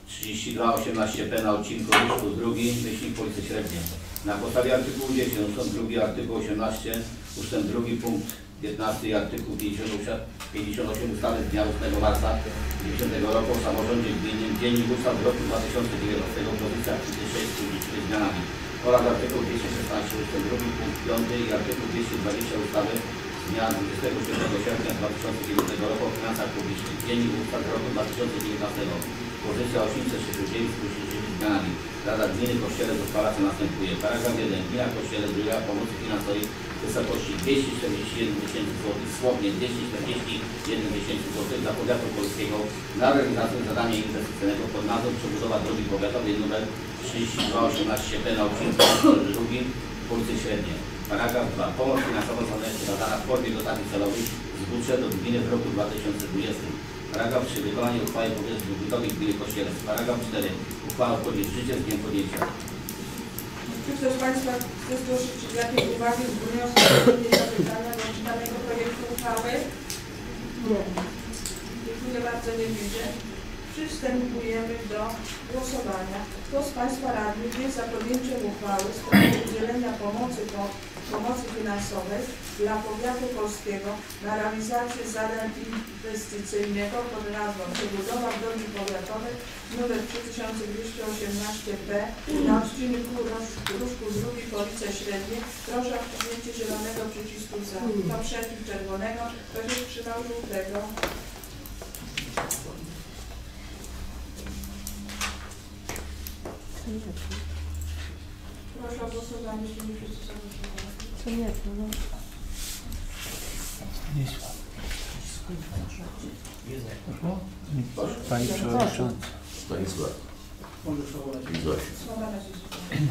Speaker 5: trzydzieści dwa osiemnaście p na odcinku Ryszku drugi, myślnik Policy Średniej. Na podstawie artykułu dziesięć, ustęp drugi, artykuł osiemnaście, ustęp drugi, punkt piętnasty i artykuł pięćdziesiąt osiem ustawy z dnia ósmego marca dziewięćdziesiątego roku o samorządzie gminnym, Dziennik Ustaw w roku dwa tysiące dziewiętnastego, pozycja sześć z zmianami oraz artykuł dwieście szesnaście, ustęp drugi, punkt piąty i artykuł dwieście dwadzieścia ustawy z dnia dwudziestego siódmego sierpnia dwa tysiące dziewiątego roku o finansach publicznych, Dziennik Ustaw w roku dwa tysiące dziewiętnastego, pozycja osiemset sześćdziesiąt dziewięć z zmianami. Rada Gminy Kościele uchwala co następuje. Paragraf jeden. Gmina Kościele udziela pomocy finansowej w wysokości dwieście czterdzieści jeden tysięcy złotych, słownie dwieście czterdzieści jeden tysięcy złotych dla powiatu polskiego na realizację zadania inwestycyjnego pod nazwą przebudowa drogi powiatowej nr trzydzieści dwa osiemnaście p na odcinku drugim Policy Średniej. Paragraf dwa. Pomoc finansowa zostanie nadana w formie dotacji celowej z budżetu gminy w roku dwa tysiące dwudziestym. Paragraf trzy. Wykonanie uchwały powiatu budżetowej gminy Kościele. Paragraf cztery. Uchwała wchodzi w życie z dniem podjęcia.
Speaker 1: Czy ktoś z Państwa chce zgłosić jakieś uwagi, wnioski, zapytania do czytanego projektu uchwały? Nie. Dziękuję bardzo, nie widzę. Przystępujemy do głosowania. Kto z Państwa radnych jest za podjęciem uchwały w sprawie udzielenia pomocy, po, pomocy finansowej dla powiatu polskiego na realizację zadań inwestycyjnego pod nazwą przebudowa drogi powiatowej nr trzy tysiące dwieście osiemnaście p na odcinku Różku z drugiej Police Średniej. Proszę o wciśnięcie zielonego przycisku za. Kto przeciw czerwonego, kto się wstrzymał żółtego. Proszę o głosowanie, jeśli nie wszyscy są głosowani.
Speaker 2: Co nie, no. Pani Przewodnicząca.
Speaker 3: Stanisław. Zosiu.
Speaker 1: Słowa na dziś.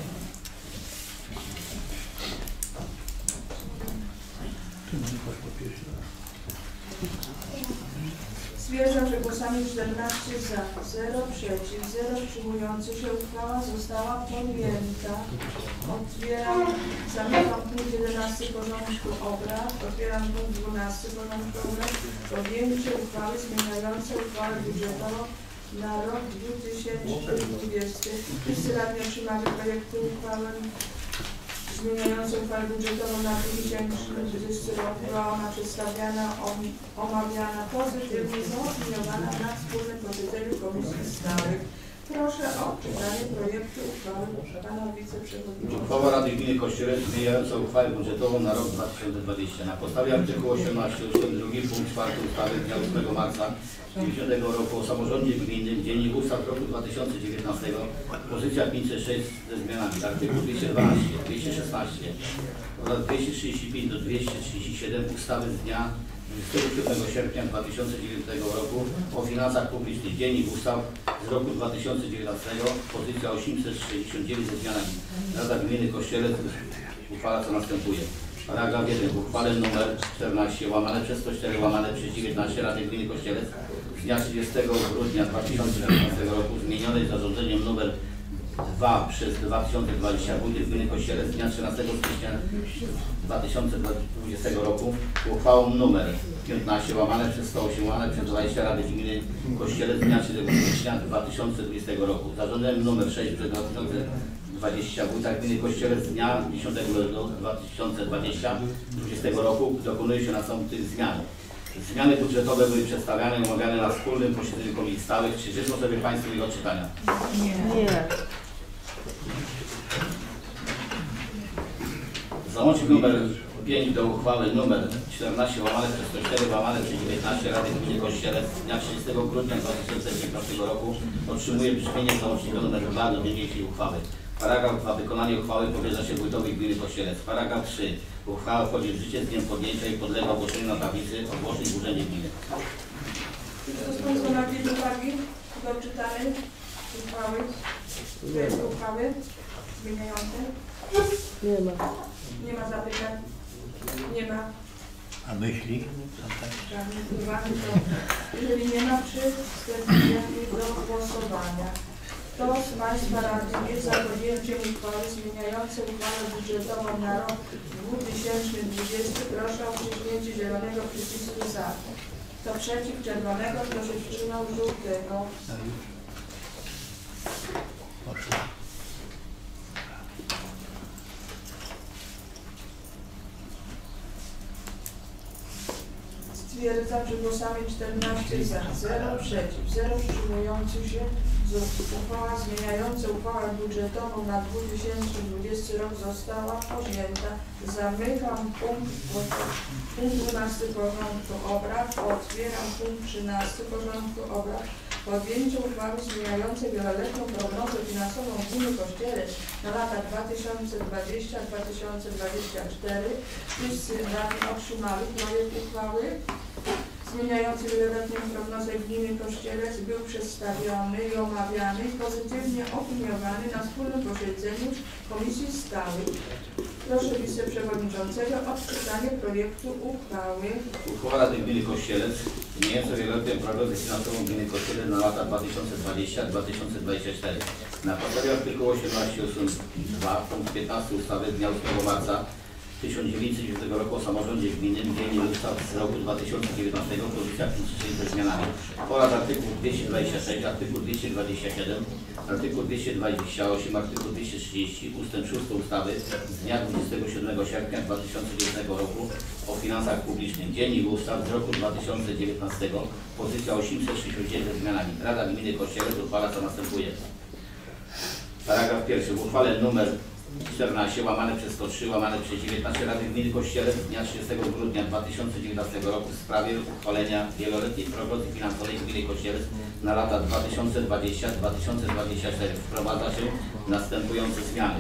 Speaker 1: Stwierdzam, że głosami czternaście za, zero przeciw, zero wstrzymujących się uchwała została podjęta. Otwieram, zamykam punkt jedenasty porządku obrad. Otwieram punkt dwunasty porządku obrad. Podjęcie uchwały zmieniającej uchwałę budżetową na rok dwa tysiące dwudziesty. Wszyscy radni otrzymali projekty uchwały zmieniającą uchwałę budżetową na dwa tysiące dwudziesty rok. Była ona przedstawiana, omawiana pozytywnie, zaopiniowana na wspólnym posiedzeniu Komisji Stałych. Proszę o czytanie projektu uchwały pana wiceprzewodniczącego.
Speaker 5: Uchwała Rady Gminy Kościele zmieniająca uchwałę budżetową na rok dwa tysiące dwudziesty. Na podstawie artykułu osiemnastego ustęp drugi punkt czwarty ustawy z dnia ósmego marca dziewięćdziesiątego roku o samorządzie gminnym, Dziennik Ustaw w roku dwa tysiące dziewiętnastego, pozycja pięćset sześć ze zmianami. Artykuł dwieście dwanaście, dwieście szesnaście oraz dwieście trzydzieści pięć do dwieście trzydzieści siedem ustawy z dnia dwudziestego siódmego sierpnia dwa tysiące dziewiątego roku o finansach publicznych. Dziennik Ustaw z roku dwa tysiące dziewiętnastego, pozycja osiemset sześćdziesiąt dziewięć ze zmianami. Rada Gminy Kościele uchwala co następuje. Paragraf jeden. W uchwale nr czternaście łamane przez sto cztery łamane przez dziewiętnaście Rady Gminy Kościelec z dnia trzydziestego grudnia dwa tysiące dziewiętnastego roku zmienionej zarządzeniem nr dwa przez dwa tysiące dwadzieścia Wójty Gminy Kościelec z dnia trzynastego stycznia dwa tysiące dwudziestego roku uchwałą nr piętnaście łamane przez sto osiem łamane przez dwadzieścia Rady Gminy Kościelec z dnia trzeciego stycznia dwa tysiące dwudziestego roku. Zarządzeniem nr sześć przez dwa tysiące dwadzieścia Wójta Gminy Kościelec z dnia dziesiątego lutego dwa tysiące dwudziestego roku dokonuje się następnych zmian. Zmiany budżetowe były przedstawiane i omawiane na wspólnym posiedzeniu Komisji Stałych. Czy życzą sobie Państwo ich odczytania?
Speaker 2: Nie. Nie.
Speaker 5: Załącznik numer pięć do uchwały nr czternaście łamane przez sto cztery łamane przez dziewiętnaście Rady Gminy Kościelec z dnia trzydziestego grudnia dwa tysiące dziewiętnastego roku otrzymuje brzmienie załącznika nr dwa do niniejszej uchwały. Paragraf dwa. Wykonanie uchwały powierza się wójtowi gminy Kościelec. Paragraf trzy. Uchwała wchodzi w życie z dniem podjęcia i podlega ogłoszeniu na tablicy ogłoszeń w Urzędzie Gminy.
Speaker 1: Czy ktoś z Państwa ma jakieś uwagi do czytanej uchwały? Projektu uchwały zmieniającej?
Speaker 2: Nie ma.
Speaker 1: Nie ma zapytań? Nie ma.
Speaker 3: A myśli?
Speaker 1: Żadnych uwag. Jeżeli nie ma, przystępujemy do głosowania. Kto z Państwa radnych jest za podjęciem uchwały zmieniającej uchwałę budżetową na rok dwa tysiące dwudziesty? Proszę o wciśnięcie zielonego przycisku za. Kto przeciw czerwonego, kto się wstrzymał żółtego. Stwierdzam, że głosami czternaście za, zero przeciw, zero wstrzymujących się. Uchwała zmieniająca uchwałę budżetową na dwa tysiące dwudziesty rok została podjęta. Zamykam punkt, punkt dwunasty porządku obrad. Otwieram punkt trzynasty porządku obrad. Podjęcie uchwały zmieniającej wieloletnią prognozę finansową gminy Kościerec na lata dwa tysiące dwudziesty do dwa tysiące dwudziestego czwartego. Wszyscy radni otrzymali projekt uchwały zmieniający wieloletnią prognozę gminy Kościerec był przedstawiony i omawiany i pozytywnie opiniowany na wspólnym posiedzeniu Komisji Stałej. Proszę wiceprzewodniczącego o odczytanie projektu uchwały.
Speaker 5: Uchwała Rady Gminy Kościelec zmieniająca wieloletnią prognozę finansową gminy Kościelec na lata dwa tysiące dwudziesty do dwa tysiące dwudziestego czwartego. Na podstawie artykułu osiemnaście ustęp dwa punkt piętnasty ustawy z dnia ósmego marca tysiąc dziewięćset dziewiątego roku o samorządzie gminnym, dziennie ustaw z roku dwa tysiące dziewiętnastego, komisja przyjęła ze zmianami oraz artykuł dwieście dwadzieścia sześć, artykuł dwieście dwadzieścia siedem, artykuł dwieście dwadzieścia osiem, artykuł dwieście trzydzieści, ustęp szósty ustawy z dnia dwudziestego siódmego sierpnia dwa tysiące dziewiątego roku o finansach publicznych, dziennik ustaw z roku dwa tysiące dziewiętnastego, pozycja osiemset sześćdziesiąt jeden ze zmianami. Rada Gminy Kościelec uchwala co następuje. Paragraf pierwszy. W uchwale numer czternaście łamane przez sto trzy łamane przez dziewiętnaście Rady Gminy Kościelec z dnia trzydziestego grudnia dwa tysiące dziewiętnastego roku w sprawie uchwalenia wieloletniej prognozy finansowej Gminy Kościelec na lata dwa tysiące dwudziesty do dwa tysiące dwudziestego czwartego wprowadza się następujące zmiany.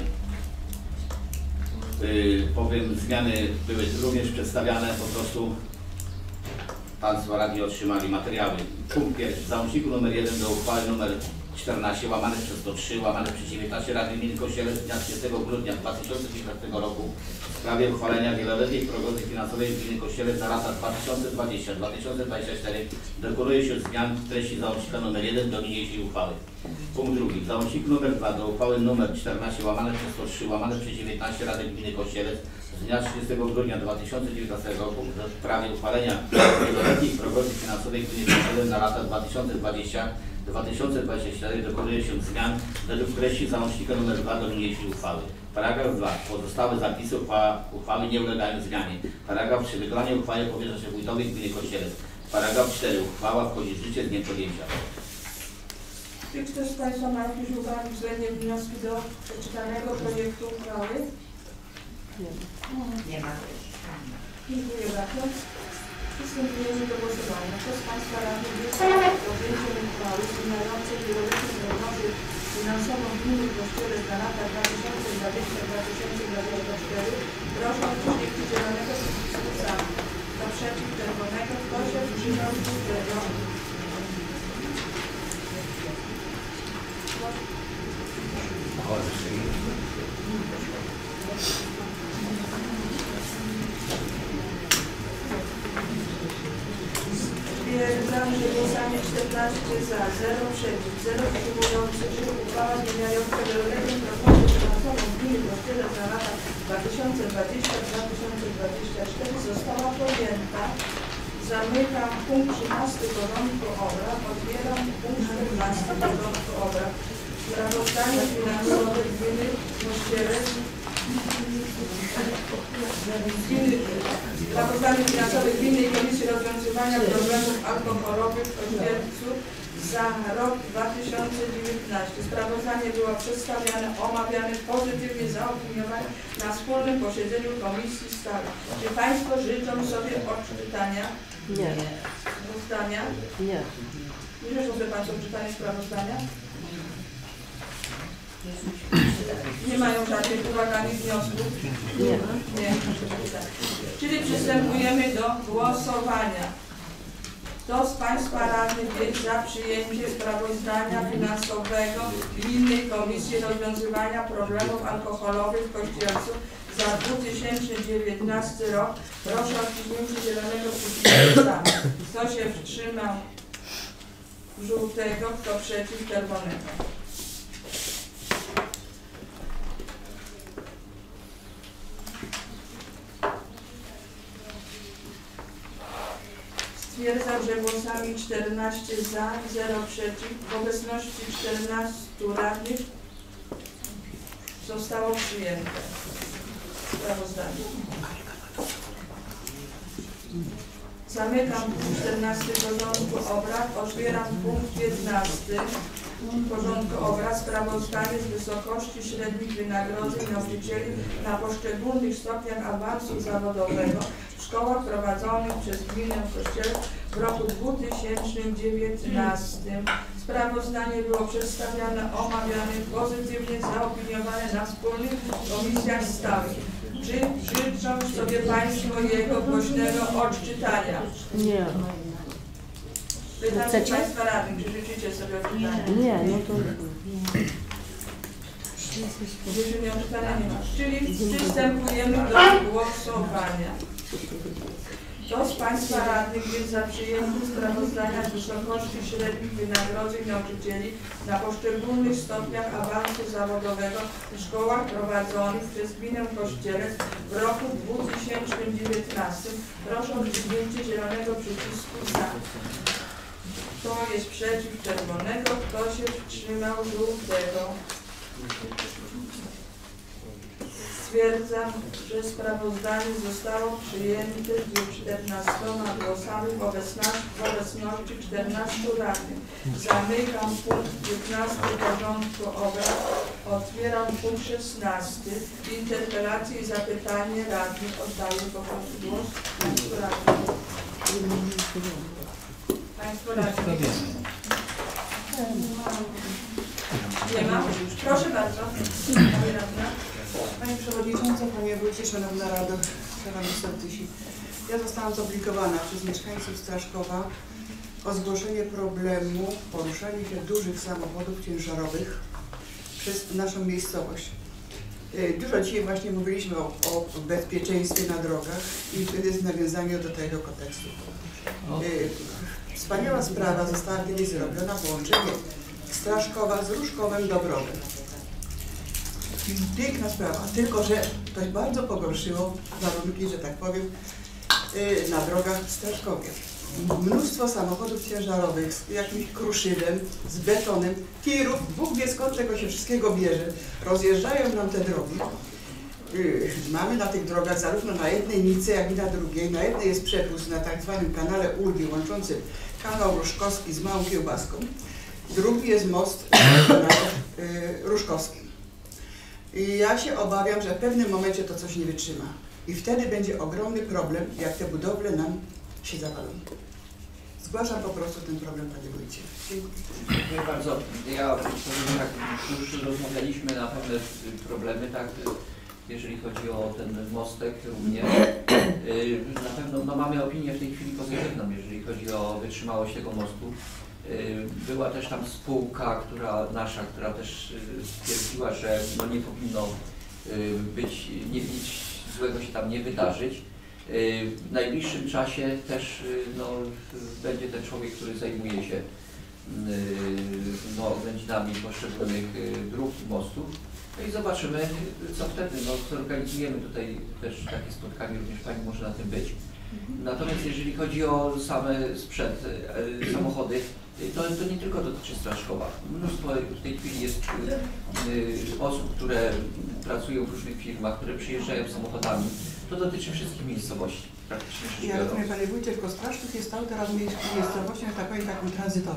Speaker 5: Yy, powiem, zmiany były również przedstawiane, po prostu Państwo radni otrzymali materiały. Punkt pierwszy. W załączniku numer jeden do uchwały numer czternaście łamane przez sto trzy łamane przez dziewiętnaście Rady Gminy Kościelec z dnia trzydziestego grudnia dwa tysiące dziewiętnastego roku w sprawie uchwalenia wieloletniej prognozy finansowej Gminy Kościelec na lata dwa tysiące dwudziesty do dwa tysiące dwudziestego czwartego dokonuje się zmian w treści załącznika numer jeden do niniejszej uchwały. Punkt drugi. W załączniku numer dwa do uchwały numer czternaście łamane przez sto trzy łamane przez dziewiętnaście Rady Gminy Kościelec z dnia trzydziestego grudnia dwa tysiące dziewiętnastego roku w sprawie uchwalenia wieloletniej prognozy finansowej Gminy Kościelec na lata dwa tysiące dwudziesty do dwa tysiące dwudziestego czwartego dokonuje się zmian według treści załącznika numer dwa do niniejszej uchwały. Paragraf dwa. Pozostałe zapisy uchwała, uchwały nie ulegają zmianie. Paragraf trzy. Wykonanie uchwały powierza się wójtowi Gminy Kościelec. Paragraf cztery. Uchwała wchodzi w życie z dniem podjęcia.
Speaker 1: Czy ktoś z Państwa ma jakieś uwagi względem wnioski do przeczytanego projektu uchwały? Nie. Nie ma. Dziękuję bardzo. Przystępujemy do głosowania. Kto z Państwa radnych jest za podjęciem uchwały zmieniającej wieloletnią prognozę finansową gminy Kościelec na lata dwa tysiące dwudziesty do dwa tysiące dwudziestego czwartego? Proszę o wciśnięcie zielonego przycisku za. Kto przeciw czerwonego? Kto się wstrzymał? Żółtego? Stwierdzam, że głosami czternaście za, zero przeciw, zero wstrzymujących się uchwała zmieniająca wieloletnią prognozę finansową gminy Kościelec na lata dwa tysiące dwudziesty do dwa tysiące dwudziestego czwartego została podjęta. Zamykam punkt trzynasty porządku obrad. Otwieram punkt czternasty porządku obrad. Sprawozdanie finansowe gminy Kościelec. Sprawozdanie finansowe Gminnej Komisji Rozwiązywania Problemów Alkoholowych w Kościelcu za rok dwa tysiące dziewiętnasty. Sprawozdanie było przedstawiane, omawiane, pozytywnie zaopiniowane na wspólnym posiedzeniu Komisji Stałej. Czy Państwo życzą sobie odczytania?
Speaker 2: Nie.
Speaker 1: Sprawozdania?
Speaker 2: Nie.
Speaker 1: Nie życzą sobie Państwo odczytania sprawozdania? Nie mają żadnych uwag ani wniosków?
Speaker 2: Nie.
Speaker 1: Nie. Czyli przystępujemy do głosowania. Kto z Państwa radnych jest za przyjęciem sprawozdania finansowego Gminnej Komisji Rozwiązywania Problemów Alkoholowych w Kościelcu za dwa tysiące dziewiętnasty rok? Proszę o wciśnięcie zielonego przycisku za. Kto się wstrzymał? Żółtego. Kto przeciw? Czerwonego. Stwierdzam, że głosami czternaście za, zero przeciw, w obecności czternastu radnych zostało przyjęte sprawozdanie. Zamykam punkt czternasty porządku obrad. Otwieram punkt piętnasty porządku obrad. Sprawozdanie z wysokości średnich wynagrodzeń nauczycieli na poszczególnych stopniach awansu zawodowego w szkołach prowadzonych przez gminę w Kościele w roku dwutysięcznym dziewiętnastym. Sprawozdanie było przedstawiane, omawiane, pozytywnie zaopiniowane na wspólnych komisjach stałych. Czy życzą sobie Państwo jego głośnego odczytania?
Speaker 12: Nie.
Speaker 1: Pytam się Państwa radnych, czy życzycie sobie odczytania?
Speaker 12: Nie, no to...
Speaker 1: Życzenia odczytania nie ma. Czyli przystępujemy do głosowania. Kto z Państwa radnych jest za przyjęciem sprawozdania z wysokości średnich wynagrodzeń nauczycieli na poszczególnych stopniach awansu zawodowego w szkołach prowadzonych przez gminę Kościelec w roku dwutysięcznym dziewiętnastym? Proszę o wciśnięcie zielonego przycisku za. Kto jest przeciw czerwonego? Kto się wstrzymał żółtego? Stwierdzam, że sprawozdanie zostało przyjęte z czternastoma głosami w obecności, w obecności czternastu radnych. Zamykam punkt piętnasty porządku obrad. Otwieram punkt szesnasty. Interpelacje i zapytanie radnych. Oddaję po prostu głos Państwu radnym. Państwo radnych. Nie ma? Proszę bardzo. Pani radna.
Speaker 7: Pani Przewodnicząca, Panie Wójcie, Szanowna Rado, Szanowni Sołtysi. Ja zostałam zobligowana przez mieszkańców Straszkowa o zgłoszenie problemu poruszania się dużych samochodów ciężarowych przez naszą miejscowość. Dużo dzisiaj właśnie mówiliśmy o, o bezpieczeństwie na drogach i to jest w nawiązaniu do tego kontekstu. Wspaniała sprawa została kiedyś zrobiona, połączenie Straszkowa z Ruszkowem Dobrowym. Piękna sprawa, tylko że to bardzo pogorszyło warunki, że tak powiem, na drogach w Straszkowie. Mnóstwo samochodów ciężarowych z jakimś kruszywem, z betonem, tirów, Bóg wie skąd tego się wszystkiego bierze. Rozjeżdżają nam te drogi. Mamy na tych drogach zarówno na jednej nicy, jak i na drugiej. Na jednej jest przepust na tak zwanym kanale Ulgi łączący kanał Ruszkowski z Małą Kiełbaską. Drugi jest most Ruszkowski. I ja się obawiam, że w pewnym momencie to coś nie wytrzyma. I wtedy będzie ogromny problem, jak te budowle nam się zawalą. Zgłaszam po prostu ten problem, Panie Wójcie. Dziękuję.
Speaker 9: Dziękuję bardzo. Ja powiem tak, już rozmawialiśmy na pewne problemy, tak, jeżeli chodzi o ten mostek również. Na pewno no, mamy opinię w tej chwili pozytywną, jeżeli chodzi o wytrzymałość tego mostu. Była też tam spółka, która nasza, która też stwierdziła, że no nie powinno być, nie, nic złego się tam nie wydarzyć. W najbliższym czasie też no, będzie ten człowiek, który zajmuje się no, wędzinami poszczególnych dróg i mostów. No i zobaczymy, co wtedy. No, zorganizujemy tutaj też takie spotkanie, również Pani może na tym być. Natomiast jeżeli chodzi o same sprzęt, e, samochody, to, to nie tylko dotyczy Straszkowa. Mnóstwo w tej chwili jest e, osób, które pracują w różnych firmach, które przyjeżdżają samochodami. To dotyczy wszystkich miejscowości, praktycznie rzecz
Speaker 7: Ja
Speaker 9: biorąc.
Speaker 7: rozumiem, Panie Wójcie, tylko Straszków jest stał teraz miejscowością, że tak powiem, taką tranzytową.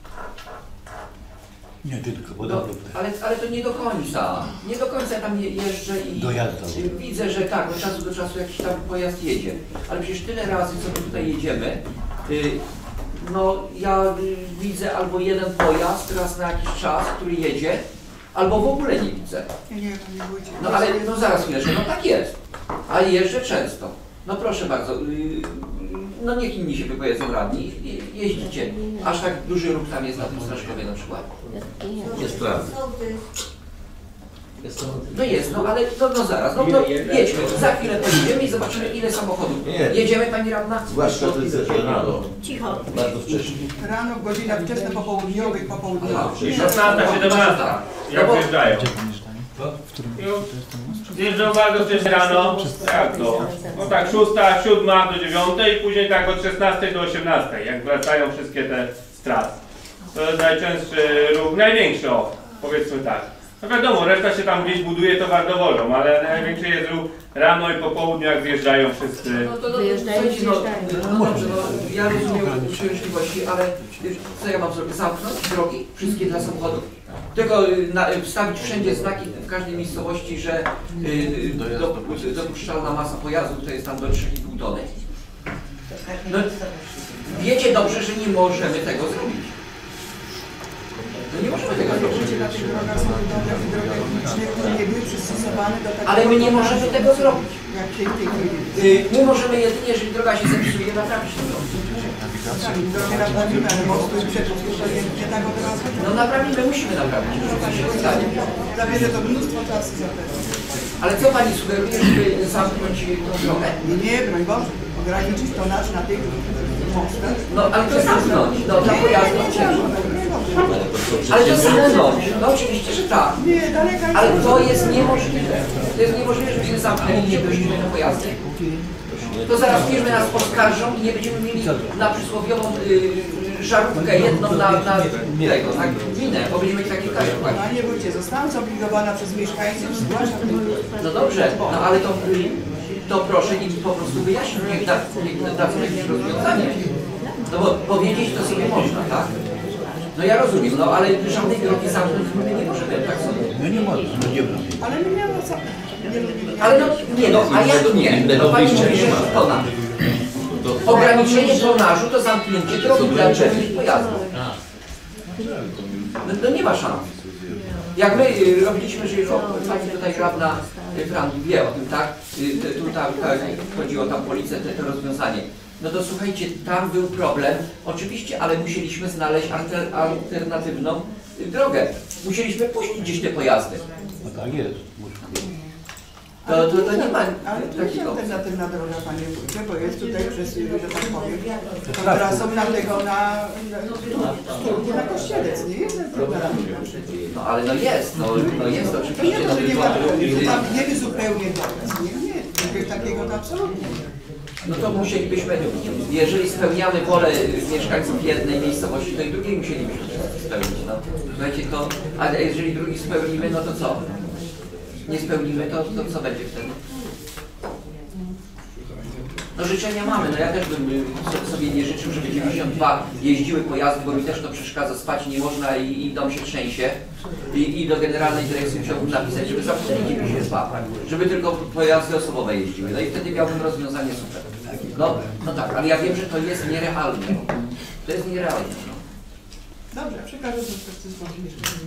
Speaker 3: Nie tylko, bo
Speaker 9: No,
Speaker 3: dobrze.
Speaker 9: ale, ale to nie do końca. Nie do końca tam je, jeżdżę i
Speaker 3: Dojazda.
Speaker 9: widzę, że tak, od czasu do czasu jakiś tam pojazd jedzie. Ale przecież tyle razy, co my tutaj jedziemy, y, no ja y, widzę albo jeden pojazd raz na jakiś czas, który jedzie, albo w ogóle nie widzę.
Speaker 7: Nie, nie, Panie Wójcie.
Speaker 9: No ale no zaraz chwileczkę, no tak jest. A jeżdżę często. No proszę bardzo, y, no niech inni się wypowiedzą radni, je- jeździcie. Aż tak duży ruch tam jest na tym Straszkowie na przykład.
Speaker 3: Jest prawda. Jest to...
Speaker 9: No jest, no ale no, no zaraz, no, no jedźmy, za chwilę pojedziemy i zobaczymy ile samochodów.
Speaker 3: Nie.
Speaker 9: Jedziemy Pani Radna?
Speaker 3: Zwłaszcza to jest rano.
Speaker 4: Cicho.
Speaker 3: Bardzo wcześnie.
Speaker 7: Rano w godzinach wczesne popołudniowych,
Speaker 9: Aha,
Speaker 7: popołudniowych.
Speaker 13: szesnasta, siedemnasta, jak
Speaker 9: No bo-
Speaker 13: wyjeżdżają. Zjeżdżą bardzo wcześnie rano, jak to? No tak, szósta, siódma do dziewiątej i później tak od szesnastej do osiemnastej, jak wracają wszystkie te z tras. To jest najczęstszy ruch, największy, o, powiedzmy tak. No wiadomo, reszta się tam gdzieś buduje towar dowolną, ale największy jest ruch rano i po południu, jak zjeżdżają wszyscy.
Speaker 9: No to, no,
Speaker 4: Wyjeżdżają,
Speaker 9: słuchajcie, no,
Speaker 4: zjeżdżają.
Speaker 9: no dobrze, no, ja rozumiem uciążliwości, ale co ja mam zrobić? Zamknąć drogi wszystkie dla samochodów? Tylko na, wstawić wszędzie znaki w każdej miejscowości, że y, do, dopuszczalna masa pojazdów to jest tam do trzy i pół tony. No, wiecie dobrze, że nie możemy tego zrobić. No nie możemy tego zrobić.
Speaker 7: Na tych drogach są drogi publiczne, które nie były przystosowane do takiego...
Speaker 9: Ale my nie możemy tego zrobić.
Speaker 7: Jak w tej chwili.
Speaker 9: Y, My możemy jedynie, jeżeli droga się zepsuje, naprawić tę drogę.
Speaker 7: Tak, drogę naprawimy, ale mostu i przepustki to nie, nie tak od razu.
Speaker 9: No naprawimy, musimy naprawić.
Speaker 7: Zabierze to mnóstwo czasu zapewne.
Speaker 9: Ale co Pani sugeruje, żeby zamknąć tą drogę?
Speaker 7: Nie, nie, broń Boże. Ograniczyć tonaż na tych mostach.
Speaker 9: No ale to zamknąć, no dla pojazdów ciężko. Ale to zamknąć, no oczywiście, że tak.
Speaker 7: Nie, daleka jest.
Speaker 9: Ale to jest niemożliwe. To jest niemożliwe, żebyśmy zamknęli i nie puścili na pojazdy. To zaraz firmy nas oskarżą i nie będziemy mieli na przysłowiową y, żarówkę jedną na, na tego, na gminę, bo będziemy mieli takie każde płacić.
Speaker 7: Panie wójcie, zostałam zobligowana przez mieszkańców, zgłaszam ten...
Speaker 9: No dobrze, no ale to, y, to proszę im po prostu wyjaśnić, niech da, niech da jakieś rozwiązanie. No bo powiedzieć to sobie można, tak? No ja rozumiem, no ale żadnej drogi zamknąć my nie możemy, tak sobie.
Speaker 3: No nie możemy, no nie możemy.
Speaker 7: Ale my nie ma co...
Speaker 9: Ale no nie, no a jak nie? No Pani mówi, że tona. Ograniczenie tonażu to zamknięcie drogi dla czerwonych pojazdów. No, no nie ma szans. Jak my y, robiliśmy, że o, Pani tutaj radna y, Franki wie o tym, tak? Y, tu tam tak, chodziło tam policję, te, to rozwiązanie. No to słuchajcie, tam był problem, oczywiście, ale musieliśmy znaleźć alter, alternatywną y, drogę. Musieliśmy puścić gdzieś te pojazdy.
Speaker 3: No tak jest.
Speaker 9: To, to, to nie ma
Speaker 7: Ale to jest
Speaker 9: takiego.
Speaker 7: alternatywna droga, panie wójcie, bo jest tutaj przez, że tak powiem, tą trasą na tego, na, na, na Kościelec, nie jest alternatywna przecież.
Speaker 9: No ale no jest, no, no jest
Speaker 7: To
Speaker 9: oczywiście.
Speaker 7: nie,
Speaker 9: No,
Speaker 7: to nie ma,
Speaker 9: tylko-
Speaker 7: tam nie zupełnie dokaz, nie, nie, czegoś takiego to absolutnie.
Speaker 9: No to musielibyśmy, jeżeli spełniamy wolę mieszkańców jednej miejscowości, to i drugiej musielibyśmy spełnić. No. Słuchajcie, to, a jeżeli drugi spełnimy, no to co? Nie spełnimy, to, to co będzie wtedy? No życzenia mamy, no ja też bym y, sobie nie życzył, żeby dziewięćdziesiąt dwa jeździły pojazdy, bo mi też to przeszkadza, spać nie można i, i dom się trzęsie. I, I do Generalnej Dyrekcji musiałbym napisać, żeby zamknęli dziewięćdziesiąt dwa, żeby tylko pojazdy osobowe jeździły. No i wtedy miałbym rozwiązanie super. No, no tak, ale ja wiem, że to jest nierealne. To jest nierealne. No.
Speaker 7: Dobrze, przekażę to precyzyjnie.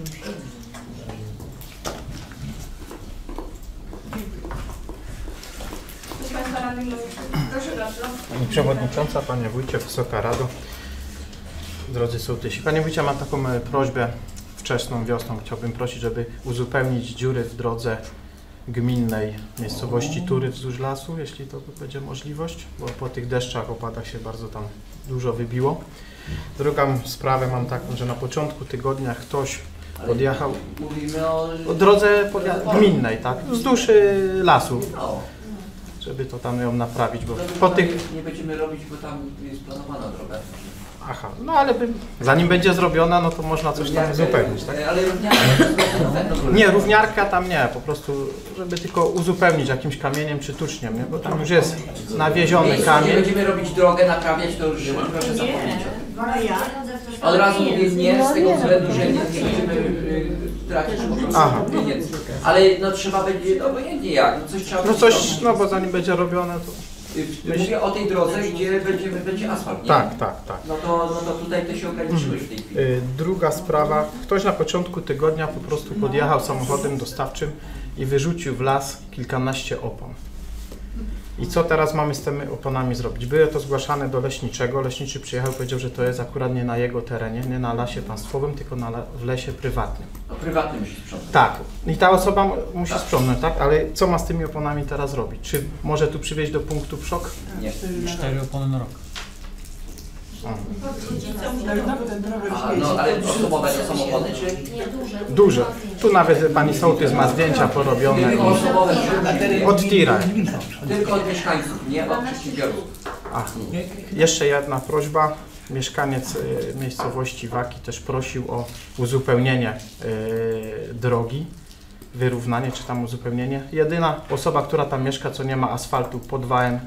Speaker 1: Proszę bardzo.
Speaker 12: Pani Przewodnicząca, Panie Wójcie, Wysoka Rado, drodzy sołtysi. Panie Wójcie, mam taką e, prośbę wczesną wiosną. Chciałbym prosić, żeby uzupełnić dziury w drodze gminnej miejscowości Tury wzdłuż lasu, jeśli to będzie możliwość, bo po tych deszczach, opadach się bardzo tam dużo wybiło. Drugą sprawę mam taką, że na początku tygodnia ktoś podjechał
Speaker 9: Mówimy o...
Speaker 12: o drodze gminnej, tak, wzdłuż y, lasu.
Speaker 9: No.
Speaker 12: Żeby to tam ją naprawić, bo
Speaker 9: No,
Speaker 12: po
Speaker 9: tam
Speaker 12: tych...
Speaker 9: nie będziemy robić, bo tam jest planowana droga.
Speaker 12: Aha, no ale by, zanim będzie zrobiona, no to można coś tam uzupełnić, tak?
Speaker 9: Ale równiarka to
Speaker 12: Nie, równiarka tam nie, po prostu, żeby tylko uzupełnić jakimś kamieniem czy tuczniem, nie? Bo tam już jest nawieziony
Speaker 9: Nie
Speaker 12: kamień.
Speaker 9: będziemy robić drogę, naprawiać, to już proszę zapomnieć. Od razu mówię nie, z tego względu, że nie, nie będziemy y, tracić po prostu
Speaker 12: Aha.
Speaker 9: pieniędzy. Ale no trzeba będzie, no obojętnie jak, no coś trzeba
Speaker 12: No
Speaker 9: będzie
Speaker 12: coś,
Speaker 9: zrobić.
Speaker 12: no bo zanim będzie robione, to...
Speaker 9: Y, Mówię o tej drodze, gdzie będziemy, będzie asfalt, nie?
Speaker 12: Tak, tak, tak.
Speaker 9: No to, no to tutaj to się ograniczyłeś w tej chwili.
Speaker 12: Y, Druga sprawa, ktoś na początku tygodnia po prostu podjechał samochodem dostawczym i wyrzucił w las kilkanaście opon. I co teraz mamy z tymi oponami zrobić? Były to zgłaszane do leśniczego. Leśniczy przyjechał i powiedział, że to jest akurat nie na jego terenie, nie na lasie państwowym, tylko na, w lesie prywatnym.
Speaker 9: No prywatny musi sprzątać.
Speaker 12: Tak. I ta osoba m- musi
Speaker 9: Tak.
Speaker 12: sprzątnąć, tak? Ale co ma z tymi oponami teraz robić? Czy może tu przywieźć do punktu P S Z O K?
Speaker 9: Nie.
Speaker 2: Cztery opony na rok.
Speaker 9: A, no ale osobowe to samochody, czy?
Speaker 12: Duże. Tu nawet pani sołtys ma zdjęcia porobione.
Speaker 9: Tylko osobowe, czy?
Speaker 12: Od tira.
Speaker 9: Tylko od mieszkańców, nie od przedsiębiorców.
Speaker 12: A, jeszcze jedna prośba. Mieszkaniec y, miejscowości Waki też prosił o uzupełnienie y, drogi wyrównanie czy tam uzupełnienie. Jedyna osoba, która tam mieszka, co nie ma asfaltu pod wałem,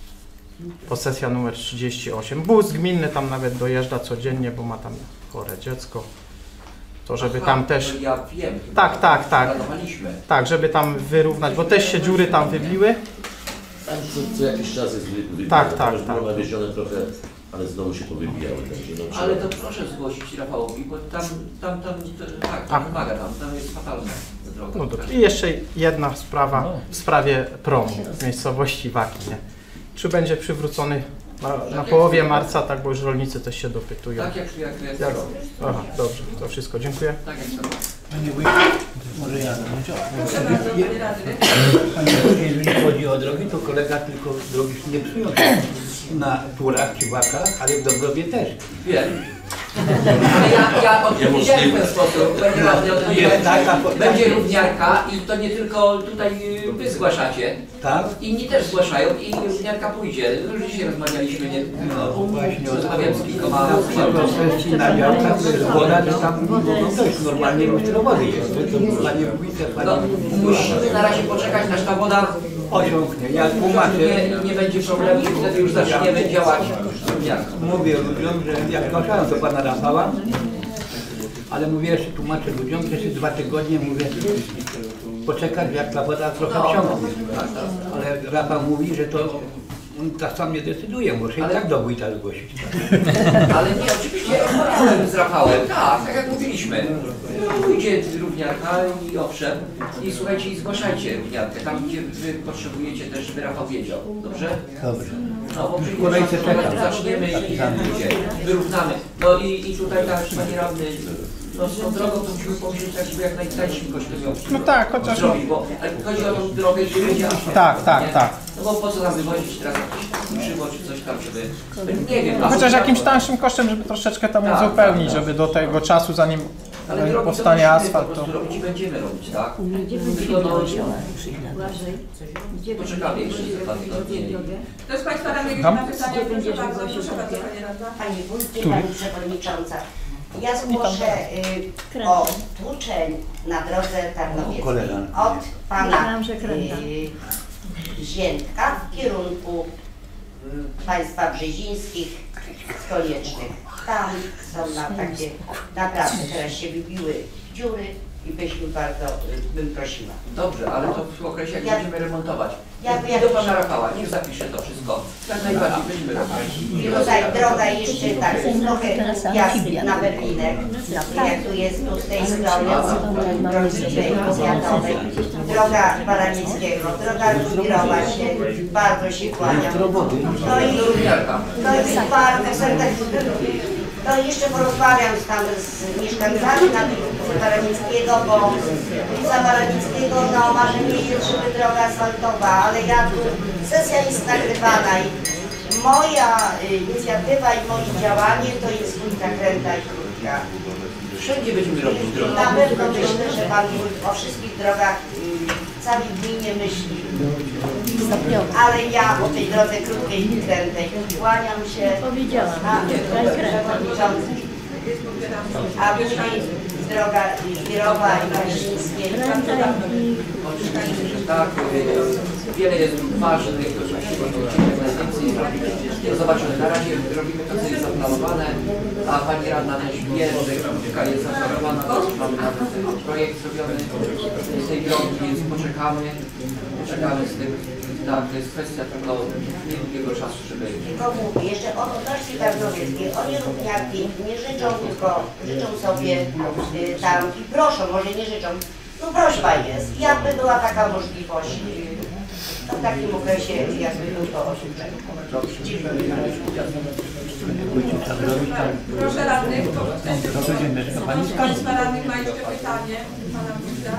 Speaker 12: posesja numer trzydzieści osiem. Bus gminny tam nawet dojeżdża codziennie, bo ma tam chore dziecko. To żeby
Speaker 9: Aha,
Speaker 12: tam też...
Speaker 9: Ja wiem.
Speaker 12: Tak, tak, tak.
Speaker 9: Planowaliśmy.
Speaker 12: Tak, żeby tam wyrównać, bo też się dziury tam wybiły.
Speaker 3: Tam co, co jakiś czas jest wy- wybijane.
Speaker 12: Tak, tak,
Speaker 3: Tam już
Speaker 12: tak.
Speaker 3: było nawiezione trochę, ale znowu się powybijały. Także no,
Speaker 9: Ale
Speaker 3: trzeba-
Speaker 9: to proszę zgłosić Rafałowi, bo tam, tam, tam, to, tak,
Speaker 12: A.
Speaker 9: to wymaga tam, tam jest fatalna droga.
Speaker 12: No dobrze. I jeszcze jedna sprawa w sprawie promu w miejscowości Waki. Nie? Czy będzie przywrócony na, na połowie marca, tak, bo już rolnicy też się dopytują.
Speaker 9: Tak jak, jak, jak,
Speaker 12: Jak? Aha, dobrze, to wszystko, dziękuję.
Speaker 9: Tak jak to.
Speaker 14: Panie wójcie, może ja
Speaker 1: Proszę bardzo, panie radny.
Speaker 14: Panie wójcie, jeżeli chodzi o drogi, to kolega tylko drogi nie psują na Turach czy Wakach, ale w Dobrowie też.
Speaker 9: Wiem. Ale ja, ja odpowiedziałem w ten sposób, będzie,
Speaker 14: Jest taka-
Speaker 9: będzie równiarka i to nie tylko tutaj y, wy zgłaszacie.
Speaker 14: Tak?
Speaker 9: Inni też zgłaszają i równiarka pójdzie. Już dzisiaj rozmawialiśmy, nie?
Speaker 14: No właśnie,
Speaker 9: Rozmawiałem z kilkoma
Speaker 14: na kwestii na działkach, to jest woda, to tam mogą dojść normalnie już do wody jest. To panie wójcie,
Speaker 9: No,
Speaker 14: panie...
Speaker 9: musimy na razie poczekać, aż ta woda
Speaker 14: osiągnie. Ja tłumaczę.
Speaker 9: nie, nie będzie problemu i wtedy już zaczniemy działać równiarką.
Speaker 14: Mówię ludziom, że jak zgłaszałem do pana Rafała, ale mówię jeszcze, tłumaczę ludziom, że jeszcze dwa tygodnie mówię poczekać, jak ta woda trochę
Speaker 9: No.
Speaker 14: wsiąknie. Ale Rafał mówi, że to on tak sam nie decyduje, muszę i tak do wójta zgłosić.
Speaker 9: Ale nie, oczywiście rozmawiałem z Rafałem, tak, tak jak mówiliśmy. Pójdzie równiarka i owszem, i słuchajcie, i zgłaszajcie równiarkę, tam gdzie wy potrzebujecie też, żeby Rafał wiedział, dobrze?
Speaker 14: Dobrze.
Speaker 9: No bo
Speaker 14: W kolejce czekam.
Speaker 9: zaczniemy i pójdzie, wyrównamy. No i, i tutaj tak, panie radny, no z tą drogą to musimy pomyśleć, tak, żeby jak najtańszym kosztem ją
Speaker 12: No tak, chociaż...
Speaker 9: zrobić, bo ale chodzi o tą drogę, gdzie będzie asfalt.
Speaker 12: Tak, tak,
Speaker 9: nie?
Speaker 12: tak.
Speaker 9: No bo po co nam wywozić teraz jakieś krzywo czy coś tam, żeby, nie wiem.
Speaker 12: Chociaż jakimś tańszym kosztem, żeby troszeczkę tam
Speaker 9: Tak,
Speaker 12: uzupełnić,
Speaker 9: tak, tak.
Speaker 12: żeby do tego czasu, zanim
Speaker 9: Ale drogi
Speaker 12: powstanie
Speaker 9: to musimy
Speaker 12: asfalt,
Speaker 9: po
Speaker 12: to...
Speaker 9: prostu robić i będziemy robić, tak?
Speaker 4: Gdzie
Speaker 9: Tylko no,
Speaker 4: Błażej, gdzie
Speaker 9: poczekamy jeszcze dwa tygodnie.
Speaker 1: Kto z Państwa radnych
Speaker 12: Tam?
Speaker 1: ma pytania? Proszę bardzo, proszę bardzo, panie radna.
Speaker 15: Pani Wójcie, Pani Przewodnicząca. Ja zgłoszę y, o tłuczeń na drodze Tarnowieckiej od Pana y, Ziętka w kierunku y, Państwa Brzezińskich z Koniecznych. Tam są na takie, naprawdę teraz się wybiły dziury i byśmy bardzo, y, bym prosiła.
Speaker 9: Dobrze, ale to w okresie jak
Speaker 15: Ja-
Speaker 9: będziemy remontować.
Speaker 15: Ja-
Speaker 9: I do Pana Rafała, niech zapisze to wszystko. Jak najbardziej będziemy robić.
Speaker 15: I tutaj droga jeszcze tak, trochę jazdy na Berlinek, jak tu jest tu z tej strony, drogi tej powiatowej, droga Baranickiego, droga Rubirowa się, bardzo się kłania. No i to jest bardzo serdecznie. To jeszcze porozmawiam z tam z mieszkańcami na ulicy Baranickiego, bo ulica Baranickiego no marzy nie jest, żeby droga asfaltowa, ale ja tu, sesja jest nagrywana i moja y, inicjatywa i moje działanie to jest ulica Kręta i Krótka.
Speaker 9: Wszędzie będziemy robić drogi.
Speaker 15: Na pewno myślę, że Pan o wszystkich drogach y, całej gminie myśli. Ale ja o tej drodze krótkiej i krętej kłaniam się.
Speaker 4: Powiedziałam.
Speaker 15: A, przewodniczący. A później droga Wirowa i Waścińskie.
Speaker 9: Tak, y, wiele jest ważnych inwestycji. Zobaczymy, na razie robimy to, co jest zaplanowane, a Pani Radna też wie, że krótka jest zaplanowana, mamy nawet projekt zrobiony z tej drogi, więc poczekamy, poczekamy z tym. Tak, to jest kwestia tylko niedługiego czasu, żeby...
Speaker 15: Tylko mówię, jeszcze o ludności tarnowieckiej, oni równiarki nie życzą, tylko życzą sobie y, tam i proszą, może nie życzą, no prośba jest, jakby była taka możliwość y, w takim okresie, jakby był to oświadczenie.
Speaker 1: Proszę radnych, ktoś z Państwa radnych ma jeszcze pytanie? Pana wójta?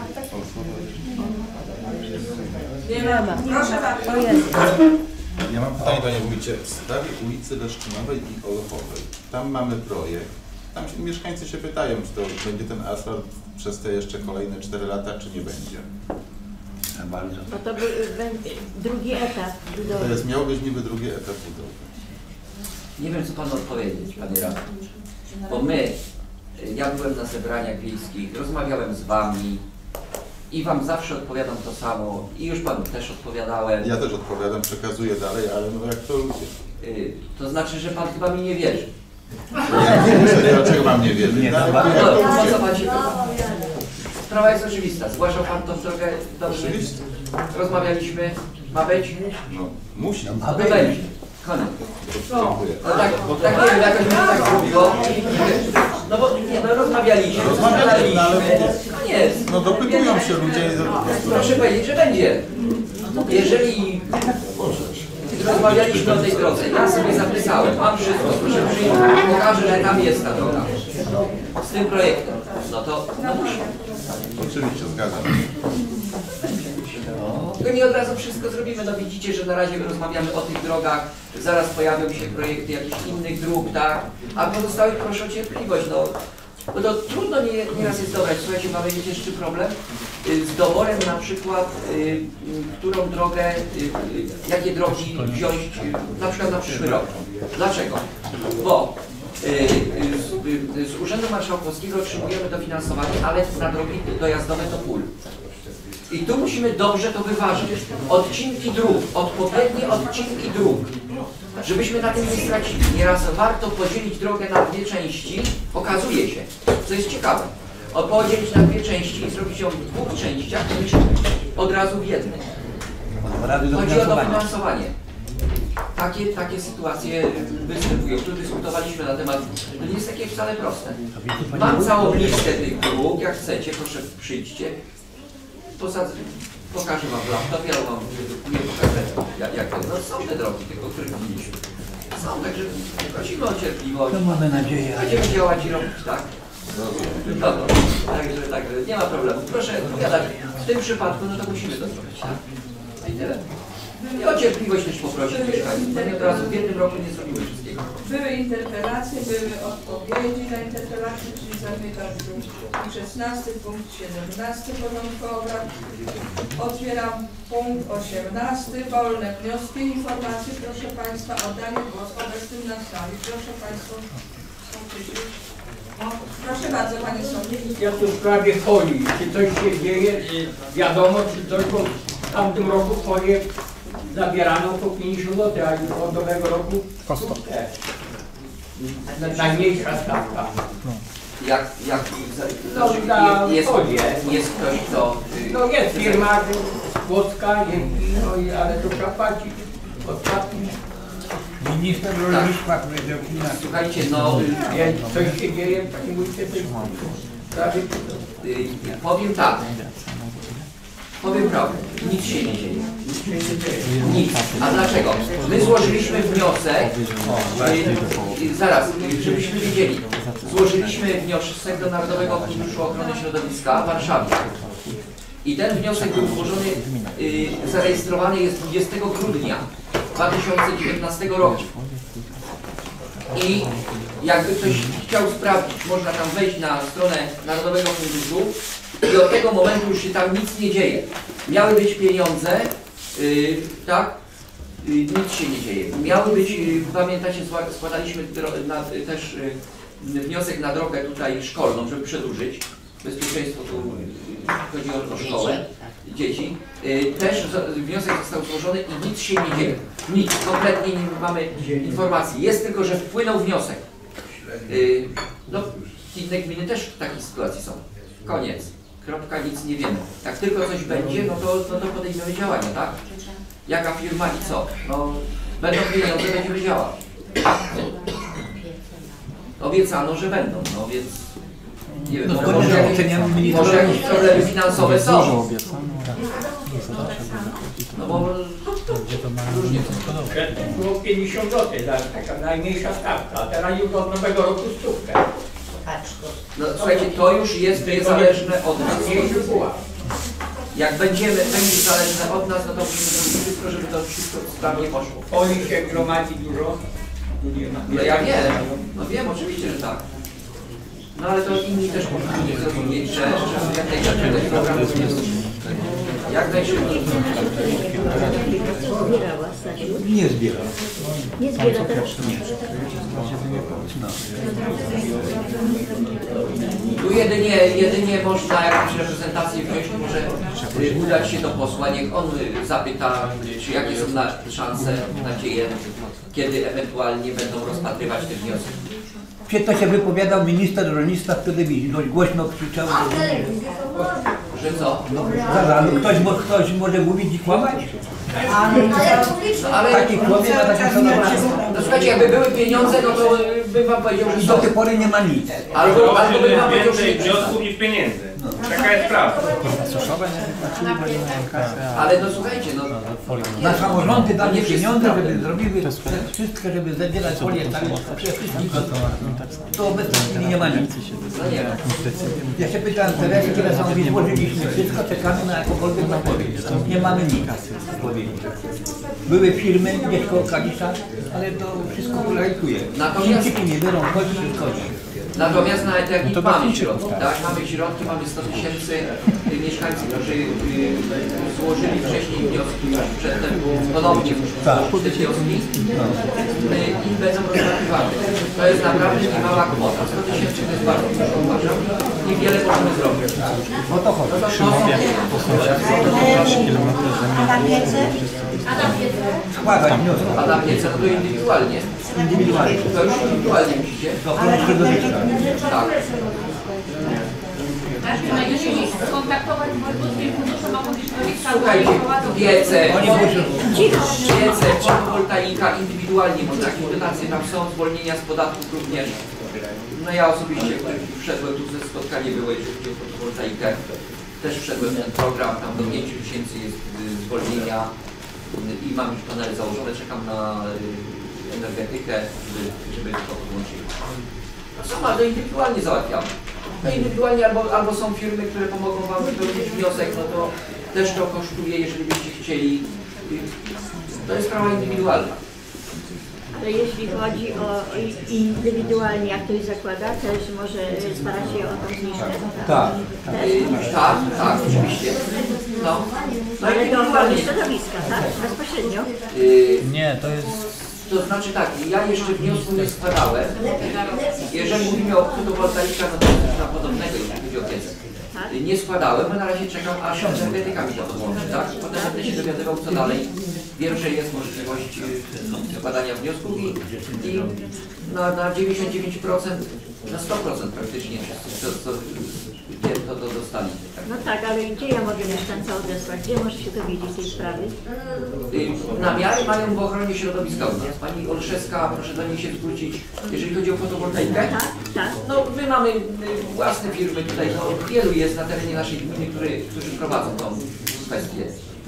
Speaker 1: Nie ma. Proszę bardzo.
Speaker 16: Ja mam pytanie, panie wójcie, w sprawie ulicy Leszczynowej i Olochowej. Tam mamy projekt. Tam się, mieszkańcy się pytają, czy to będzie ten asfalt przez te jeszcze kolejne cztery lata, czy nie będzie. Bardzo.
Speaker 4: Bo to był będzie drugi etap budowy.
Speaker 16: To jest, miał być niby drugi etap budowy.
Speaker 9: Nie wiem, co Panu odpowiedzieć, Panie Radny. Bo my, ja byłem na zebraniach wiejskich, rozmawiałem z Wami, i Wam zawsze odpowiadam to samo i już Panu też odpowiadałem.
Speaker 16: Ja też odpowiadam, przekazuję dalej, ale no jak to ludzie.
Speaker 9: Yy, to znaczy, że Pan chyba mi nie wierzy.
Speaker 16: Ja nie muszę, dlaczego Mam nie wierzyć?
Speaker 9: No, no, no, co Pan się pyta? Sprawa jest oczywista. Zgłaszał Pan tą drogę dobrze? Rozmawialiśmy. Ma być?
Speaker 16: No, musi.
Speaker 9: A to będzie. Koniec. No, no tak, tak nie wiem, jakoś mi się tak zrobiło. No bo nie, no rozmawialiśmy.
Speaker 16: Rozmawialiśmy, ale
Speaker 9: koniec.
Speaker 16: No dopytują się ludzie.
Speaker 9: Proszę powiedzieć, że będzie. Jeżeli rozmawialiśmy o tej drodze, ja sobie zapisałem, mam wszystko, proszę przyjść, pokażę, że tam jest ta droga. Z tym projektem. No to no musimy.
Speaker 16: Oczywiście, zgadzam.
Speaker 9: Tylko nie od razu wszystko zrobimy. No widzicie, że na razie rozmawiamy o tych drogach, zaraz pojawią się projekty jakichś innych dróg, tak? A pozostałych proszę o cierpliwość, no. Bo to trudno nie, nieraz jest dobrać. Słuchajcie, mamy jeszcze problem z doborem na przykład, y, którą drogę, y, y, jakie drogi wziąć y, na przykład na przyszły rok. Dlaczego? Bo y, y, z, z Urzędu Marszałkowskiego otrzymujemy dofinansowanie, ale na drogi dojazdowe to pól. I tu musimy dobrze to wyważyć. Odcinki dróg, odpowiednie odcinki dróg, żebyśmy na tym nie stracili. Nieraz warto podzielić drogę na dwie części, okazuje się, co jest ciekawe, o podzielić na dwie części i zrobić ją w dwóch częściach, niż od razu w jednej. Chodzi o dofinansowanie. Takie, takie sytuacje występują. Tu dyskutowaliśmy na temat, to nie jest takie wcale proste. Mam całą listę tych dróg, jak chcecie, proszę przyjdźcie. Posadzę, pokażę Wam w laptopie, ale Wam wydukuję, pokażę jak, jak to, no są te drogi, tylko o których mówiliśmy. Są, także prosimy o cierpliwość.
Speaker 14: To mamy nadzieję.
Speaker 9: Będziemy działać i robić, tak? No, no, także, także nie ma problemu. Proszę odpowiadać, w tym przypadku, no to musimy to zrobić, tak? I tyle. I o cierpliwość też poprosić mieszkańców, bo nie od razu w jednym roku nie zrobimy wszystkiego.
Speaker 1: Były interpelacje, były odpowiedzi na interpelacje, czyli zamykam punkt szesnasty, punkt siedemnasty porządku obrad. Otwieram punkt osiemnasty, wolne wnioski i informacje. Proszę Państwa o oddanie głosu obecnym na sali. Proszę Państwa, no, proszę bardzo, Panie Sądzie.
Speaker 17: Ja tu w sprawie folii, czy coś się dzieje, wiadomo, czy coś, bo w tamtym roku folię zabierano po pięćdziesiąt złotych, a już od nowego roku
Speaker 12: po sto.
Speaker 17: Najmniejsza stawka.
Speaker 9: Jak, jak,
Speaker 17: No,
Speaker 9: znaczy,
Speaker 17: na
Speaker 9: jest,
Speaker 17: folie.
Speaker 9: jest ktoś, kto...
Speaker 17: No jest firma Płocka, no i ale to trzeba płacić. Ostatni.
Speaker 14: Minister rolnictwa powiedział inaczej.
Speaker 9: Słuchajcie, no...
Speaker 17: Coś się dzieje w takim wójcie tej sprawie.
Speaker 9: Powiem tak. Powiem prawdę. Nic się nie dzieje. Nic. A dlaczego? My złożyliśmy wniosek, yy, zaraz, żebyśmy wiedzieli, złożyliśmy wniosek do Narodowego Funduszu Ochrony Środowiska w Warszawie. I ten wniosek był złożony, yy, zarejestrowany jest dwudziestego grudnia dwa tysiące dziewiętnastego roku. I jakby ktoś chciał sprawdzić, można tam wejść na stronę Narodowego Funduszu i od tego momentu już się tam nic nie dzieje. Miały być pieniądze, yy, tak? Yy, nic się nie dzieje. Miały być, yy, pamiętacie, składaliśmy na, też yy, wniosek na drogę tutaj szkolną, żeby przedłużyć. Bezpieczeństwo, tu yy, chodzi o, o szkołę dzieci. Yy, też wniosek został złożony i nic się nie dzieje. Nic, kompletnie nie mamy informacji. Jest tylko, że wpłynął wniosek. Yy, no, inne gminy też w takiej sytuacji są. Koniec. Kropka, nic nie wiemy. Jak tylko coś będzie, no to, no to podejmiemy działania, tak? Jaka firma i co? No, będą pieniądze, będziemy działać. Obiecano, że będą, no więc... Nie wiem, no, może, jakieś, może jakieś problemy finansowe są. No bo... Różnie to
Speaker 17: Przedtem było pięćdziesiąt złotych, taka najmniejsza stawka, a teraz już od nowego roku stówkę.
Speaker 9: No słuchajcie, to już jest niezależne od nas. Jak będziemy, będzie zależne od nas, no to musimy zrobić wszystko, żeby to wszystko sprawnie poszło.
Speaker 17: Oli się gromadzi dużo.
Speaker 9: No ja wiem, no wiem oczywiście, że tak. No ale to inni też powinni zrozumieć, że, że jak najszybciej ten program jest jak najszybciej.
Speaker 14: Nie zbiera.
Speaker 4: Nie zbiera teraz.
Speaker 9: Tu jedynie, jedynie można jakąś reprezentację wziąć, może y, udać się do posła, niech on y, zapyta, y, czy jakie są na, szanse, nadzieje, kiedy ewentualnie będą rozpatrywać te wnioski.
Speaker 14: Czy to się wypowiadał minister rolnictwa w telewizji, dość głośno krzyczał.
Speaker 9: Że co?
Speaker 14: No, zaraz, no ktoś, mo- ktoś może mówić i kłamać?
Speaker 9: No, ale
Speaker 14: taki człowiek na takim samym.
Speaker 9: No słuchajcie, jakby były pieniądze, no to y, bym wam powiedział, że
Speaker 14: I do tej pory nie ma nic.
Speaker 9: Albo, albo bym wam powiedział, że
Speaker 13: Więcej wniosków niż pieniędzy. Taka jest prawda.
Speaker 9: Ale no słuchajcie, no...
Speaker 14: Na samorządy dali
Speaker 9: nie
Speaker 14: pieniądze,
Speaker 9: wszyscy
Speaker 14: żeby zrobiły wszystko, żeby zabierać folię stali przede wszystkim. To obecnie nie ma nic.
Speaker 9: No nie ma.
Speaker 14: Ja się pytałem Teresy, kiedy są mówi, złożyliśmy wszystko, czekamy na jakąkolwiek odpowiedź. Nie mamy nic odpowiedzi. Były firmy, nie koło Kalisza, ale to wszystko lajkuje.
Speaker 9: Natomiast-
Speaker 14: Chińczyki nie biorą, chodzi, chodzi.
Speaker 9: Natomiast nawet jak no mamy środki, tak? Mamy środki, mamy sto tysięcy mieszkańców, którzy y, złożyli wcześniej wnioski już przedtem, ponownie
Speaker 14: Tak.
Speaker 9: te wnioski y, i będą rozpatrywane. To jest naprawdę niemała kwota. sto tysięcy to jest bardzo dużo, uważam. Niewiele możemy zrobić.
Speaker 14: O to chodzi.
Speaker 9: No to
Speaker 15: A na piece? A na piece?
Speaker 14: Składać wnioski.
Speaker 9: A na piece, no to indywidualnie.
Speaker 14: Indywidualnie.
Speaker 9: To już indywidualnie musicie.
Speaker 14: Ale środowiska.
Speaker 9: Tak.
Speaker 18: Czy najwyżej się skontaktować z wojewódzkim funduszem ochrony środowiska?
Speaker 9: Słuchajcie, wiece,
Speaker 14: Oni muszą...
Speaker 9: wiece, fotowoltaika indywidualnie można, jakieś dotacje tam są, zwolnienia z podatków również. No ja osobiście wszedłem tu ze spotkanie było, jeżeli chodzi o fotowoltaikę, też wszedłem w ten program, tam do pięciu tysięcy jest y, zwolnienia y, i mam już panele założone, czekam na y, energetykę, żeby, żeby to podłączyć. A co ma, to indywidualnie załatwiamy. No indywidualnie albo, albo są firmy, które pomogą wam wypełnić wniosek, no to też to kosztuje, jeżeli byście chcieli. To jest sprawa indywidualna.
Speaker 4: Ale jeśli chodzi o indywidualnie, jak ktoś zakłada, też może starać się o tą zniżkę?
Speaker 14: Tak.
Speaker 9: Y, tak, tak, oczywiście. No, no
Speaker 4: Ale do ochrony
Speaker 9: indywidualnie.
Speaker 4: środowiska, tak? Bezpośrednio?
Speaker 9: Y,
Speaker 12: Nie, to jest...
Speaker 9: To znaczy tak, ja jeszcze wniosku nie składałem. Jeżeli mówimy o fotowoltaika, no to jest na podobnego, jeśli chodzi o piec. Nie składałem, bo na razie czekam, aż energetyka mi to podłączy, tak? Potem będę się dowiadywał, co dalej. Wiem, że jest możliwość y, składania wniosków i, i na, na dziewięćdziesiąt dziewięć procent, na sto procent praktycznie wszyscy to, to, to, to dostali.
Speaker 4: No tak, ale gdzie ja mogę mieszkańca odesłać? Gdzie może się dowiedzieć tej sprawy?
Speaker 9: Y, Namiary mają w ochronie środowiska u nas. Pani Olszewska, proszę do niej się zwrócić, jeżeli chodzi o fotowoltaikę.
Speaker 4: Tak, tak.
Speaker 9: No my mamy y, własne firmy tutaj, no wielu jest na terenie naszej gminy, który, którzy prowadzą tą kwestię.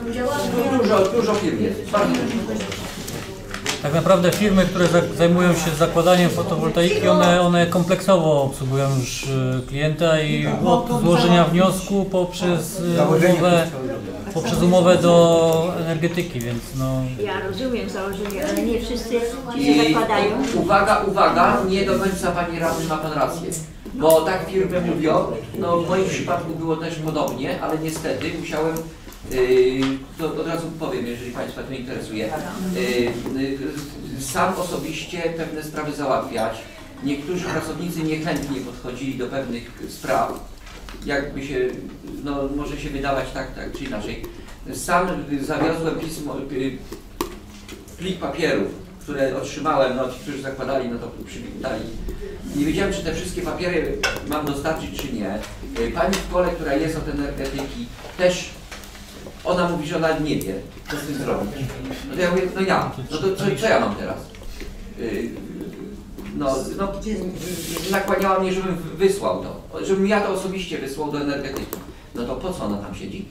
Speaker 9: Dużo, dużo firm jest, bardzo dużo.
Speaker 2: Tak naprawdę firmy, które zajmują się zakładaniem fotowoltaiki, one, one kompleksowo obsługują już y, klienta i od złożenia wniosku poprzez y, umowę, poprzez umowę do energetyki, więc no...
Speaker 4: Ja rozumiem założenie, ale nie wszyscy ci się
Speaker 9: I
Speaker 4: zakładają.
Speaker 9: uwaga, uwaga, nie do końca Pani Radny ma Pan rację. Bo tak firmy mówią, no w moim przypadku było też podobnie, ale niestety musiałem, yy, to od razu powiem, jeżeli Państwa to interesuje, yy, yy, sam osobiście pewne sprawy załatwiać. Niektórzy pracownicy niechętnie podchodzili do pewnych spraw, jakby się, no może się wydawać tak, tak czy inaczej. Sam zawiozłem pismo, yy, plik papierów, które otrzymałem, no ci, którzy zakładali, no to przywitali. Nie wiedziałem, czy te wszystkie papiery mam dostarczyć, czy nie. Pani w kole, która jest od energetyki, też, ona mówi, że ona nie wie, co z tym zrobić. No to ja mówię, no ja, no to co, co ja mam teraz? No, no, nakłaniała mnie, żebym wysłał to, żebym ja to osobiście wysłał do energetyki. No to po co ona tam siedzi?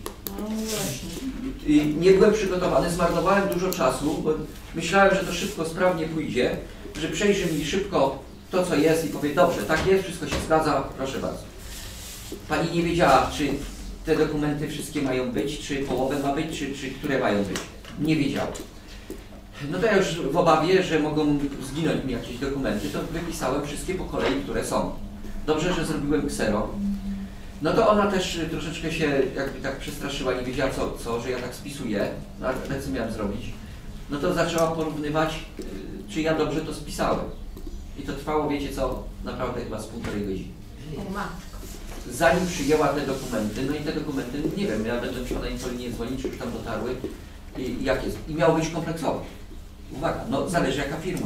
Speaker 9: Nie byłem przygotowany, zmarnowałem dużo czasu, bo myślałem, że to szybko, sprawnie pójdzie, że przejrzy mi szybko to, co jest i powie, dobrze, tak jest, wszystko się zgadza, proszę bardzo. Pani nie wiedziała, czy te dokumenty wszystkie mają być, czy połowę ma być, czy, czy które mają być. Nie wiedziała. No to ja już w obawie, że mogą zginąć mi jakieś dokumenty, to wypisałem wszystkie po kolei, które są. Dobrze, że zrobiłem ksero. No to ona też troszeczkę się jakby tak przestraszyła, nie wiedziała co, co że ja tak spisuję, no ale co miałem zrobić. No to zaczęła porównywać, czy ja dobrze to spisałem. I to trwało, wiecie co, naprawdę chyba z półtorej godziny.
Speaker 18: O matko.
Speaker 9: Zanim przyjęła te dokumenty, no i te dokumenty, nie wiem, ja będę musiał na infolinie dzwonić, czy już tam dotarły i, i jak jest. I miało być kompleksowo. Uwaga, no zależy jaka firma.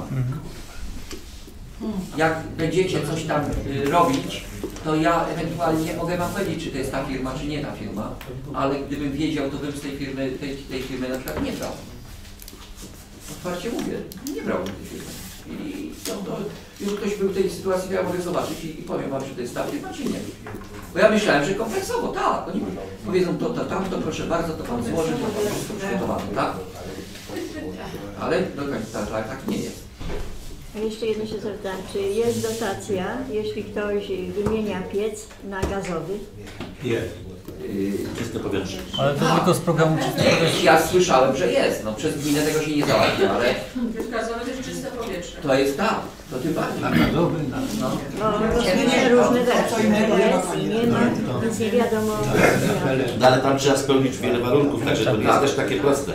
Speaker 9: Jak będziecie coś tam y, robić, to ja ewentualnie mogę wam powiedzieć, czy to jest ta firma, czy nie ta firma, ale gdybym wiedział, to bym z tej firmy, tej, tej firmy na przykład nie brał. Otwarcie mówię, nie brałbym tej firmy. I to, to, już ktoś był w tej sytuacji, ja mogę zobaczyć i, i powiem wam, czy to jest ta firma, czy nie. Bo ja myślałem, że kompleksowo, tak. Oni powiedzą to, to, tamto, proszę bardzo, to pan złoży, to pan wszystko przygotowane, tak? Ale do końca tak, tak nie jest.
Speaker 4: A jeszcze jedno się zapytam, czy jest dotacja, jeśli ktoś wymienia piec na gazowy?
Speaker 3: Jest. Czyste powietrze.
Speaker 2: Ale to tylko z programu Czyste Powietrze.
Speaker 9: Ja słyszałem, że jest, no przez gminę tego się nie załatwi, ale
Speaker 1: Gazowe to jest czyste powietrze.
Speaker 9: to jest tak, to tym bardziej.
Speaker 3: Gazowy,
Speaker 9: no.
Speaker 4: Bo są różne wersje, jest i nie ma, więc nie wiadomo.
Speaker 3: No ale tam trzeba spełnić wiele warunków, także to nie jest też takie proste.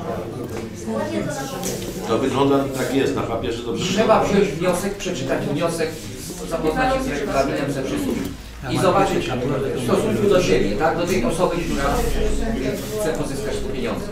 Speaker 3: To wygląda tak jest, na papierze dobrze.
Speaker 9: Trzeba wziąć wniosek, przeczytać wniosek, zapoznać się z regulaminem ze wszystkim i zobaczyć w stosunku do siebie, tak? Do tej osoby, która chce pozyskać te pieniądze.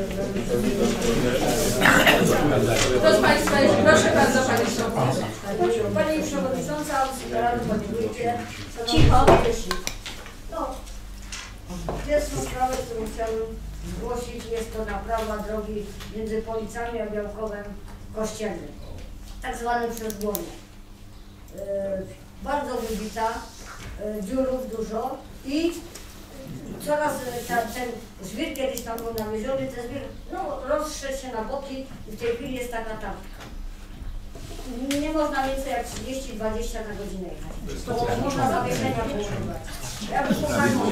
Speaker 1: Kto z Państwa jest? Proszę bardzo, Pani Przewodnicząca.
Speaker 19: Pani Przewodnicząca, Pani Wójcie.
Speaker 4: Cicho.
Speaker 19: No, pierwszą sprawę, którą chciałbym zgłosić, jest to naprawa drogi między Policami a Białkowem Kościelnym, tak zwanym przedgłonie. Yy, bardzo wybita, yy, dziurów dużo i coraz ta, ten żwir kiedyś tam był nawieziony, ten żwir no, rozszedł się na boki i w tej chwili jest taka tam. Nie można więcej jak trzydzieści do dwudziestu na godzinę jechać. To można zawieszenia położywać. Ja bym pokazał.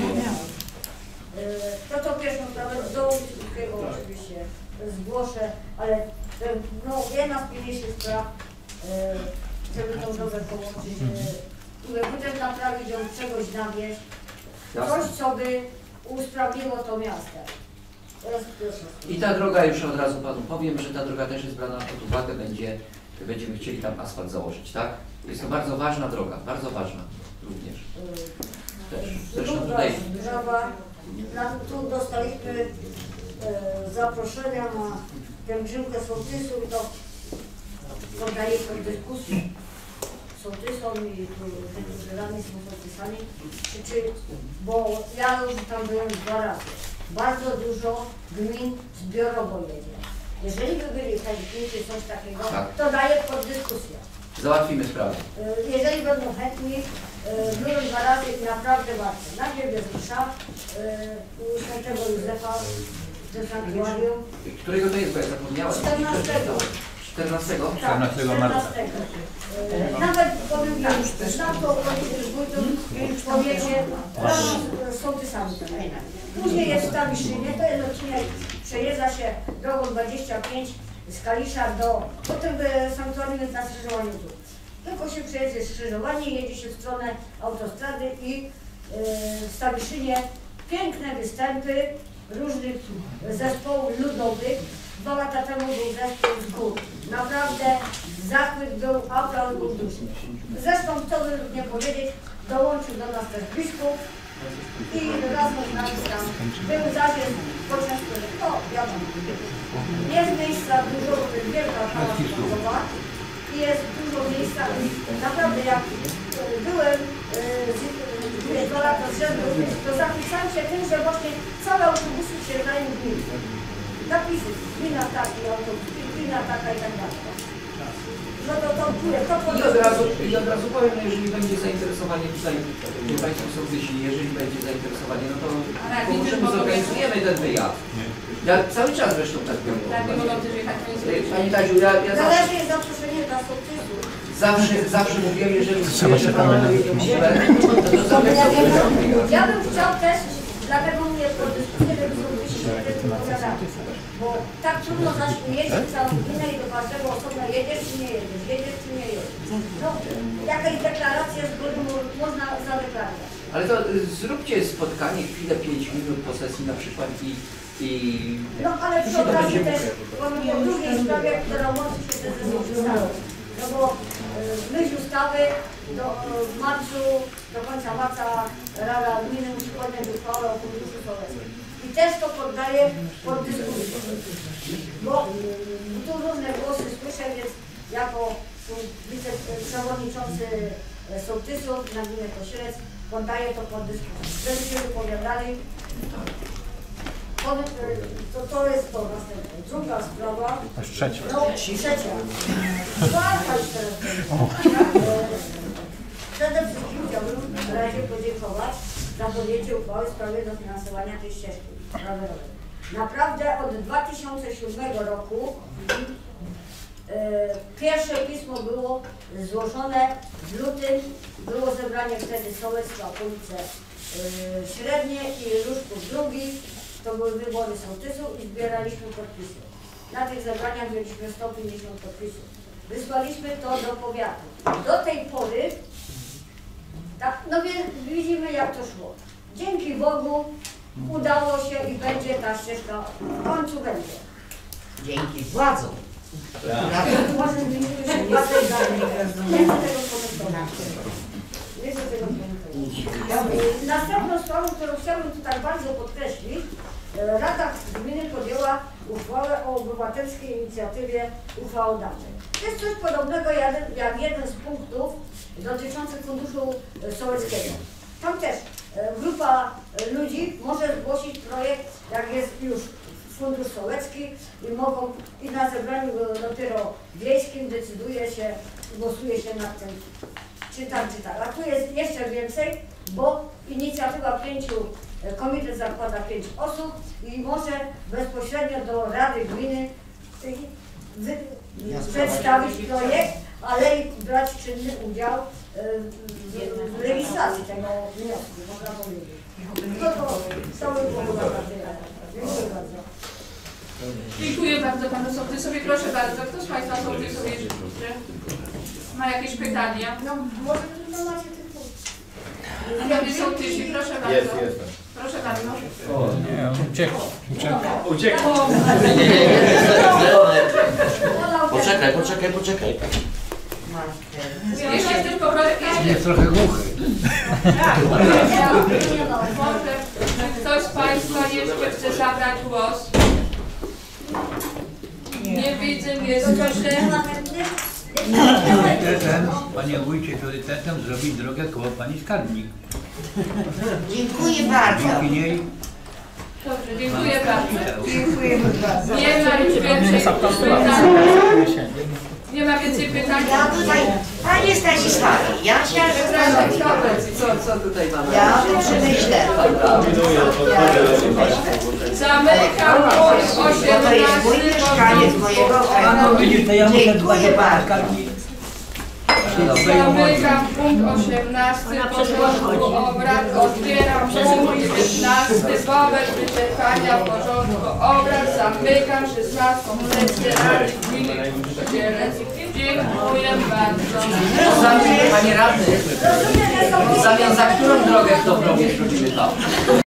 Speaker 19: To to pierwszą sprawę z dołu wszystkiego oczywiście zgłoszę, ale no, jedna z pilniejszych spraw, żeby tą drogę połączyć, potem naprawić ją czegoś nawieść, coś co by usprawniło to miasto.
Speaker 9: I ta droga, już od razu panu powiem, że ta droga też jest brana pod uwagę, będzie, będziemy chcieli tam asfalt założyć, tak? Jest to bardzo ważna droga, bardzo ważna również. Też. Zresztą tutaj...
Speaker 19: Sprawa, na, tu dostaliśmy e, zaproszenia na pielgrzymkę sołtysu i to poddaję pod dyskusję sołtysom i tym, którzy radni są sołtysami, czy, czy, bo ja już tam byłem dwa razy. Bardzo dużo gmin zbiorowo jedzie. Jeżeli by byli chętni, czy coś takiego,
Speaker 9: tak,
Speaker 19: to daję pod dyskusję.
Speaker 9: Załatwimy sprawę.
Speaker 19: Jeżeli będą chętni, byłem dwa razy i naprawdę warto. Najpierw jest msza u świętego Józefa ze sanktuarium.
Speaker 9: Którego to jest, bo ja zapomniałem?
Speaker 19: czternastego.
Speaker 9: czternastego?
Speaker 19: czternastego marca. Nawet powiem tak, znam to wójtów w powiecie, razem z sołtysami. Później jest w Stawiszynie, to jest odcinek, przejeżdża się drogą dwadzieścia pięć z Kalisza do, potem sanktuarium jest na skrzyżowaniu tu. Tylko się przejedzie skrzyżowanie, jedzie się w stronę autostrady i yy, w Stawiszynie piękne występy różnych zespołów ludowych. Dwa lata temu był zespół z gór. Naprawdę zachwyt był, aplauz był duży. Zresztą, co by nie powiedzieć, dołączył do nas też biskup i razem z nami tam był zawies poczęstunek. To wiadomo. Jest miejsca dużo, wielka hala sportowa i jest dużo miejsca. Naprawdę jak byłem yy, dwa lata z rzędu, to zachwycałem się tym, że właśnie całe autobusy wsiadają w gminę. Napisy, gmina taki autobus, gmina taka i tak dalej. No to to to to
Speaker 9: I od razu, i od razu powiem, no jeżeli będzie zainteresowanie tutaj, Państwo sołtysi, jeżeli będzie zainteresowanie, no to możemy zorganizujemy ten wyjazd. Ja cały czas zresztą tak robię. Pani Taziu, ja, ja zawsze...
Speaker 19: Zależy jest zaproszenie dla sołtysu.
Speaker 9: Zawsze, zawsze mówię, jeżeli jeżeli Pan odpowiednią siłę, to to
Speaker 19: ja bym chciał też, dlatego mnie po dyskusji, żeby sołtysi się tym opowiadali. Bo tak trudno jeździć całą gminę i do każdego osobno jedziesz czy nie jedziesz, jedziesz czy nie jedziesz. No, jakaś deklaracja z góry można zadeklarować.
Speaker 9: Ale to zróbcie spotkanie, chwilę, pięć minut po sesji na przykład i... i
Speaker 19: no ale przy okazji też powiem o drugiej sprawie, która łączy się ze sołtysami. No bo myśmy ustawy do w marcu, do końca marca Rada Gminy musi podjąć uchwałę o funduszu sołeckim. I też to poddaję pod dyskusję. Bo tu różne głosy słyszę, więc jako wiceprzewodniczący sołtysów na gminę Kościelec poddaję to pod dyskusję. Będę się wypowiadali. To, to jest to następne. Druga sprawa.
Speaker 12: To jest trzecia.
Speaker 19: No, trzecia. Czwarta już teraz będzie. Przede wszystkim chciałbym Radzie podziękować za podjęcie uchwały w sprawie dofinansowania tej ścieżki rowerowej. Naprawdę od dwa tysiące siódmego roku e, pierwsze pismo było złożone w lutym. Było zebranie wtedy sołectwa w ulice e, Średnie i Różków drugi. To były wybory sołtysów i zbieraliśmy podpisy. Na tych zebraniach mieliśmy sto pięćdziesiąt podpisów. Wysłaliśmy to do powiatu. Do tej pory, tak, no więc widzimy jak to szło. Dzięki Bogu udało się i będzie ta ścieżka, w końcu będzie.
Speaker 14: Dzięki władzom.
Speaker 19: Może zmienimy się władzę dalej. Nie chcę tego komentować. Nie chcę tego komentować. Następną sprawą, którą chciałbym tutaj bardzo podkreślić, Rada Gminy podjęła uchwałę o obywatelskiej inicjatywie uchwałodawczej. To jest coś podobnego jak jeden z punktów dotyczących funduszu sołeckiego. Tam też grupa ludzi może zgłosić projekt, jak jest już fundusz sołecki i mogą i na zebraniu dopiero wiejskim decyduje się, głosuje się nad tym, czy tak, czy tak. A tu jest jeszcze więcej, bo inicjatywa pięciu, komitet zakłada pięć osób i może bezpośrednio do Rady Gminy wy, przedstawić projekt, ale i brać czynny udział w, w legislacji tego wniosku, można powiedzieć. No to, to by było naprawdę. Dziękuję bardzo.
Speaker 18: Dziękuję bardzo panu sołtysowi. Proszę bardzo, kto z państwa sołtysów jeszcze ma jakieś pytania?
Speaker 19: No może no macie tych
Speaker 18: Panie sołtysi, proszę bardzo.
Speaker 5: Jest, jestem.
Speaker 18: Proszę bardzo.
Speaker 2: O, nie, on uciekł.
Speaker 5: Uciekł.
Speaker 3: Nie, nie, nie, nie. Poczekaj, poczekaj, poczekaj.
Speaker 18: Jeszcze ktoś poprosi?
Speaker 14: Jest trochę głuchy.
Speaker 18: Może ktoś z państwa jeszcze chce zabrać głos? Nie widzę, nie słyszę.
Speaker 14: Priorytetem, panie wójcie, priorytetem zrobić drogę koło pani skarbnik.
Speaker 15: Dziękuję bardzo.
Speaker 14: Dzięki niej
Speaker 18: Dobrze, dziękuję bardzo.
Speaker 15: Dziękujemy bardzo.
Speaker 18: Nie ma już więcej pytań. Nie ma więcej pytań.
Speaker 15: Ja tutaj, panie Stanisławie, ja chciałam
Speaker 9: Co, co tutaj mamy?
Speaker 15: Ja o tym przemyślę.
Speaker 18: Zamykam punkt
Speaker 15: To jest mój
Speaker 18: osiemnasty.
Speaker 15: mieszkaniec mojego kraju.
Speaker 14: widzisz, to ja muszę dbać
Speaker 15: Dziękuję
Speaker 14: o pani
Speaker 15: bardzo.
Speaker 14: skarbnik.
Speaker 18: Zamykam punkt osiemnasty porządku obrad. Otwieram punkt dziewiętnasty. Wobec wyczerpania porządku obrad zamykam szesnastą sesję Rady Gminy Kościelec. Dziękuję bardzo.
Speaker 9: Panie radny, w zamian za którą drogę kto robi, robimy to?